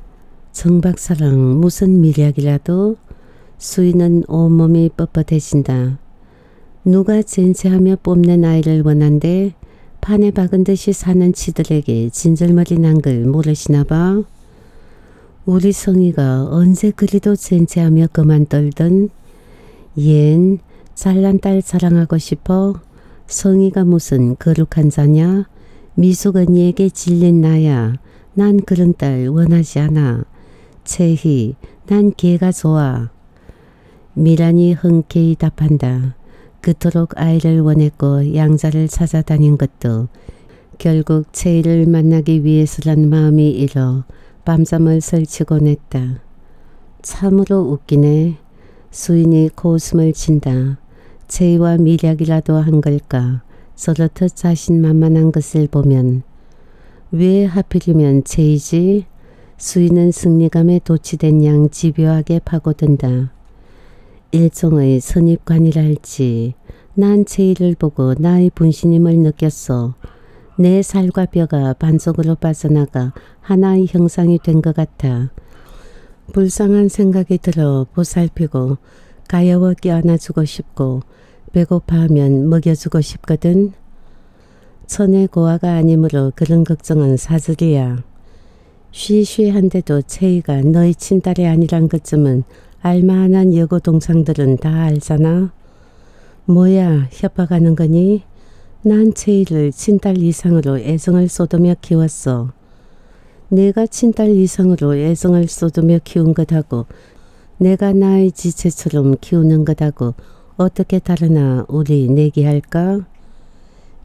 정박사랑 무슨 미략이라도? 수인은 온몸이 뻣뻣해진다. 누가 젠체하며 뽐낸 아이를 원한데 판에 박은 듯이 사는 치들에게 진절머리 난 걸 모르시나 봐. 우리 성희가 언제 그리도 젠체하며 그만 떨던? 얜 잘난 딸 자랑하고 싶어? 성희가 무슨 거룩한 자냐? 미숙언니에게 질린 나야. 난 그런 딸 원하지 않아. 채희, 난 걔가 좋아. 미란이 흔쾌히 답한다. 그토록 아이를 원했고 양자를 찾아다닌 것도 결국 채희를 만나기 위해서란 마음이 일어 밤잠을 설치곤 했다. 참으로 웃기네. 수인이 고웃음을 친다. 채희와 미략이라도 한 걸까. 저렇듯 자신만만한 것을 보면. 왜 하필이면 채희지? 수인은 승리감에 도취된 양 집요하게 파고든다. 일종의 선입관이랄지. 난 채희를 보고 나의 분신임을 느꼈어. 내 살과 뼈가 반쪽으로 빠져나가 하나의 형상이 된 것 같아. 불쌍한 생각이 들어 보살피고 가여워 껴안아주고 싶고 배고파하면 먹여주고 싶거든. 천의 고아가 아니므로 그런 걱정은 사슬이야. 쉬쉬한데도 채희가 너희 친딸이 아니란 것쯤은 알만한 여고 동창들은 다 알잖아. 뭐야, 협박하는 거니? 난 채희를 친딸 이상으로 애정을 쏟으며 키웠어. 내가 친딸 이상으로 애정을 쏟으며 키운 것하고 내가 나의 지체처럼 키우는 것하고 어떻게 다르나 우리 내기할까?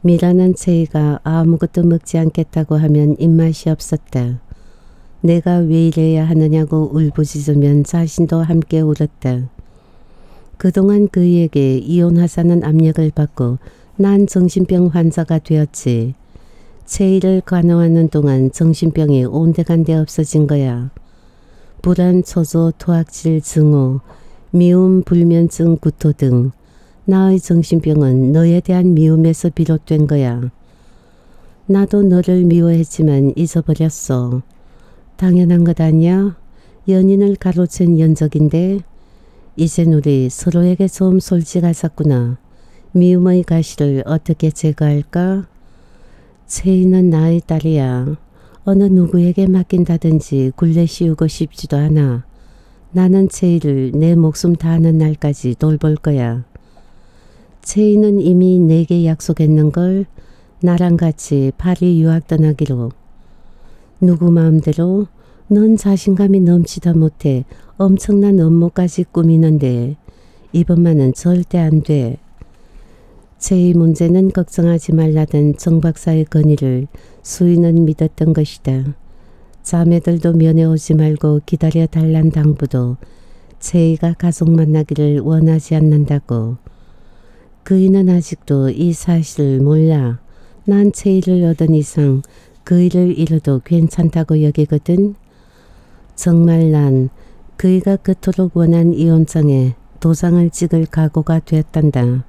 미라는 채이가 아무것도 먹지 않겠다고 하면 입맛이 없었다. 내가 왜 이래야 하느냐고 울부짖으면 자신도 함께 울었다. 그동안 그에게 이혼하자는 압력을 받고 난 정신병 환자가 되었지. 채이를 간호하는 동안 정신병이 온데간데 없어진 거야. 불안, 초조, 토악질, 증오, 미움, 불면증, 구토 등 나의 정신병은 너에 대한 미움에서 비롯된 거야. 나도 너를 미워했지만 잊어버렸어. 당연한 것 아니야? 연인을 가로챈 연적인데 이젠 우리 서로에게 좀 솔직하셨구나. 미움의 가시를 어떻게 제거할까? 채이는 나의 딸이야. 어느 누구에게 맡긴다든지 굴레 씌우고 싶지도 않아. 나는 채이를 내 목숨 다하는 날까지 돌볼 거야. 채이는 이미 내게 약속했는걸. 나랑 같이 파리 유학 떠나기로. 누구 마음대로? 넌 자신감이 넘치다 못해 엄청난 업무까지 꾸미는데 이번만은 절대 안 돼. 채이 문제는 걱정하지 말라던 정 박사의 건의를 수인은 믿었던 것이다. 자매들도 면회오지 말고 기다려 달란 당부도 채이가 가족 만나기를 원하지 않는다고. 그이는 아직도 이 사실을 몰라. 난 채이를 얻은 이상 그이를 잃어도 괜찮다고 여기거든. 정말 난 그이가 그토록 원한 이혼장에 도장을 찍을 각오가 되었단다.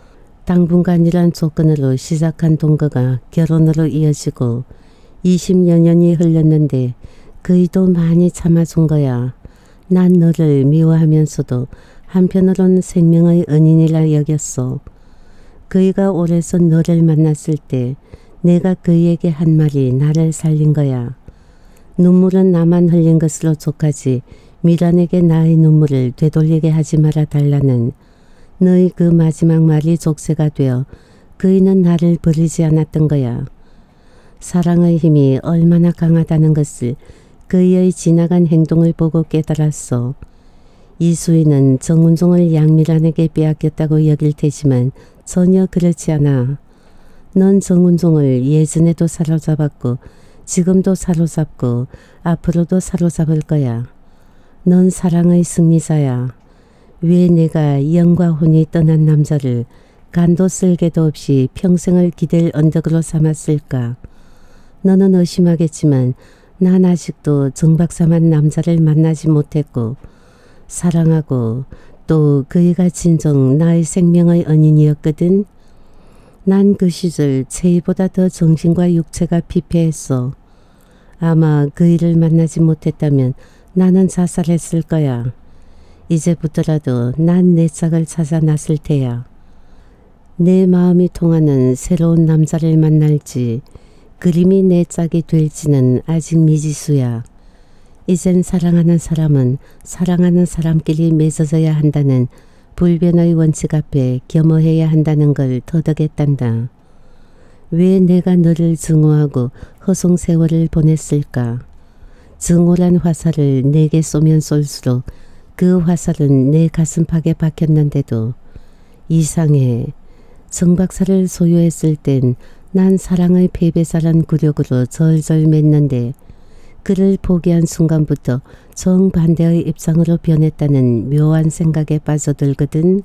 당분간이란 조건으로 시작한 동거가 결혼으로 이어지고 이십여 년이 흘렀는데 그이도 많이 참아준 거야. 난 너를 미워하면서도 한편으론 생명의 은인이라 여겼어. 그이가 오래서 너를 만났을 때 내가 그이에게 한 말이 나를 살린 거야. 눈물은 나만 흘린 것으로 족하지 미란에게 나의 눈물을 되돌리게 하지 말아 달라는 너의 그 마지막 말이 족쇄가 되어 그이는 나를 버리지 않았던 거야. 사랑의 힘이 얼마나 강하다는 것을 그이의 지나간 행동을 보고 깨달았어. 이수인은 정운종을 양미란에게 빼앗겼다고 여길 테지만 전혀 그렇지 않아. 넌 정운종을 예전에도 사로잡았고 지금도 사로잡고 앞으로도 사로잡을 거야. 넌 사랑의 승리자야. 왜 내가 영과 혼이 떠난 남자를 간도 쓸개도 없이 평생을 기댈 언덕으로 삼았을까? 너는 의심하겠지만 난 아직도 정박사만 남자를 만나지 못했고 사랑하고 또 그이가 진정 나의 생명의 은인이었거든. 난 그 시절 채이보다 더 정신과 육체가 피폐했어. 아마 그이를 만나지 못했다면 나는 자살했을 거야. 이제부터라도 난 내 짝을 찾아 나설 테야. 내 마음이 통하는 새로운 남자를 만날지 그림이 내 짝이 될지는 아직 미지수야. 이젠 사랑하는 사람은 사랑하는 사람끼리 맺어져야 한다는 불변의 원칙 앞에 겸허해야 한다는 걸 터득했단다. 왜 내가 너를 증오하고 허송 세월을 보냈을까? 증오란 화살을 내게 쏘면 쏠수록 그 화살은 내 가슴팍에 박혔는데도 이상해. 정 박사를 소유했을 땐 난 사랑의 패배자란 굴욕으로 절절 맸는데 그를 포기한 순간부터 정반대의 입장으로 변했다는 묘한 생각에 빠져들거든.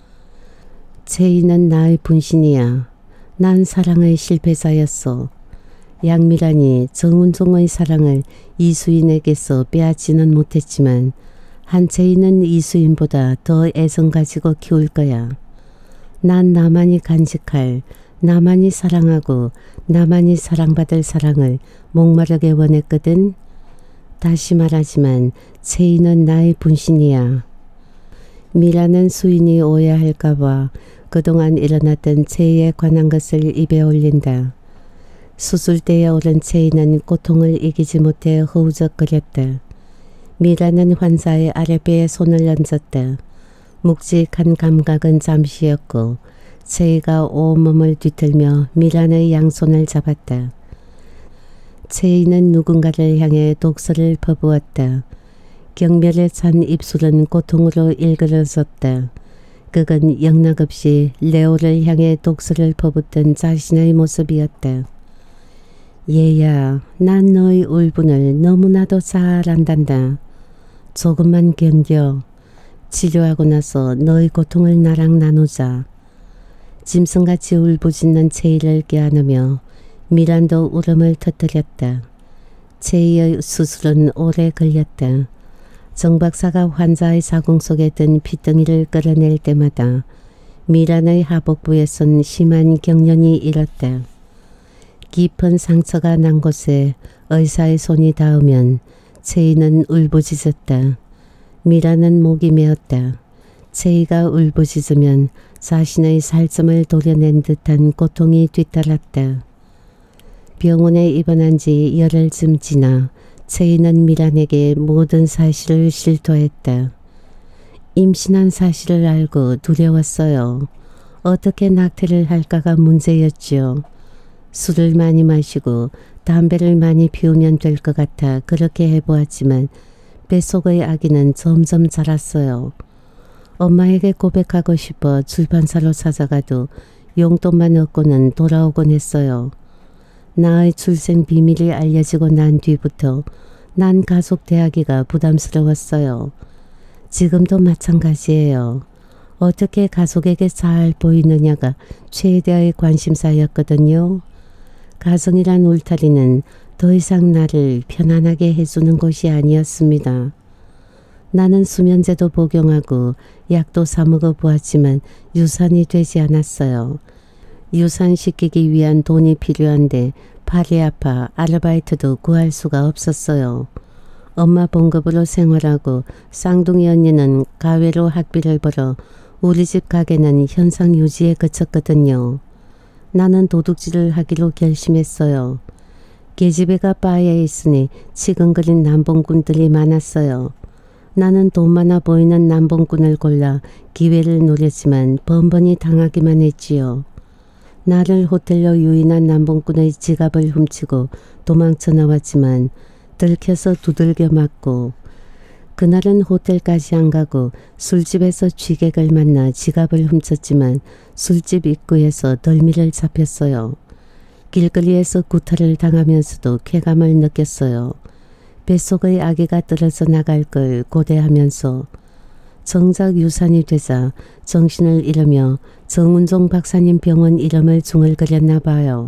채이는 나의 분신이야. 난 사랑의 실패자였어. 양미란이 정운종의 사랑을 이수인에게서 빼앗지는 못했지만 한채이는 이수인보다 더 애정 가지고 키울 거야. 난 나만이 간직할, 나만이 사랑하고 나만이 사랑받을 사랑을 목마르게 원했거든. 다시 말하지만 채이는 나의 분신이야. 미라는 수인이 오해할까봐 그동안 일어났던 채이에 관한 것을 입에 올린다. 수술대에 오른 채이는 고통을 이기지 못해 허우적거렸다. 미라는 환자의 아랫배에 손을 얹었다. 묵직한 감각은 잠시였고 채이가 온몸을 뒤틀며 미란의 양손을 잡았다. 채이는 누군가를 향해 독서를 퍼부었다. 경멸에 찬 입술은 고통으로 일그러졌다. 그건 영락없이 레오를 향해 독서를 퍼붓던 자신의 모습이었다. 얘야, 난 너의 울분을 너무나도 잘 안단다. 조금만 견뎌. 치료하고 나서 너의 고통을 나랑 나누자. 짐승같이 울부짖는 체이를 껴안으며 미란도 울음을 터뜨렸다. 체이의 수술은 오래 걸렸다. 정 박사가 환자의 자궁 속에 든 피덩이를 끌어낼 때마다 미란의 하복부에선 심한 경련이 일었다. 깊은 상처가 난 곳에 의사의 손이 닿으면 체이는 울부짖었다. 미란은 목이 메었다. 체이가 울부짖으면 자신의 살점을 도려낸 듯한 고통이 뒤따랐다. 병원에 입원한 지 열흘쯤 지나 체이는 미란에게 모든 사실을 실토했다. 임신한 사실을 알고 두려웠어요. 어떻게 낙태를 할까가 문제였지요. 술을 많이 마시고 담배를 많이 피우면 될 것 같아 그렇게 해보았지만 뱃속의 아기는 점점 자랐어요. 엄마에게 고백하고 싶어 출판사로 찾아가도 용돈만 얻고는 돌아오곤 했어요. 나의 출생 비밀이 알려지고 난 뒤부터 난 가족 대하기가 부담스러웠어요. 지금도 마찬가지예요. 어떻게 가족에게 잘 보이느냐가 최대의 관심사였거든요. 가정이란 울타리는 더 이상 나를 편안하게 해주는 곳이 아니었습니다. 나는 수면제도 복용하고 약도 사 먹어 보았지만 유산이 되지 않았어요. 유산시키기 위한 돈이 필요한데 팔이 아파 아르바이트도 구할 수가 없었어요. 엄마 봉급으로 생활하고 쌍둥이 언니는 가외로 학비를 벌어 우리 집 가게는 현상 유지에 그쳤거든요. 나는 도둑질을 하기로 결심했어요. 계집애가 바에 있으니 치근거린 남봉꾼들이 많았어요. 나는 돈 많아 보이는 남봉꾼을 골라 기회를 노렸지만 번번이 당하기만 했지요. 나를 호텔로 유인한 남봉꾼의 지갑을 훔치고 도망쳐 나왔지만 들켜서 두들겨 맞고, 그날은 호텔까지 안 가고 술집에서 취객을 만나 지갑을 훔쳤지만 술집 입구에서 덜미를 잡혔어요. 길거리에서 구타를 당하면서도 쾌감을 느꼈어요. 뱃속의 아기가 떨어져 나갈 걸 고대하면서 정작 유산이 되자 정신을 잃으며 정운종 박사님 병원 이름을 중얼거렸나 봐요.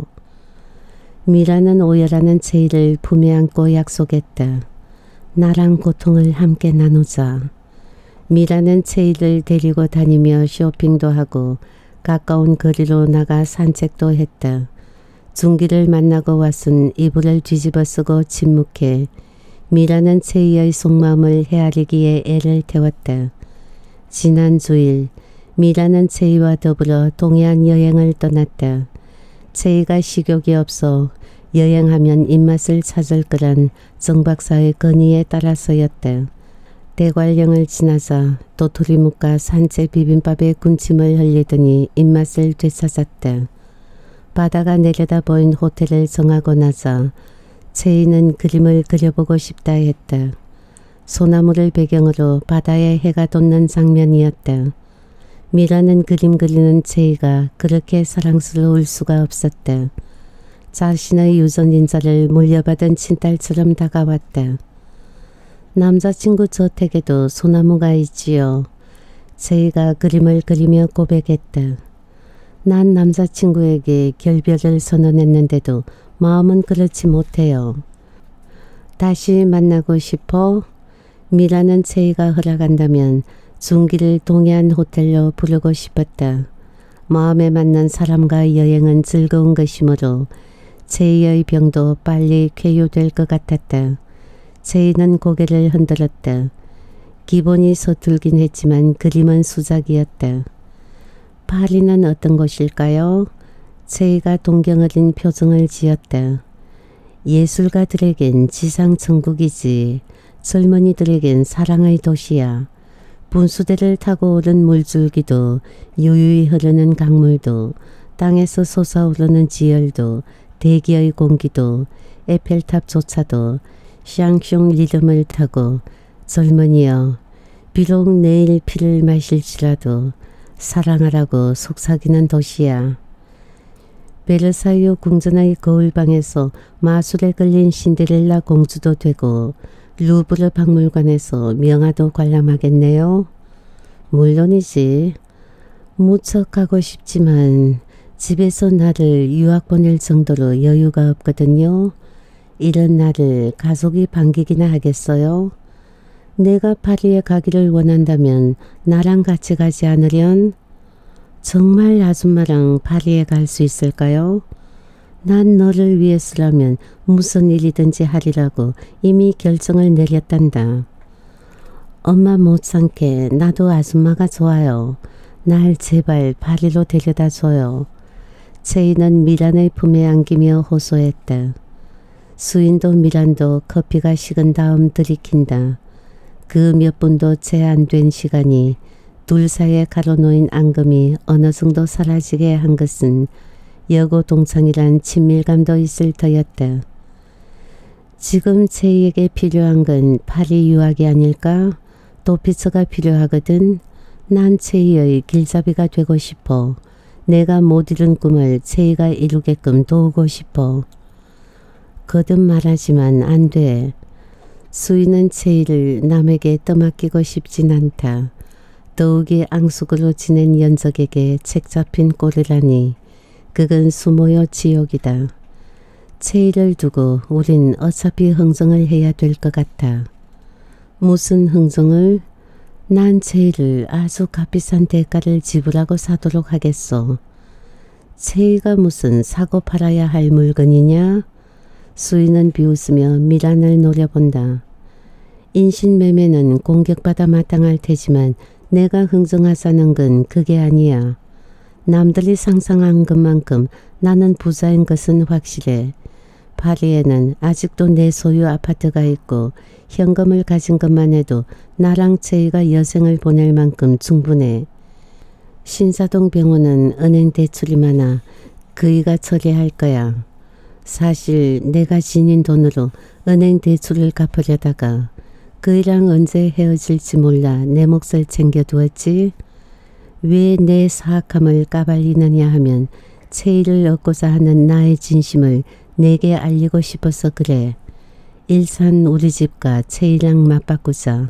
미라는 오열하는 체이를 품에 안고 약속했다. 나랑 고통을 함께 나누자. 미라는 체이를 데리고 다니며 쇼핑도 하고 가까운 거리로 나가 산책도 했다. 중기를 만나고 왔은 이불을 뒤집어 쓰고 침묵해 미라는 체이의 속마음을 헤아리기에 애를 태웠다. 지난 주일 미라는 체이와 더불어 동해안 여행을 떠났다. 체이가 식욕이 없어 여행하면 입맛을 찾을 거란 정 박사의 건의에 따라서였다. 대관령을 지나자 도토리묵과 산채 비빔밥에 군침을 흘리더니 입맛을 되찾았다. 바다가 내려다 보인 호텔을 정하고 나자 체이는 그림을 그려보고 싶다 했다. 소나무를 배경으로 바다에 해가 돋는 장면이었다. 미라는 그림 그리는 체이가 그렇게 사랑스러울 수가 없었다. 자신의 유전인자를 물려받은 친딸처럼 다가왔다. 남자친구 저택에도 소나무가 있지요. 체이가 그림을 그리며 고백했다. 난 남자친구에게 결별을 선언했는데도 마음은 그렇지 못해요. 다시 만나고 싶어? 미라는 체이가 허락한다면 중기를 동해안 호텔로 부르고 싶었다. 마음에 맞는 사람과 여행은 즐거운 것이므로 체이의 병도 빨리 쾌유될 것 같았다. 체이는 고개를 흔들었다. 기본이 서툴긴 했지만 그림은 수작이었다. 파리는 어떤 곳일까요? 체이가 동경 어린 표정을 지었다. 예술가들에겐 지상천국이지. 젊은이들에겐 사랑의 도시야. 분수대를 타고 오른 물줄기도, 유유히 흐르는 강물도, 땅에서 솟아오르는 지열도, 대기의 공기도, 에펠탑조차도 샹숑 리듬을 타고 젊은이여, 비록 내일 피를 마실지라도 사랑하라고 속삭이는 도시야. 베르사유 궁전의 거울방에서 마술에 끌린 신데렐라 공주도 되고 루브르 박물관에서 명화도 관람하겠네요. 물론이지. 무척 가고 싶지만 집에서 나를 유학 보낼 정도로 여유가 없거든요. 이런 나를 가족이 반기기나 하겠어요? 내가 파리에 가기를 원한다면 나랑 같이 가지 않으련? 정말 아줌마랑 파리에 갈 수 있을까요? 난 너를 위해서라면 무슨 일이든지 하리라고 이미 결정을 내렸단다. 엄마 못삼게 나도 아줌마가 좋아요. 날 제발 파리로 데려다 줘요. 체이는 미란의 품에 안기며 호소했다. 수인도 미란도 커피가 식은 다음 들이킨다. 그 몇 분도 채 안 된 시간이 둘 사이에 가로놓인 앙금이 어느 정도 사라지게 한 것은 여고 동창이란 친밀감도 있을 터였다. 지금 체이에게 필요한 건 파리 유학이 아닐까? 도피처가 필요하거든. 난 체이의 길잡이가 되고 싶어. 내가 못 이룬 꿈을 체이가 이루게끔 도우고 싶어. 거듭 말하지만 안 돼. 수인은 체이를 남에게 떠맡기고 싶진 않다. 더욱이 앙숙으로 지낸 연적에게 책 잡힌 꼴이라니 그건 수모여 지옥이다. 체이를 두고 우린 어차피 흥정을 해야 될 것 같아. 무슨 흥정을? 난 체이를 아주 값비싼 대가를 지불하고 사도록 하겠소. 체이가 무슨 사고 팔아야 할 물건이냐? 수인은 비웃으며 미란을 노려본다. 인신매매는 공격받아 마땅할 테지만 내가 흥정하자는 건 그게 아니야. 남들이 상상한 것만큼 나는 부자인 것은 확실해. 파리에는 아직도 내 소유 아파트가 있고 현금을 가진 것만 해도 나랑 체이가 여생을 보낼 만큼 충분해. 신사동 병원은 은행 대출이 많아 그이가 처리할 거야. 사실 내가 지닌 돈으로 은행 대출을 갚으려다가 그이랑 언제 헤어질지 몰라 내 몫을 챙겨두었지. 왜 내 사악함을 까발리느냐 하면 체이를 얻고자 하는 나의 진심을 내게 알리고 싶어서 그래. 일산 우리 집과 체이랑 맞바꾸자.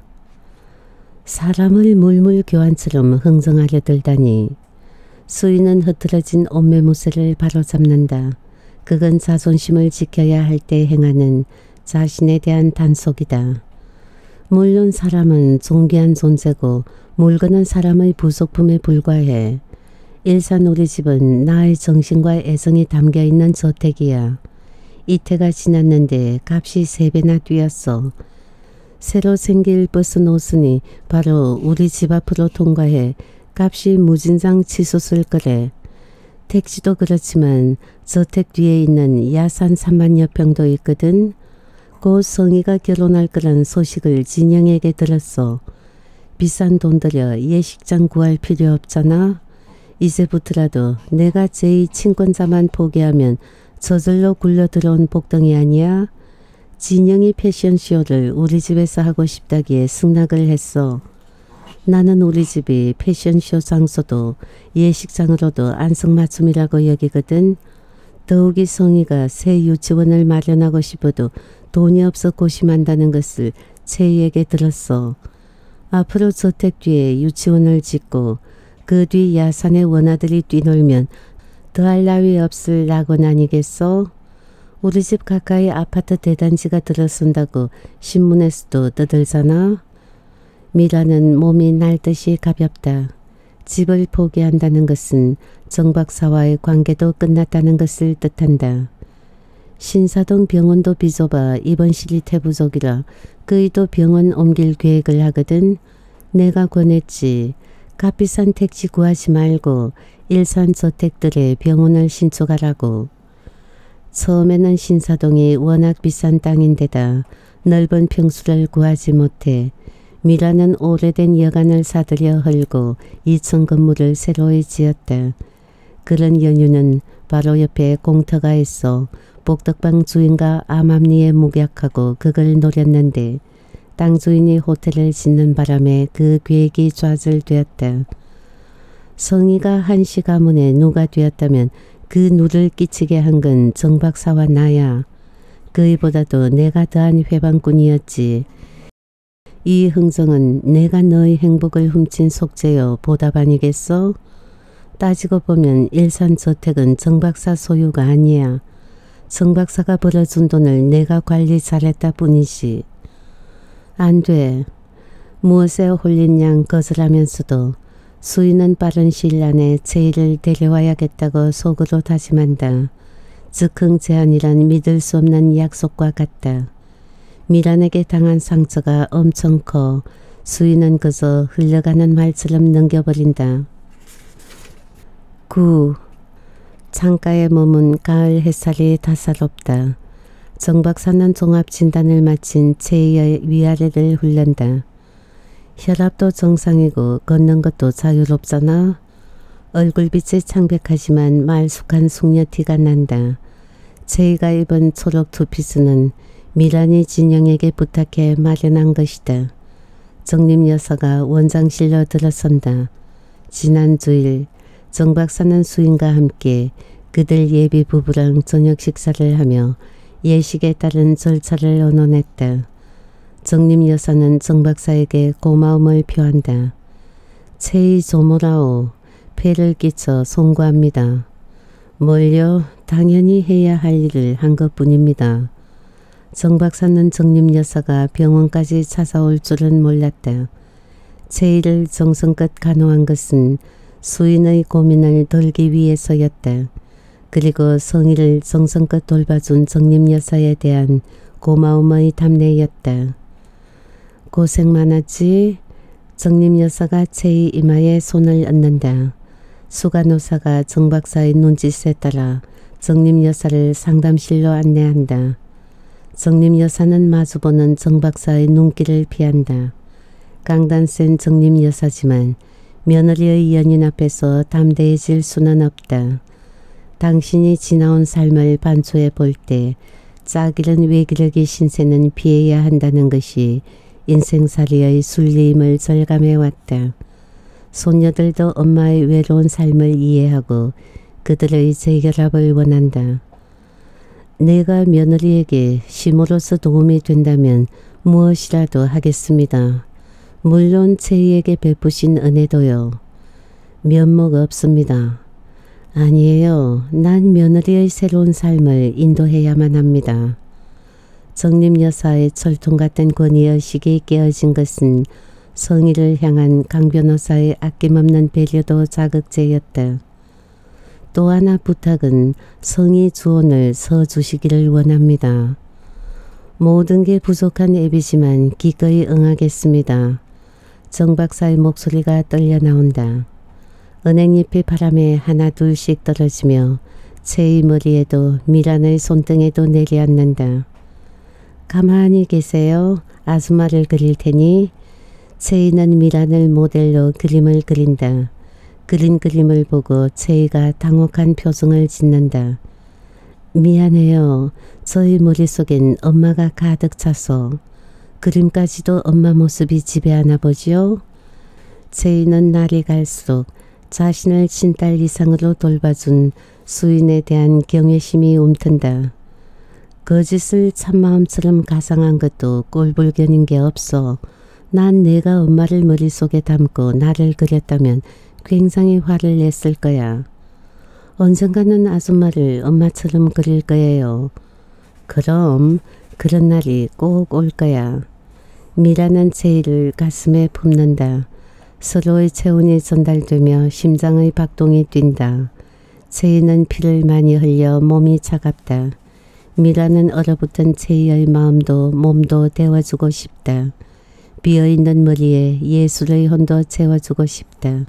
사람을 물물 교환처럼 흥정하려 들다니. 수인은 흐트러진 옷매무새를 바로잡는다. 그건 자존심을 지켜야 할 때 행하는 자신에 대한 단속이다. 물론 사람은 존귀한 존재고 물건은 사람의 부속품에 불과해. 일산 우리 집은 나의 정신과 애정이 담겨있는 저택이야. 이태가 지났는데 값이 세 배나 뛰었어. 새로 생길 버스 노선이 바로 우리 집 앞으로 통과해 값이 무진장 치솟을 거래. 택시도 그렇지만 저택 뒤에 있는 야산 삼만여 평도 있거든. 곧 성희가 결혼할 거란 소식을 진영에게 들었어. 비싼 돈 들여 예식장 구할 필요 없잖아. 이제부터라도 내가 제이 친권자만 포기하면 저절로 굴러 들어온 복덩이 아니야? 진영이 패션쇼를 우리 집에서 하고 싶다기에 승낙을 했어. 나는 우리 집이 패션쇼 장소도 예식장으로도 안성맞춤이라고 여기거든. 더욱이 성희가 새 유치원을 마련하고 싶어도 돈이 없어 고심한다는 것을 체이에게 들었어. 앞으로 저택 뒤에 유치원을 짓고 그 뒤 야산의 원아들이 뛰놀면 더할 나위 없을 낙원 아니겠소? 우리 집 가까이 아파트 대단지가 들어선다고 신문에서도 떠들잖아. 미라는 몸이 날듯이 가볍다. 집을 포기한다는 것은 정 박사와의 관계도 끝났다는 것을 뜻한다. 신사동 병원도 비좁아 입원실이 태부족이라 그이도 병원 옮길 계획을 하거든. 내가 권했지. 값비싼 택지 구하지 말고 일산 저택들에 병원을 신축하라고. 처음에는 신사동이 워낙 비싼 땅인데다 넓은 평수를 구하지 못해 미라는 오래된 여관을 사들여 헐고 이 층 건물을 새로이 지었다. 그런 연유는 바로 옆에 공터가 있어 복덕방 주인과 암암리에 묵약하고 그걸 노렸는데 땅 주인이 호텔을 짓는 바람에 그 계획이 좌절되었다. 성희가 한시 가문의 누가 되었다면 그 누를 끼치게 한 건 정 박사와 나야. 그이보다도 내가 더한 회방꾼이었지. 이 흥정은 내가 너의 행복을 훔친 속죄여 보답 아니겠소? 따지고 보면 일산저택은 정 박사 소유가 아니야. 정 박사가 벌어준 돈을 내가 관리 잘했다 뿐이지. 안 돼. 무엇에 홀린 양 거절하면서도 수인은 빠른 시일 안에 제이를 데려와야겠다고 속으로 다짐한다. 즉흥 제안이란 믿을 수 없는 약속과 같다. 미란에게 당한 상처가 엄청 커 수인은 그저 흘러가는 말처럼 넘겨버린다. 구. 창가에 머문 가을 햇살이 다사롭다. 정 박사는 종합진단을 마친 제이의 위아래를 훈련다. 혈압도 정상이고 걷는 것도 자유롭잖아. 얼굴빛이 창백하지만 말쑥한 숙녀티가 난다. 제이가 입은 초록 투피스는 미란이 진영에게 부탁해 마련한 것이다. 정림 여사가 원장실로 들어선다. 지난 주일 정 박사는 수인과 함께 그들 예비 부부랑 저녁 식사를 하며 예식에 따른 절차를 언론했다. 정림 여사는 정 박사에게 고마움을 표한다. 제이 조모라오. 폐를 끼쳐 송구합니다. 뭘요? 당연히 해야 할 일을 한 것뿐입니다. 정 박사는 정림 여사가 병원까지 찾아올 줄은 몰랐다. 제이를 정성껏 간호한 것은 수인의 고민을 덜기 위해서였다. 그리고 성희를 정성껏 돌봐준 정림 여사에 대한 고마움의 답례였다. 고생 많았지? 정림 여사가 제이 이마에 손을 얹는다. 수간호사가 정 박사의 눈짓에 따라 정림 여사를 상담실로 안내한다. 정림 여사는 마주보는 정 박사의 눈길을 피한다. 강단센 정림 여사지만 며느리의 연인 앞에서 담대해질 수는 없다. 당신이 지나온 삶을 반초해 볼 때 짝이른 외기력의 신세는 피해야 한다는 것이 인생살이의 순리임을 절감해왔다. 손녀들도 엄마의 외로운 삶을 이해하고 그들의 재결합을 원한다. 내가 며느리에게 시모로서 도움이 된다면 무엇이라도 하겠습니다. 물론 제이에게 베푸신 은혜도요. 면목 없습니다. 아니에요. 난 며느리의 새로운 삶을 인도해야만 합니다. 정림 여사의 철통 같은 권위의식이 깨어진 것은 성희를 향한 강 변호사의 아낌없는 배려도 자극제였다. 또 하나 부탁은 성희 주원을 서주시기를 원합니다. 모든 게 부족한 앱이지만 기꺼이 응하겠습니다. 정 박사의 목소리가 떨려 나온다. 은행잎이 바람에 하나 둘씩 떨어지며 제이 머리에도 미란의 손등에도 내려앉는다. 가만히 계세요. 아줌마를 그릴 테니. 제이는 미란을 모델로 그림을 그린다. 그린 그림을 보고 제이가 당혹한 표정을 짓는다. 미안해요. 저희 머릿속엔 엄마가 가득 차서. 그림까지도 엄마 모습이 지배하나 보지요? 제이는 날이 갈수록 자신을 친딸 이상으로 돌봐준 수인에 대한 경외심이 움튼다. 거짓을 참마음처럼 가상한 것도 꼴불견인 게 없어. 난 내가 엄마를 머릿속에 담고 나를 그렸다면 굉장히 화를 냈을 거야. 언젠가는 아줌마를 엄마처럼 그릴 거예요. 그럼 그런 날이 꼭 올 거야. 미라는 제이를 가슴에 품는다. 서로의 체온이 전달되며 심장의 박동이 뛴다. 제이는 피를 많이 흘려 몸이 차갑다. 미라는 얼어붙은 제이의 마음도 몸도 데워주고 싶다. 비어있는 머리에 예술의 혼도 채워주고 싶다.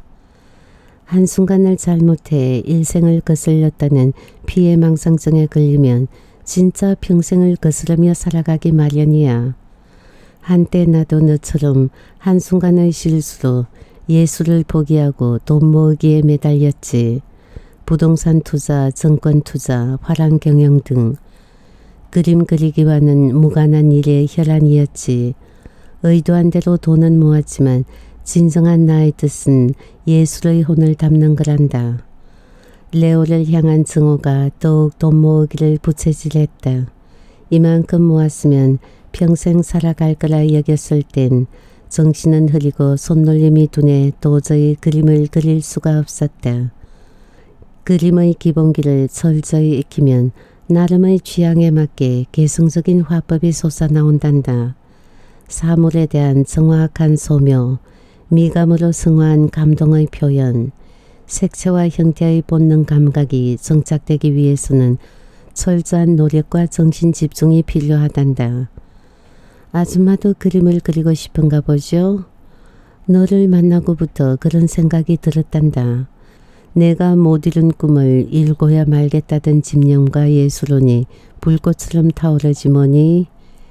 한순간을 잘못해 일생을 거슬렸다는 피해망상증에 걸리면 진짜 평생을 거스르며 살아가기 마련이야. 한때 나도 너처럼 한순간의 실수로 예술을 포기하고 돈 모으기에 매달렸지. 부동산 투자, 정권 투자, 화랑 경영 등 그림 그리기와는 무관한 일의 혈안이었지. 의도한 대로 돈은 모았지만 진정한 나의 뜻은 예술의 혼을 담는 거란다. 레오를 향한 증오가 더욱 돈 모으기를 부채질했다. 이만큼 모았으면 평생 살아갈 거라 여겼을 땐 정신은 흐리고 손놀림이 둔해 도저히 그림을 그릴 수가 없었다. 그림의 기본기를 철저히 익히면 나름의 취향에 맞게 개성적인 화법이 솟아나온단다. 사물에 대한 정확한 소묘, 미감으로 승화한 감동의 표현, 색채와 형태의 본능 감각이 정착되기 위해서는 철저한 노력과 정신 집중이 필요하단다. 아줌마도 그림을 그리고 싶은가 보죠? 너를 만나고부터 그런 생각이 들었단다. 내가 못 이룬 꿈을 이루고야 말겠다던 집념과 예술론이 불꽃처럼 타오르지 뭐니.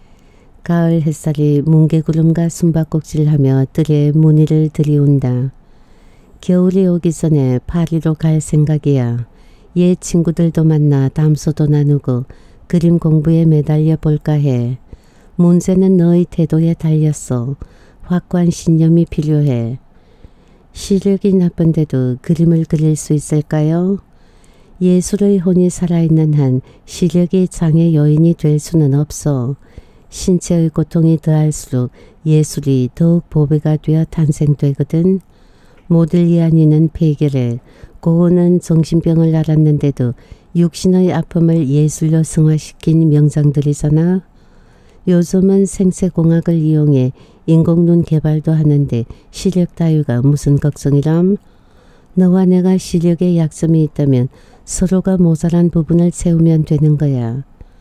가을 햇살이 뭉게구름과 숨바꼭질하며 뜰에 무늬를 들이운다. 겨울이 오기 전에 파리로 갈 생각이야. 옛 친구들도 만나 담소도 나누고 그림 공부에 매달려 볼까 해. 문제는 너의 태도에 달렸어. 확고한 신념이 필요해. 시력이 나쁜데도 그림을 그릴 수 있을까요? 예술의 혼이 살아있는 한 시력이 장애 요인이 될 수는 없어. 신체의 고통이 더할수록 예술이 더욱 보배가 되어 탄생되거든. 모딜리아니는 폐결해 고은은 정신병을 앓았는데도 육신의 아픔을 예술로 승화시킨 명장들이잖아. 요즘은 생체공학을 이용해 인공눈 개발도 하는데 시력 다유가 무슨 걱정이람? 너와 내가 시력에 약점이 있다면 서로가 모자란 부분을 채우면 되는 거야.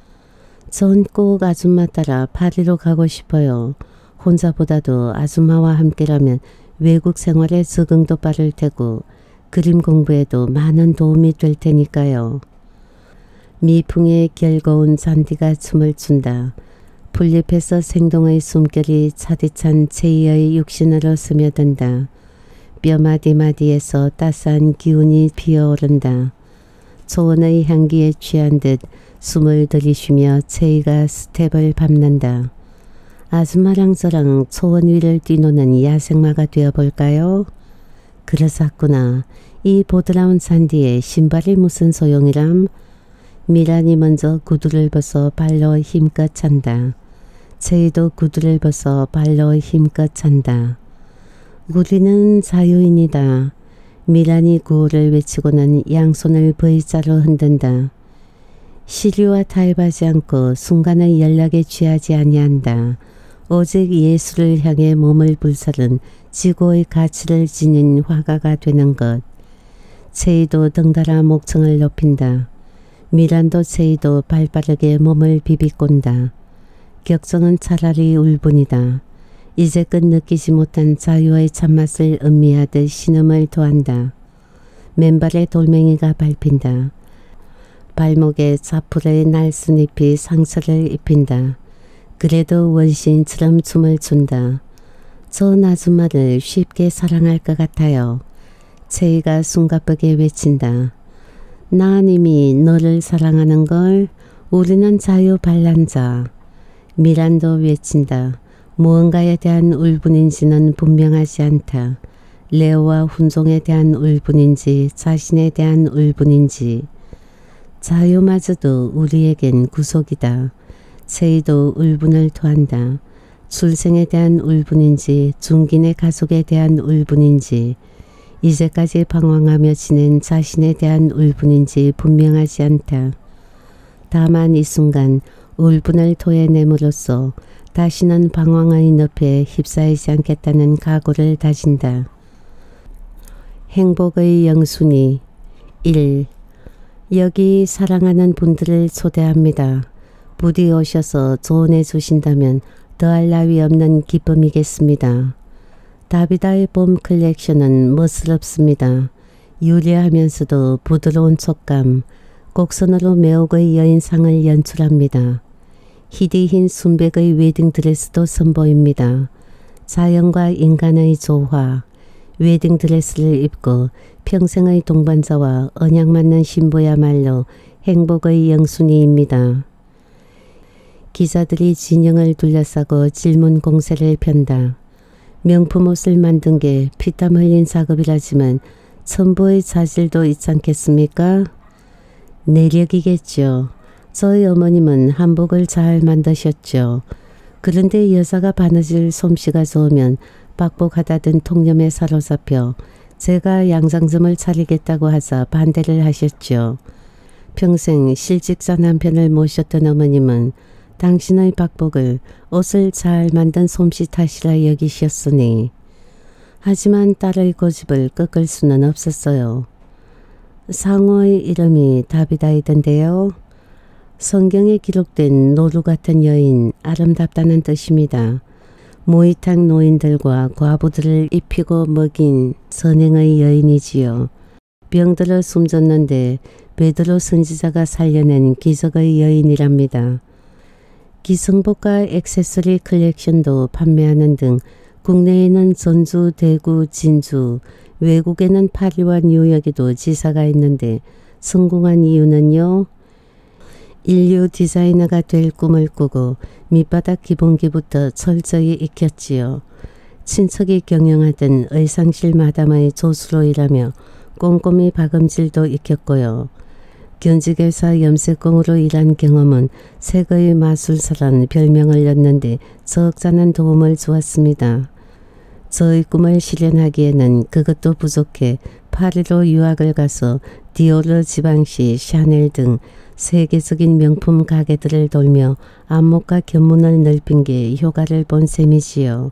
전 꼭 아줌마 따라 파리로 가고 싶어요. 혼자보다도 아줌마와 함께라면 외국 생활에 적응도 빠를 테고 그림 공부에도 많은 도움이 될 테니까요. 미풍의 결고운 잔디가 춤을 춘다. 풀잎에서 생동의 숨결이 차디찬 제이의 육신으로 스며든다. 뼈마디마디에서 따스한 기운이 피어오른다. 초원의 향기에 취한 듯 숨을 들이쉬며 제이가 스텝을 밟는다. 아줌마랑 저랑 초원 위를 뛰노는 야생마가 되어볼까요? 그러셨구나. 이 보드라운 잔디에 신발이 무슨 소용이람? 미란이 먼저 구두를 벗어 발로 힘껏 찬다. 제이도 구두를 벗어 발로 힘껏 찬다. 우리는 자유인이다. 미란이 구호를 외치고는 양손을 V자로 흔든다. 시류와 타협하지 않고 순간의 연락에 취하지 아니한다. 오직 예술을 향해 몸을 불사른 지고의 가치를 지닌 화가가 되는 것. 제이도 덩달아 목청을 높인다. 미란도 제이도 발빠르게 몸을 비비꼰다. 격정은 차라리 울분이다. 이제껏 느끼지 못한 자유의 참맛을 음미하듯 신음을 토한다. 맨발에 돌멩이가 밟힌다. 발목에 자풀의 날순잎이 상처를 입힌다. 그래도 원시인처럼 춤을 춘다. 전 아줌마를 쉽게 사랑할 것 같아요. 제이가 숨가쁘게 외친다. 난 이미 너를 사랑하는 걸. 우리는 자유반란자. 미란도 외친다. 무언가에 대한 울분인지는 분명하지 않다. 레오와 훈종에 대한 울분인지 자신에 대한 울분인지. 자유마저도 우리에겐 구속이다. 제이도 울분을 토한다. 출생에 대한 울분인지 중긴의 가속에 대한 울분인지 이제까지 방황하며 지낸 자신에 대한 울분인지 분명하지 않다. 다만 이 순간 울분을 토해냄으로써 다시는 방황의 늪에 휩싸이지 않겠다는 각오를 다진다. 행복의 영순위 일. 여기 사랑하는 분들을 초대합니다. 부디 오셔서 조언해 주신다면 더할 나위 없는 기쁨이겠습니다. 다비다의 봄 컬렉션은 멋스럽습니다. 유려하면서도 부드러운 촉감, 곡선으로 매혹의 여인상을 연출합니다. 희디흰 순백의 웨딩드레스도 선보입니다. 자연과 인간의 조화, 웨딩드레스를 입고 평생의 동반자와 언약 맞는 신부야말로 행복의 영순위입니다. 기자들이 진영을 둘러싸고 질문 공세를 편다. 명품 옷을 만든 게 피땀 흘린 작업이라지만 천부의 자질도 있지 않겠습니까? 내력이겠죠. 저희 어머님은 한복을 잘 만드셨죠. 그런데 여자가 바느질 솜씨가 좋으면 빡복하다 든 통념에 사로잡혀 제가 양장점을 차리겠다고 하자 반대를 하셨죠. 평생 실직자 남편을 모셨던 어머님은 당신의 박복을 옷을 잘 만든 솜씨 탓이라 여기셨으니 하지만 딸의 고집을 꺾을 수는 없었어요. 상어의 이름이 다비다이던데요. 성경에 기록된 노루 같은 여인, 아름답다는 뜻입니다. 모이탕 노인들과 과부들을 입히고 먹인 선행의 여인이지요. 병들어 숨졌는데 베드로 선지자가 살려낸 기적의 여인이랍니다. 기성복과 액세서리 컬렉션도 판매하는 등 국내에는 전주, 대구, 진주, 외국에는 파리와 뉴욕에도 지사가 있는데 성공한 이유는요. 인류 디자이너가 될 꿈을 꾸고 밑바닥 기본기부터 철저히 익혔지요. 친척이 경영하던 의상실 마담의 조수로 일하며 꼼꼼히 박음질도 익혔고요. 견직회사 염색공으로 일한 경험은 세계의 마술사라는 별명을 얻는데 적잖은 도움을 주었습니다. 저의 꿈을 실현하기에는 그것도 부족해 파리로 유학을 가서 디오르, 지방시, 샤넬 등 세계적인 명품 가게들을 돌며 안목과 견문을 넓힌 게 효과를 본 셈이지요.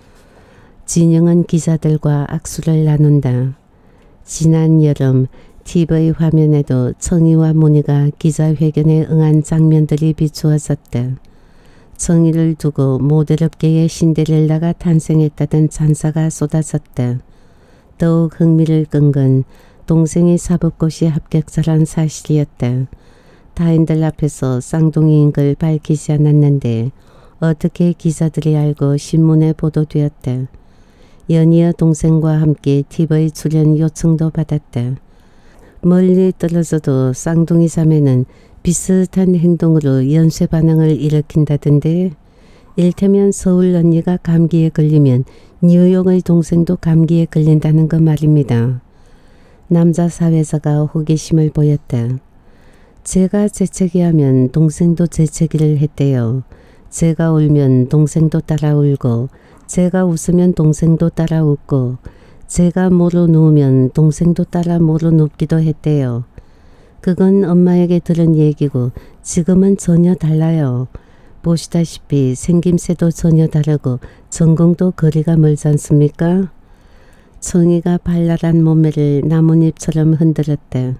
진영은 기자들과 악수를 나눈다. 지난 여름 티비 화면에도 청이와 문희가 기자회견에 응한 장면들이 비추어졌다. 청이를 두고 모델업계의 신데렐라가 탄생했다던 찬사가 쏟아졌다. 더욱 흥미를 끈 건 동생이 사법고시 합격자란 사실이었다. 타인들 앞에서 쌍둥이인 걸 밝히지 않았는데 어떻게 기자들이 알고 신문에 보도되었다. 연이어 동생과 함께 티비 출연 요청도 받았다. 멀리 떨어져도 쌍둥이 자매는 비슷한 행동으로 연쇄 반응을 일으킨다던데 일테면 서울 언니가 감기에 걸리면 뉴욕의 동생도 감기에 걸린다는 거 말입니다. 남자 사회자가 호기심을 보였다. 제가 재채기하면 동생도 재채기를 했대요. 제가 울면 동생도 따라 울고 제가 웃으면 동생도 따라 웃고 제가 모로 누우면 동생도 따라 모로 눕기도 했대요. 그건 엄마에게 들은 얘기고 지금은 전혀 달라요. 보시다시피 생김새도 전혀 다르고 전공도 거리가 멀지 않습니까? 청이가 발랄한 몸매를 나뭇잎처럼 흔들었다.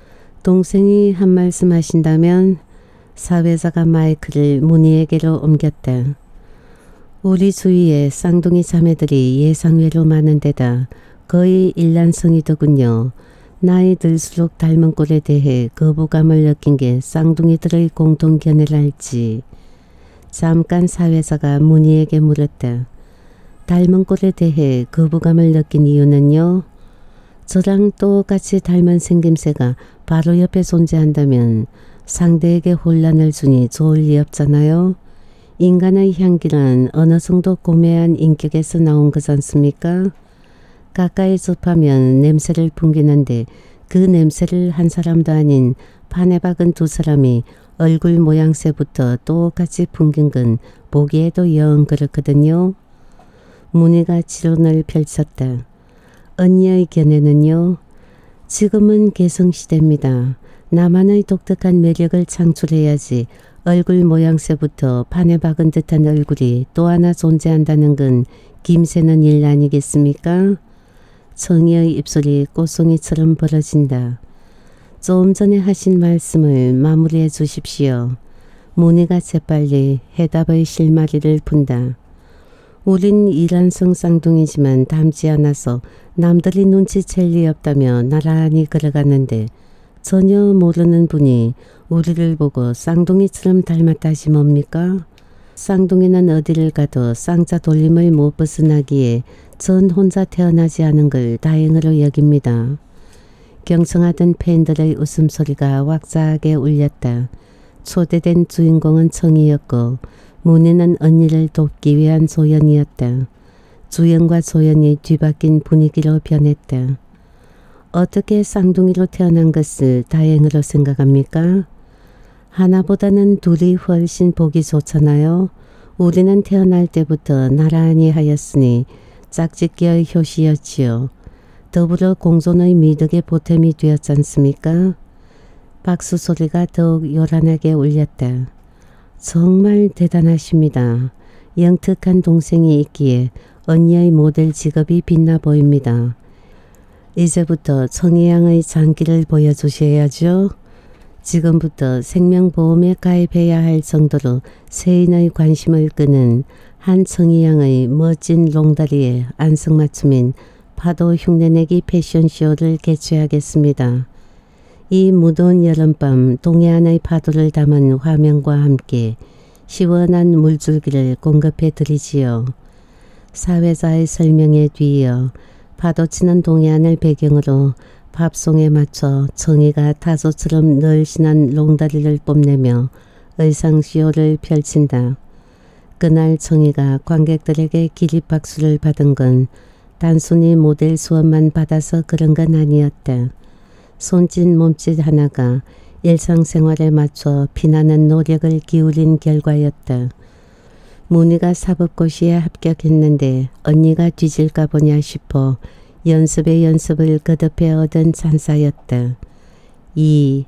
동생이 한 말씀 하신다면 사회자가 마이크를 문희에게로 옮겼다. 우리 주위에 쌍둥이 자매들이 예상외로 많은 데다 거의 일란성이더군요. 나이 들수록 닮은 꼴에 대해 거부감을 느낀 게 쌍둥이들의 공통 견해랄지. 잠깐 사회자가 문희에게 물었다. 닮은 꼴에 대해 거부감을 느낀 이유는요? 저랑 똑같이 닮은 생김새가 바로 옆에 존재한다면 상대에게 혼란을 주니 좋을 리 없잖아요. 인간의 향기란 어느 정도 고매한 인격에서 나온 거지 않습니까? 가까이 접하면 냄새를 풍기는데 그 냄새를 한 사람도 아닌 판에 박은 두 사람이 얼굴 모양새부터 똑같이 풍긴 건 보기에도 영 그렇거든요. 문희가 지론을 펼쳤다. 언니의 견해는요. 지금은 개성시대입니다. 나만의 독특한 매력을 창출해야지 얼굴 모양새부터 판에 박은 듯한 얼굴이 또 하나 존재한다는 건 김새는 일 아니겠습니까? 청이의 입술이 꽃송이처럼 벌어진다. 좀 전에 하신 말씀을 마무리해 주십시오. 문희가 재빨리 해답의 실마리를 푼다. 우린 이란성 쌍둥이지만 닮지 않아서 남들이 눈치챌 리 없다며 나란히 걸어갔는데 전혀 모르는 분이 우리를 보고 쌍둥이처럼 닮았다시 뭡니까? 쌍둥이는 어디를 가도 쌍자 돌림을 못 벗어나기에 전 혼자 태어나지 않은 걸 다행으로 여깁니다. 경청하던 팬들의 웃음소리가 왁자하게 울렸다. 초대된 주인공은 청이였고 문희는 언니를 돕기 위한 조연이었다. 주연과 소연이 뒤바뀐 분위기로 변했다. 어떻게 쌍둥이로 태어난 것을 다행으로 생각합니까? 하나보다는 둘이 훨씬 보기 좋잖아요. 우리는 태어날 때부터 나란히 하였으니 짝짓기의 효시였지요. 더불어 공손의 미덕의 보탬이 되었지 않습니까? 박수 소리가 더욱 요란하게 울렸다. 정말 대단하십니다. 영특한 동생이 있기에 언니의 모델 직업이 빛나 보입니다. 이제부터 청이양의 장기를 보여주셔야죠. 지금부터 생명보험에 가입해야 할 정도로 세인의 관심을 끄는 한 청이양의 멋진 롱다리에 안성맞춤인 파도 흉내내기 패션쇼를 개최하겠습니다. 이 무더운 여름밤 동해안의 파도를 담은 화면과 함께 시원한 물줄기를 공급해 드리지요. 사회자의 설명에 뒤이어 파도치는 동해안을 배경으로 팝송에 맞춰 청이가 타조처럼 늘씬한 롱다리를 뽐내며 의상쇼를 펼친다. 그날 청이가 관객들에게 기립박수를 받은 건 단순히 모델 수업만 받아서 그런 건 아니었다. 손짓 몸짓 하나가 일상생활에 맞춰 피나는 노력을 기울인 결과였다. 문희가 사법고시에 합격했는데 언니가 뒤질까 보냐 싶어 연습에 연습을 거듭해 얻은 찬사였다. 이.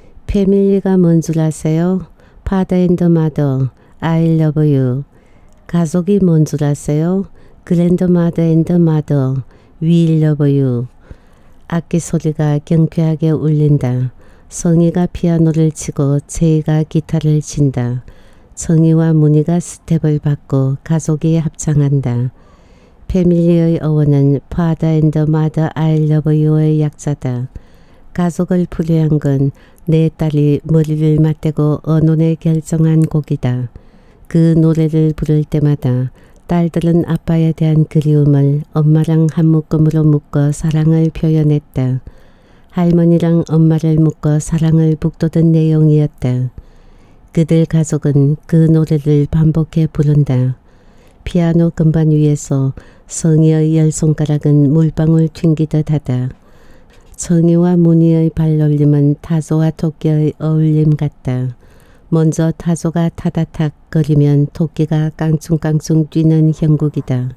패밀리가 뭔 줄 아세요? 파더 앤드 마더, I love you. 가족이 뭔 줄 아세요? 그랜드마더 앤드 마더, we love you. 악기 소리가 경쾌하게 울린다. 성희가 피아노를 치고 채희가 기타를 친다. 청이와 문희가 스텝을 받고 가족이 합창한다. 패밀리의 어원은 Father and Mother I love you의 약자다. 가족을 풀이한 건 내 딸이 머리를 맞대고 언론에 결정한 곡이다. 그 노래를 부를 때마다 딸들은 아빠에 대한 그리움을 엄마랑 한 묶음으로 묶어 사랑을 표현했다. 할머니랑 엄마를 묶어 사랑을 북돋은 내용이었다. 그들 가족은 그 노래를 반복해 부른다. 피아노 건반 위에서 성희의 열 손가락은 물방울 튕기듯 하다. 청이와 문희의 발놀림은 타조와 토끼의 어울림 같다. 먼저 타조가 타다탁 거리면 토끼가 깡충깡충 뛰는 형국이다.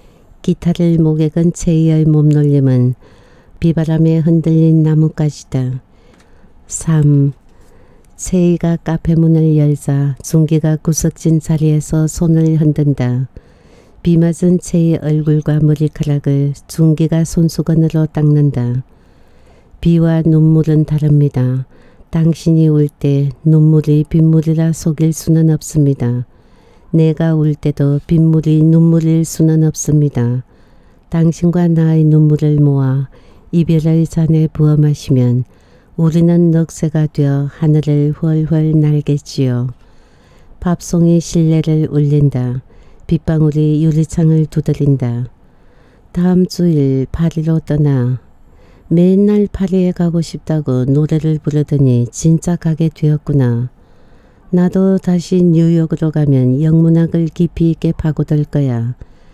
기타를 목에 건 채희의 몸놀림은 비바람에 흔들린 나뭇가지다. 삼. 채희가 카페 문을 열자 준기가 구석진 자리에서 손을 흔든다. 비 맞은 채희 얼굴과 머리카락을 준기가 손수건으로 닦는다. 비와 눈물은 다릅니다. 당신이 울 때 눈물이 빗물이라 속일 수는 없습니다. 내가 울 때도 빗물이 눈물일 수는 없습니다. 당신과 나의 눈물을 모아 이별의 잔에 부어 마시면 우리는 넋새가 되어 하늘을 훨훨 날겠지요. 팝송이 실내를 울린다. 빗방울이 유리창을 두드린다. 다음 주일 파리로 떠나. 맨날 파리에 가고 싶다고 노래를 부르더니 진짜 가게 되었구나. 나도 다시 뉴욕으로 가면 영문학을 깊이 있게 파고들 거야.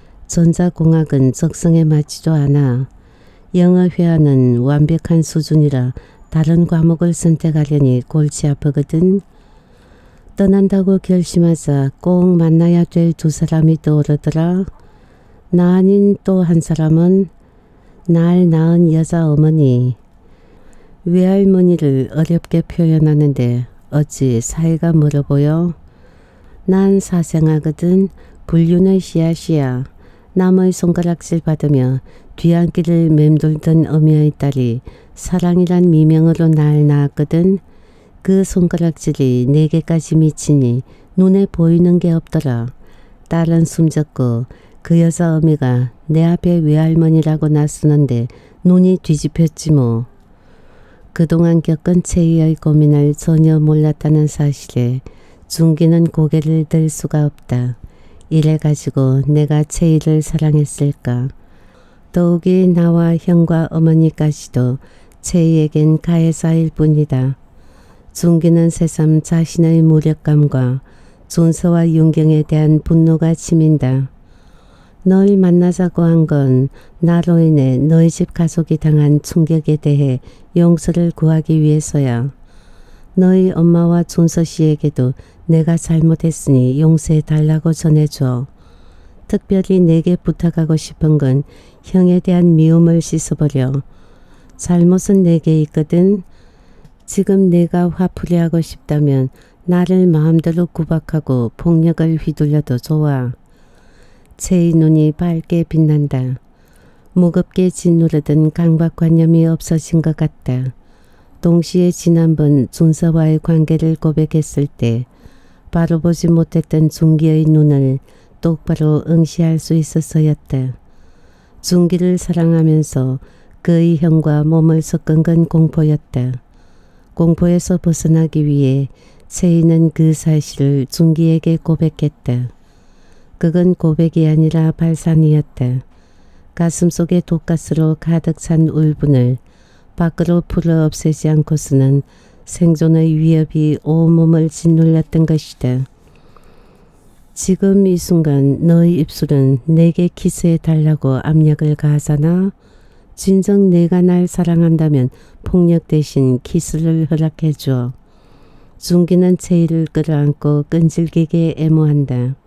전자공학은 적성에 맞지도 않아. 영어 회화는 완벽한 수준이라 다른 과목을 선택하려니 골치 아프거든. 떠난다고 결심하자 꼭 만나야 될 두 사람이 떠오르더라. 나 아닌 또 한 사람은 날 낳은 여자 어머니. 외할머니를 어렵게 표현하는데 어찌 사이가 멀어 보여? 난 사생아거든. 불륜의 씨앗이야. 남의 손가락질 받으며 뒤안길을 맴돌던 어미의 딸이 사랑이란 미명으로 날 낳았거든. 그 손가락질이 내게까지 미치니 눈에 보이는 게 없더라. 딸은 숨졌고 그 여자 어미가 내 앞에 외할머니라고 나서는데 눈이 뒤집혔지 뭐. 그동안 겪은 채희의 고민을 전혀 몰랐다는 사실에 준기는 고개를 들 수가 없다. 이래가지고 내가 채희를 사랑했을까. 더욱이 나와 형과 어머니까지도 채희에겐 가해자일 뿐이다. 준기는 새삼 자신의 무력감과 준서와 윤경에 대한 분노가 치민다. 널 만나자고 한 건 나로 인해 너희 집 가족이 당한 충격에 대해 용서를 구하기 위해서야. 너희 엄마와 준서 씨에게도 내가 잘못했으니 용서해 달라고 전해줘. 특별히 내게 부탁하고 싶은 건 형에 대한 미움을 씻어버려. 잘못은 내게 있거든. 지금 내가 화풀이 하고 싶다면 나를 마음대로 구박하고 폭력을 휘둘려도 좋아. 채의 눈이 밝게 빛난다. 무겁게 짓누르던 강박관념이 없어진 것 같다. 동시에 지난번 준서와의 관계를 고백했을 때 바로 보지 못했던 준기의 눈을 똑바로 응시할 수 있어서였다. 준기를 사랑하면서 그의 형과 몸을 섞은 건 공포였다. 공포에서 벗어나기 위해 채이는 그 사실을 준기에게 고백했다. 그건 고백이 아니라 발산이었다. 가슴속에 독가스로 가득 찬 울분을 밖으로 풀어 없애지 않고서는 생존의 위협이 온몸을 짓눌렸던 것이다. 지금 이 순간 너의 입술은 내게 키스해 달라고 압력을 가하잖아. 진정 내가 날 사랑한다면 폭력 대신 키스를 허락해줘. 준기는 채이를 끌어안고 끈질기게 애무한다.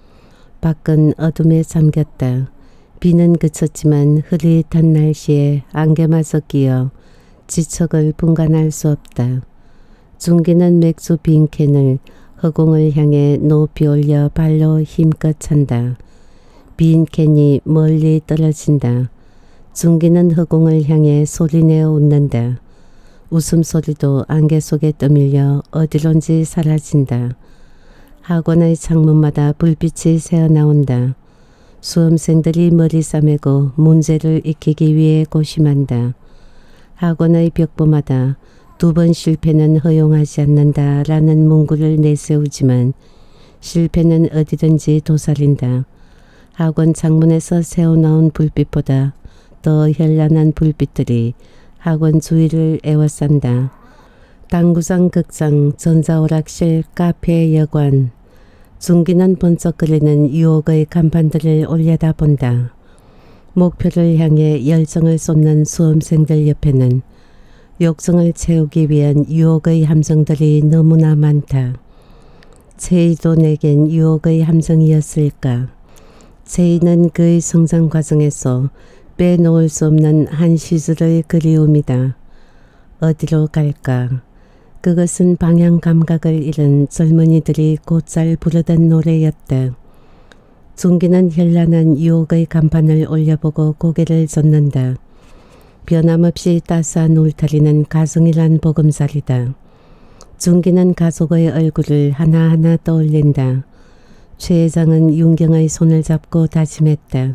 밖은 어둠에 잠겼다. 비는 그쳤지만 흐릿한 날씨에 안개마저 끼어 지척을 분간할 수 없다. 준기는 맥주 빈 캔을 허공을 향해 높이 올려 발로 힘껏 찬다. 빈 캔이 멀리 떨어진다. 준기는 허공을 향해 소리내어 웃는다. 웃음소리도 안개 속에 떠밀려 어디론지 사라진다. 학원의 창문마다 불빛이 새어나온다. 수험생들이 머리 싸매고 문제를 익히기 위해 고심한다. 학원의 벽보마다 두 번 실패는 허용하지 않는다 라는 문구를 내세우지만 실패는 어디든지 도사린다. 학원 창문에서 새어나온 불빛보다 더 현란한 불빛들이 학원 주위를 에워싼다. 당구장, 극장, 전자오락실, 카페, 여관. 준기는 번쩍거리는 유혹의 간판들을 올려다본다. 목표를 향해 열정을 쏟는 수험생들 옆에는 욕정을 채우기 위한 유혹의 함정들이 너무나 많다. 채이도 내겐 유혹의 함정이었을까. 채이는 그의 성장 과정에서 빼놓을 수 없는 한 시절의 그리움이다. 어디로 갈까? 그것은 방향 감각을 잃은 젊은이들이 곧잘 부르던 노래였다. 준기는 현란한 유혹의 간판을 올려보고 고개를 젓는다. 변함없이 따스한 울타리는 가정이란 보금자리다. 준기는 가족의 얼굴을 하나하나 떠올린다. 최 회장은 윤경의 손을 잡고 다짐했다.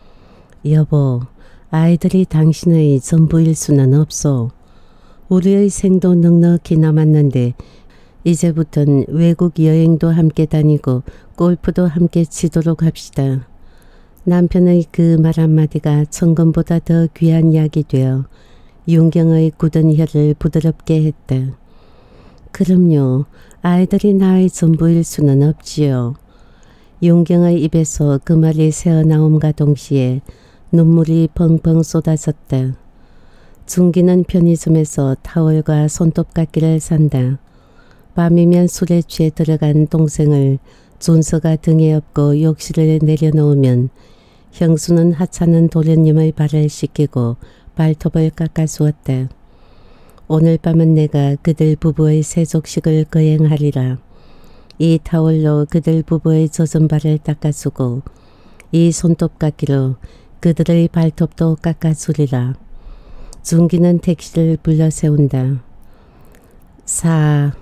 여보, 아이들이 당신의 전부일 수는 없소. 우리의 생도 넉넉히 남았는데 이제부턴 외국 여행도 함께 다니고 골프도 함께 치도록 합시다. 남편의 그 말 한마디가 천금보다 더 귀한 약이 되어 윤경의 굳은 혀를 부드럽게 했다. 그럼요. 아이들이 나의 전부일 수는 없지요. 윤경의 입에서 그 말이 새어나옴과 동시에 눈물이 펑펑 쏟아졌다. 준기는 편의점에서 타월과 손톱깎이를 산다. 밤이면 술에 취해 들어간 동생을 준서가 등에 업고 욕실에 내려놓으면 형수는 하찮은 도련님의 발을 씻기고 발톱을 깎아주었다. 오늘 밤은 내가 그들 부부의 세족식을 거행하리라. 이 타월로 그들 부부의 젖은 발을 닦아주고 이 손톱깎이로 그들의 발톱도 깎아주리라. 준기는 택시를 불러 세운다. 사.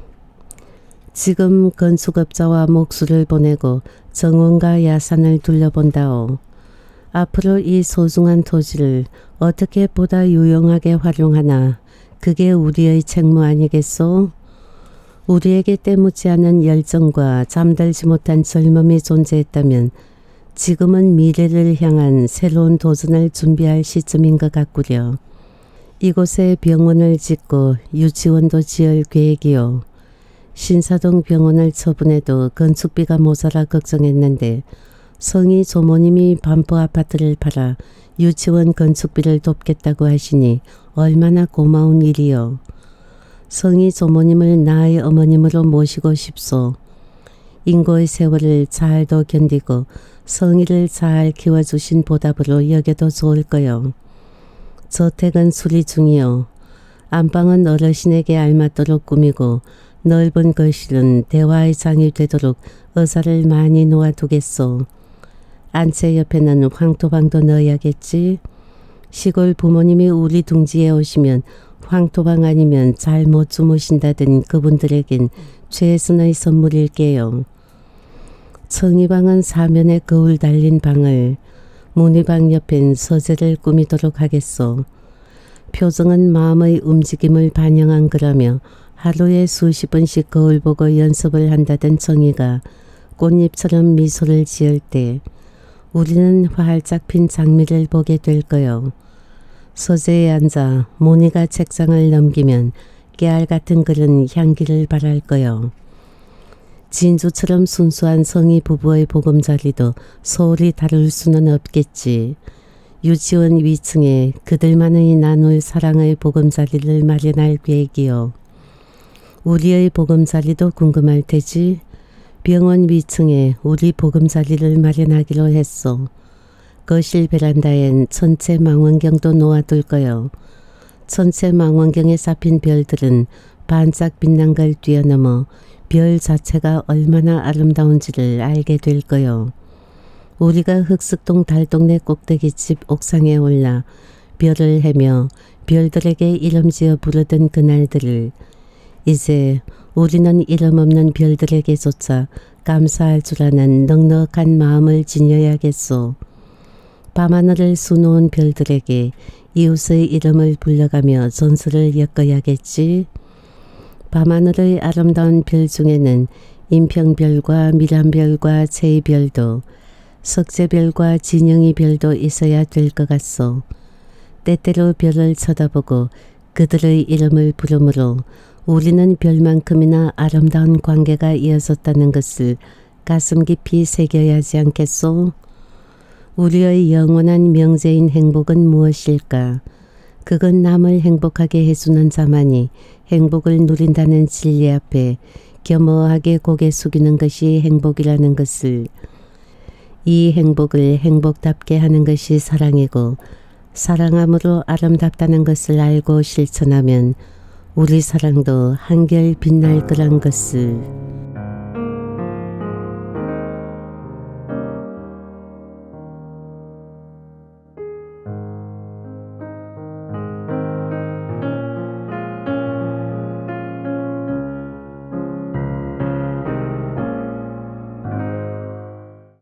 지금 건축업자와 목수를 보내고 정원과 야산을 둘러본다오. 앞으로 이 소중한 토지를 어떻게 보다 유용하게 활용하나 그게 우리의 책무 아니겠소? 우리에게 때묻지 않은 열정과 잠들지 못한 젊음이 존재했다면 지금은 미래를 향한 새로운 도전을 준비할 시점인 것 같구려. 이곳에 병원을 짓고 유치원도 지을 계획이요. 신사동 병원을 처분해도 건축비가 모자라 걱정했는데 성희 조모님이 반포 아파트를 팔아 유치원 건축비를 돕겠다고 하시니 얼마나 고마운 일이요. 성희 조모님을 나의 어머님으로 모시고 싶소. 인고의 세월을 잘도 견디고 성희를 잘 키워주신 보답으로 여겨도 좋을 거요. 저택은 수리 중이요. 안방은 어르신에게 알맞도록 꾸미고 넓은 거실은 대화의 장이 되도록 의자를 많이 놓아두겠소. 안채 옆에는 황토방도 넣어야겠지. 시골 부모님이 우리 둥지에 오시면 황토방 아니면 잘 못 주무신다던 그분들에겐 최선의 선물일게요. 청이방은 사면에 거울 달린 방을, 문희방 옆엔 서재를 꾸미도록 하겠소. 표정은 마음의 움직임을 반영한 거라며 하루에 수십 번씩 거울 보고 연습을 한다던 청이가 꽃잎처럼 미소를 지을 때 우리는 활짝 핀 장미를 보게 될 거요. 서재에 앉아 모니가 책장을 넘기면 깨알 같은 글은 향기를 발할 거요. 진주처럼 순수한 성희 부부의 보금자리도 소홀히 다룰 수는 없겠지. 유치원 위층에 그들만이 나눌 사랑의 보금자리를 마련할 계획이요. 우리의 보금자리도 궁금할 테지. 병원 위층에 우리 보금자리를 마련하기로 했소. 거실 베란다엔 천체 망원경도 놓아둘 거요. 천체 망원경에 잡힌 별들은 반짝 빛난 걸 뛰어넘어 별 자체가 얼마나 아름다운지를 알게 될 거요. 우리가 흑석동 달동네 꼭대기집 옥상에 올라 별을 헤며 별들에게 이름 지어 부르던 그날들을 이제 우리는 이름 없는 별들에게조차 감사할 줄 아는 넉넉한 마음을 지녀야겠소. 밤하늘을 수놓은 별들에게 이웃의 이름을 불러가며 전설을 엮어야겠지. 밤하늘의 아름다운 별 중에는 인평별과 미란별과 제이별도 석재별과 진영이별도 있어야 될 것 같소. 때때로 별을 쳐다보고 그들의 이름을 부르므로 우리는 별만큼이나 아름다운 관계가 이어졌다는 것을 가슴 깊이 새겨야 하지 않겠소? 우리의 영원한 명제인 행복은 무엇일까? 그건 남을 행복하게 해주는 자만이 행복을 누린다는 진리 앞에 겸허하게 고개 숙이는 것이 행복이라는 것을, 이 행복을 행복답게 하는 것이 사랑이고 사랑함으로 아름답다는 것을 알고 실천하면 우리 사랑도 한결 빛날 거란 것을.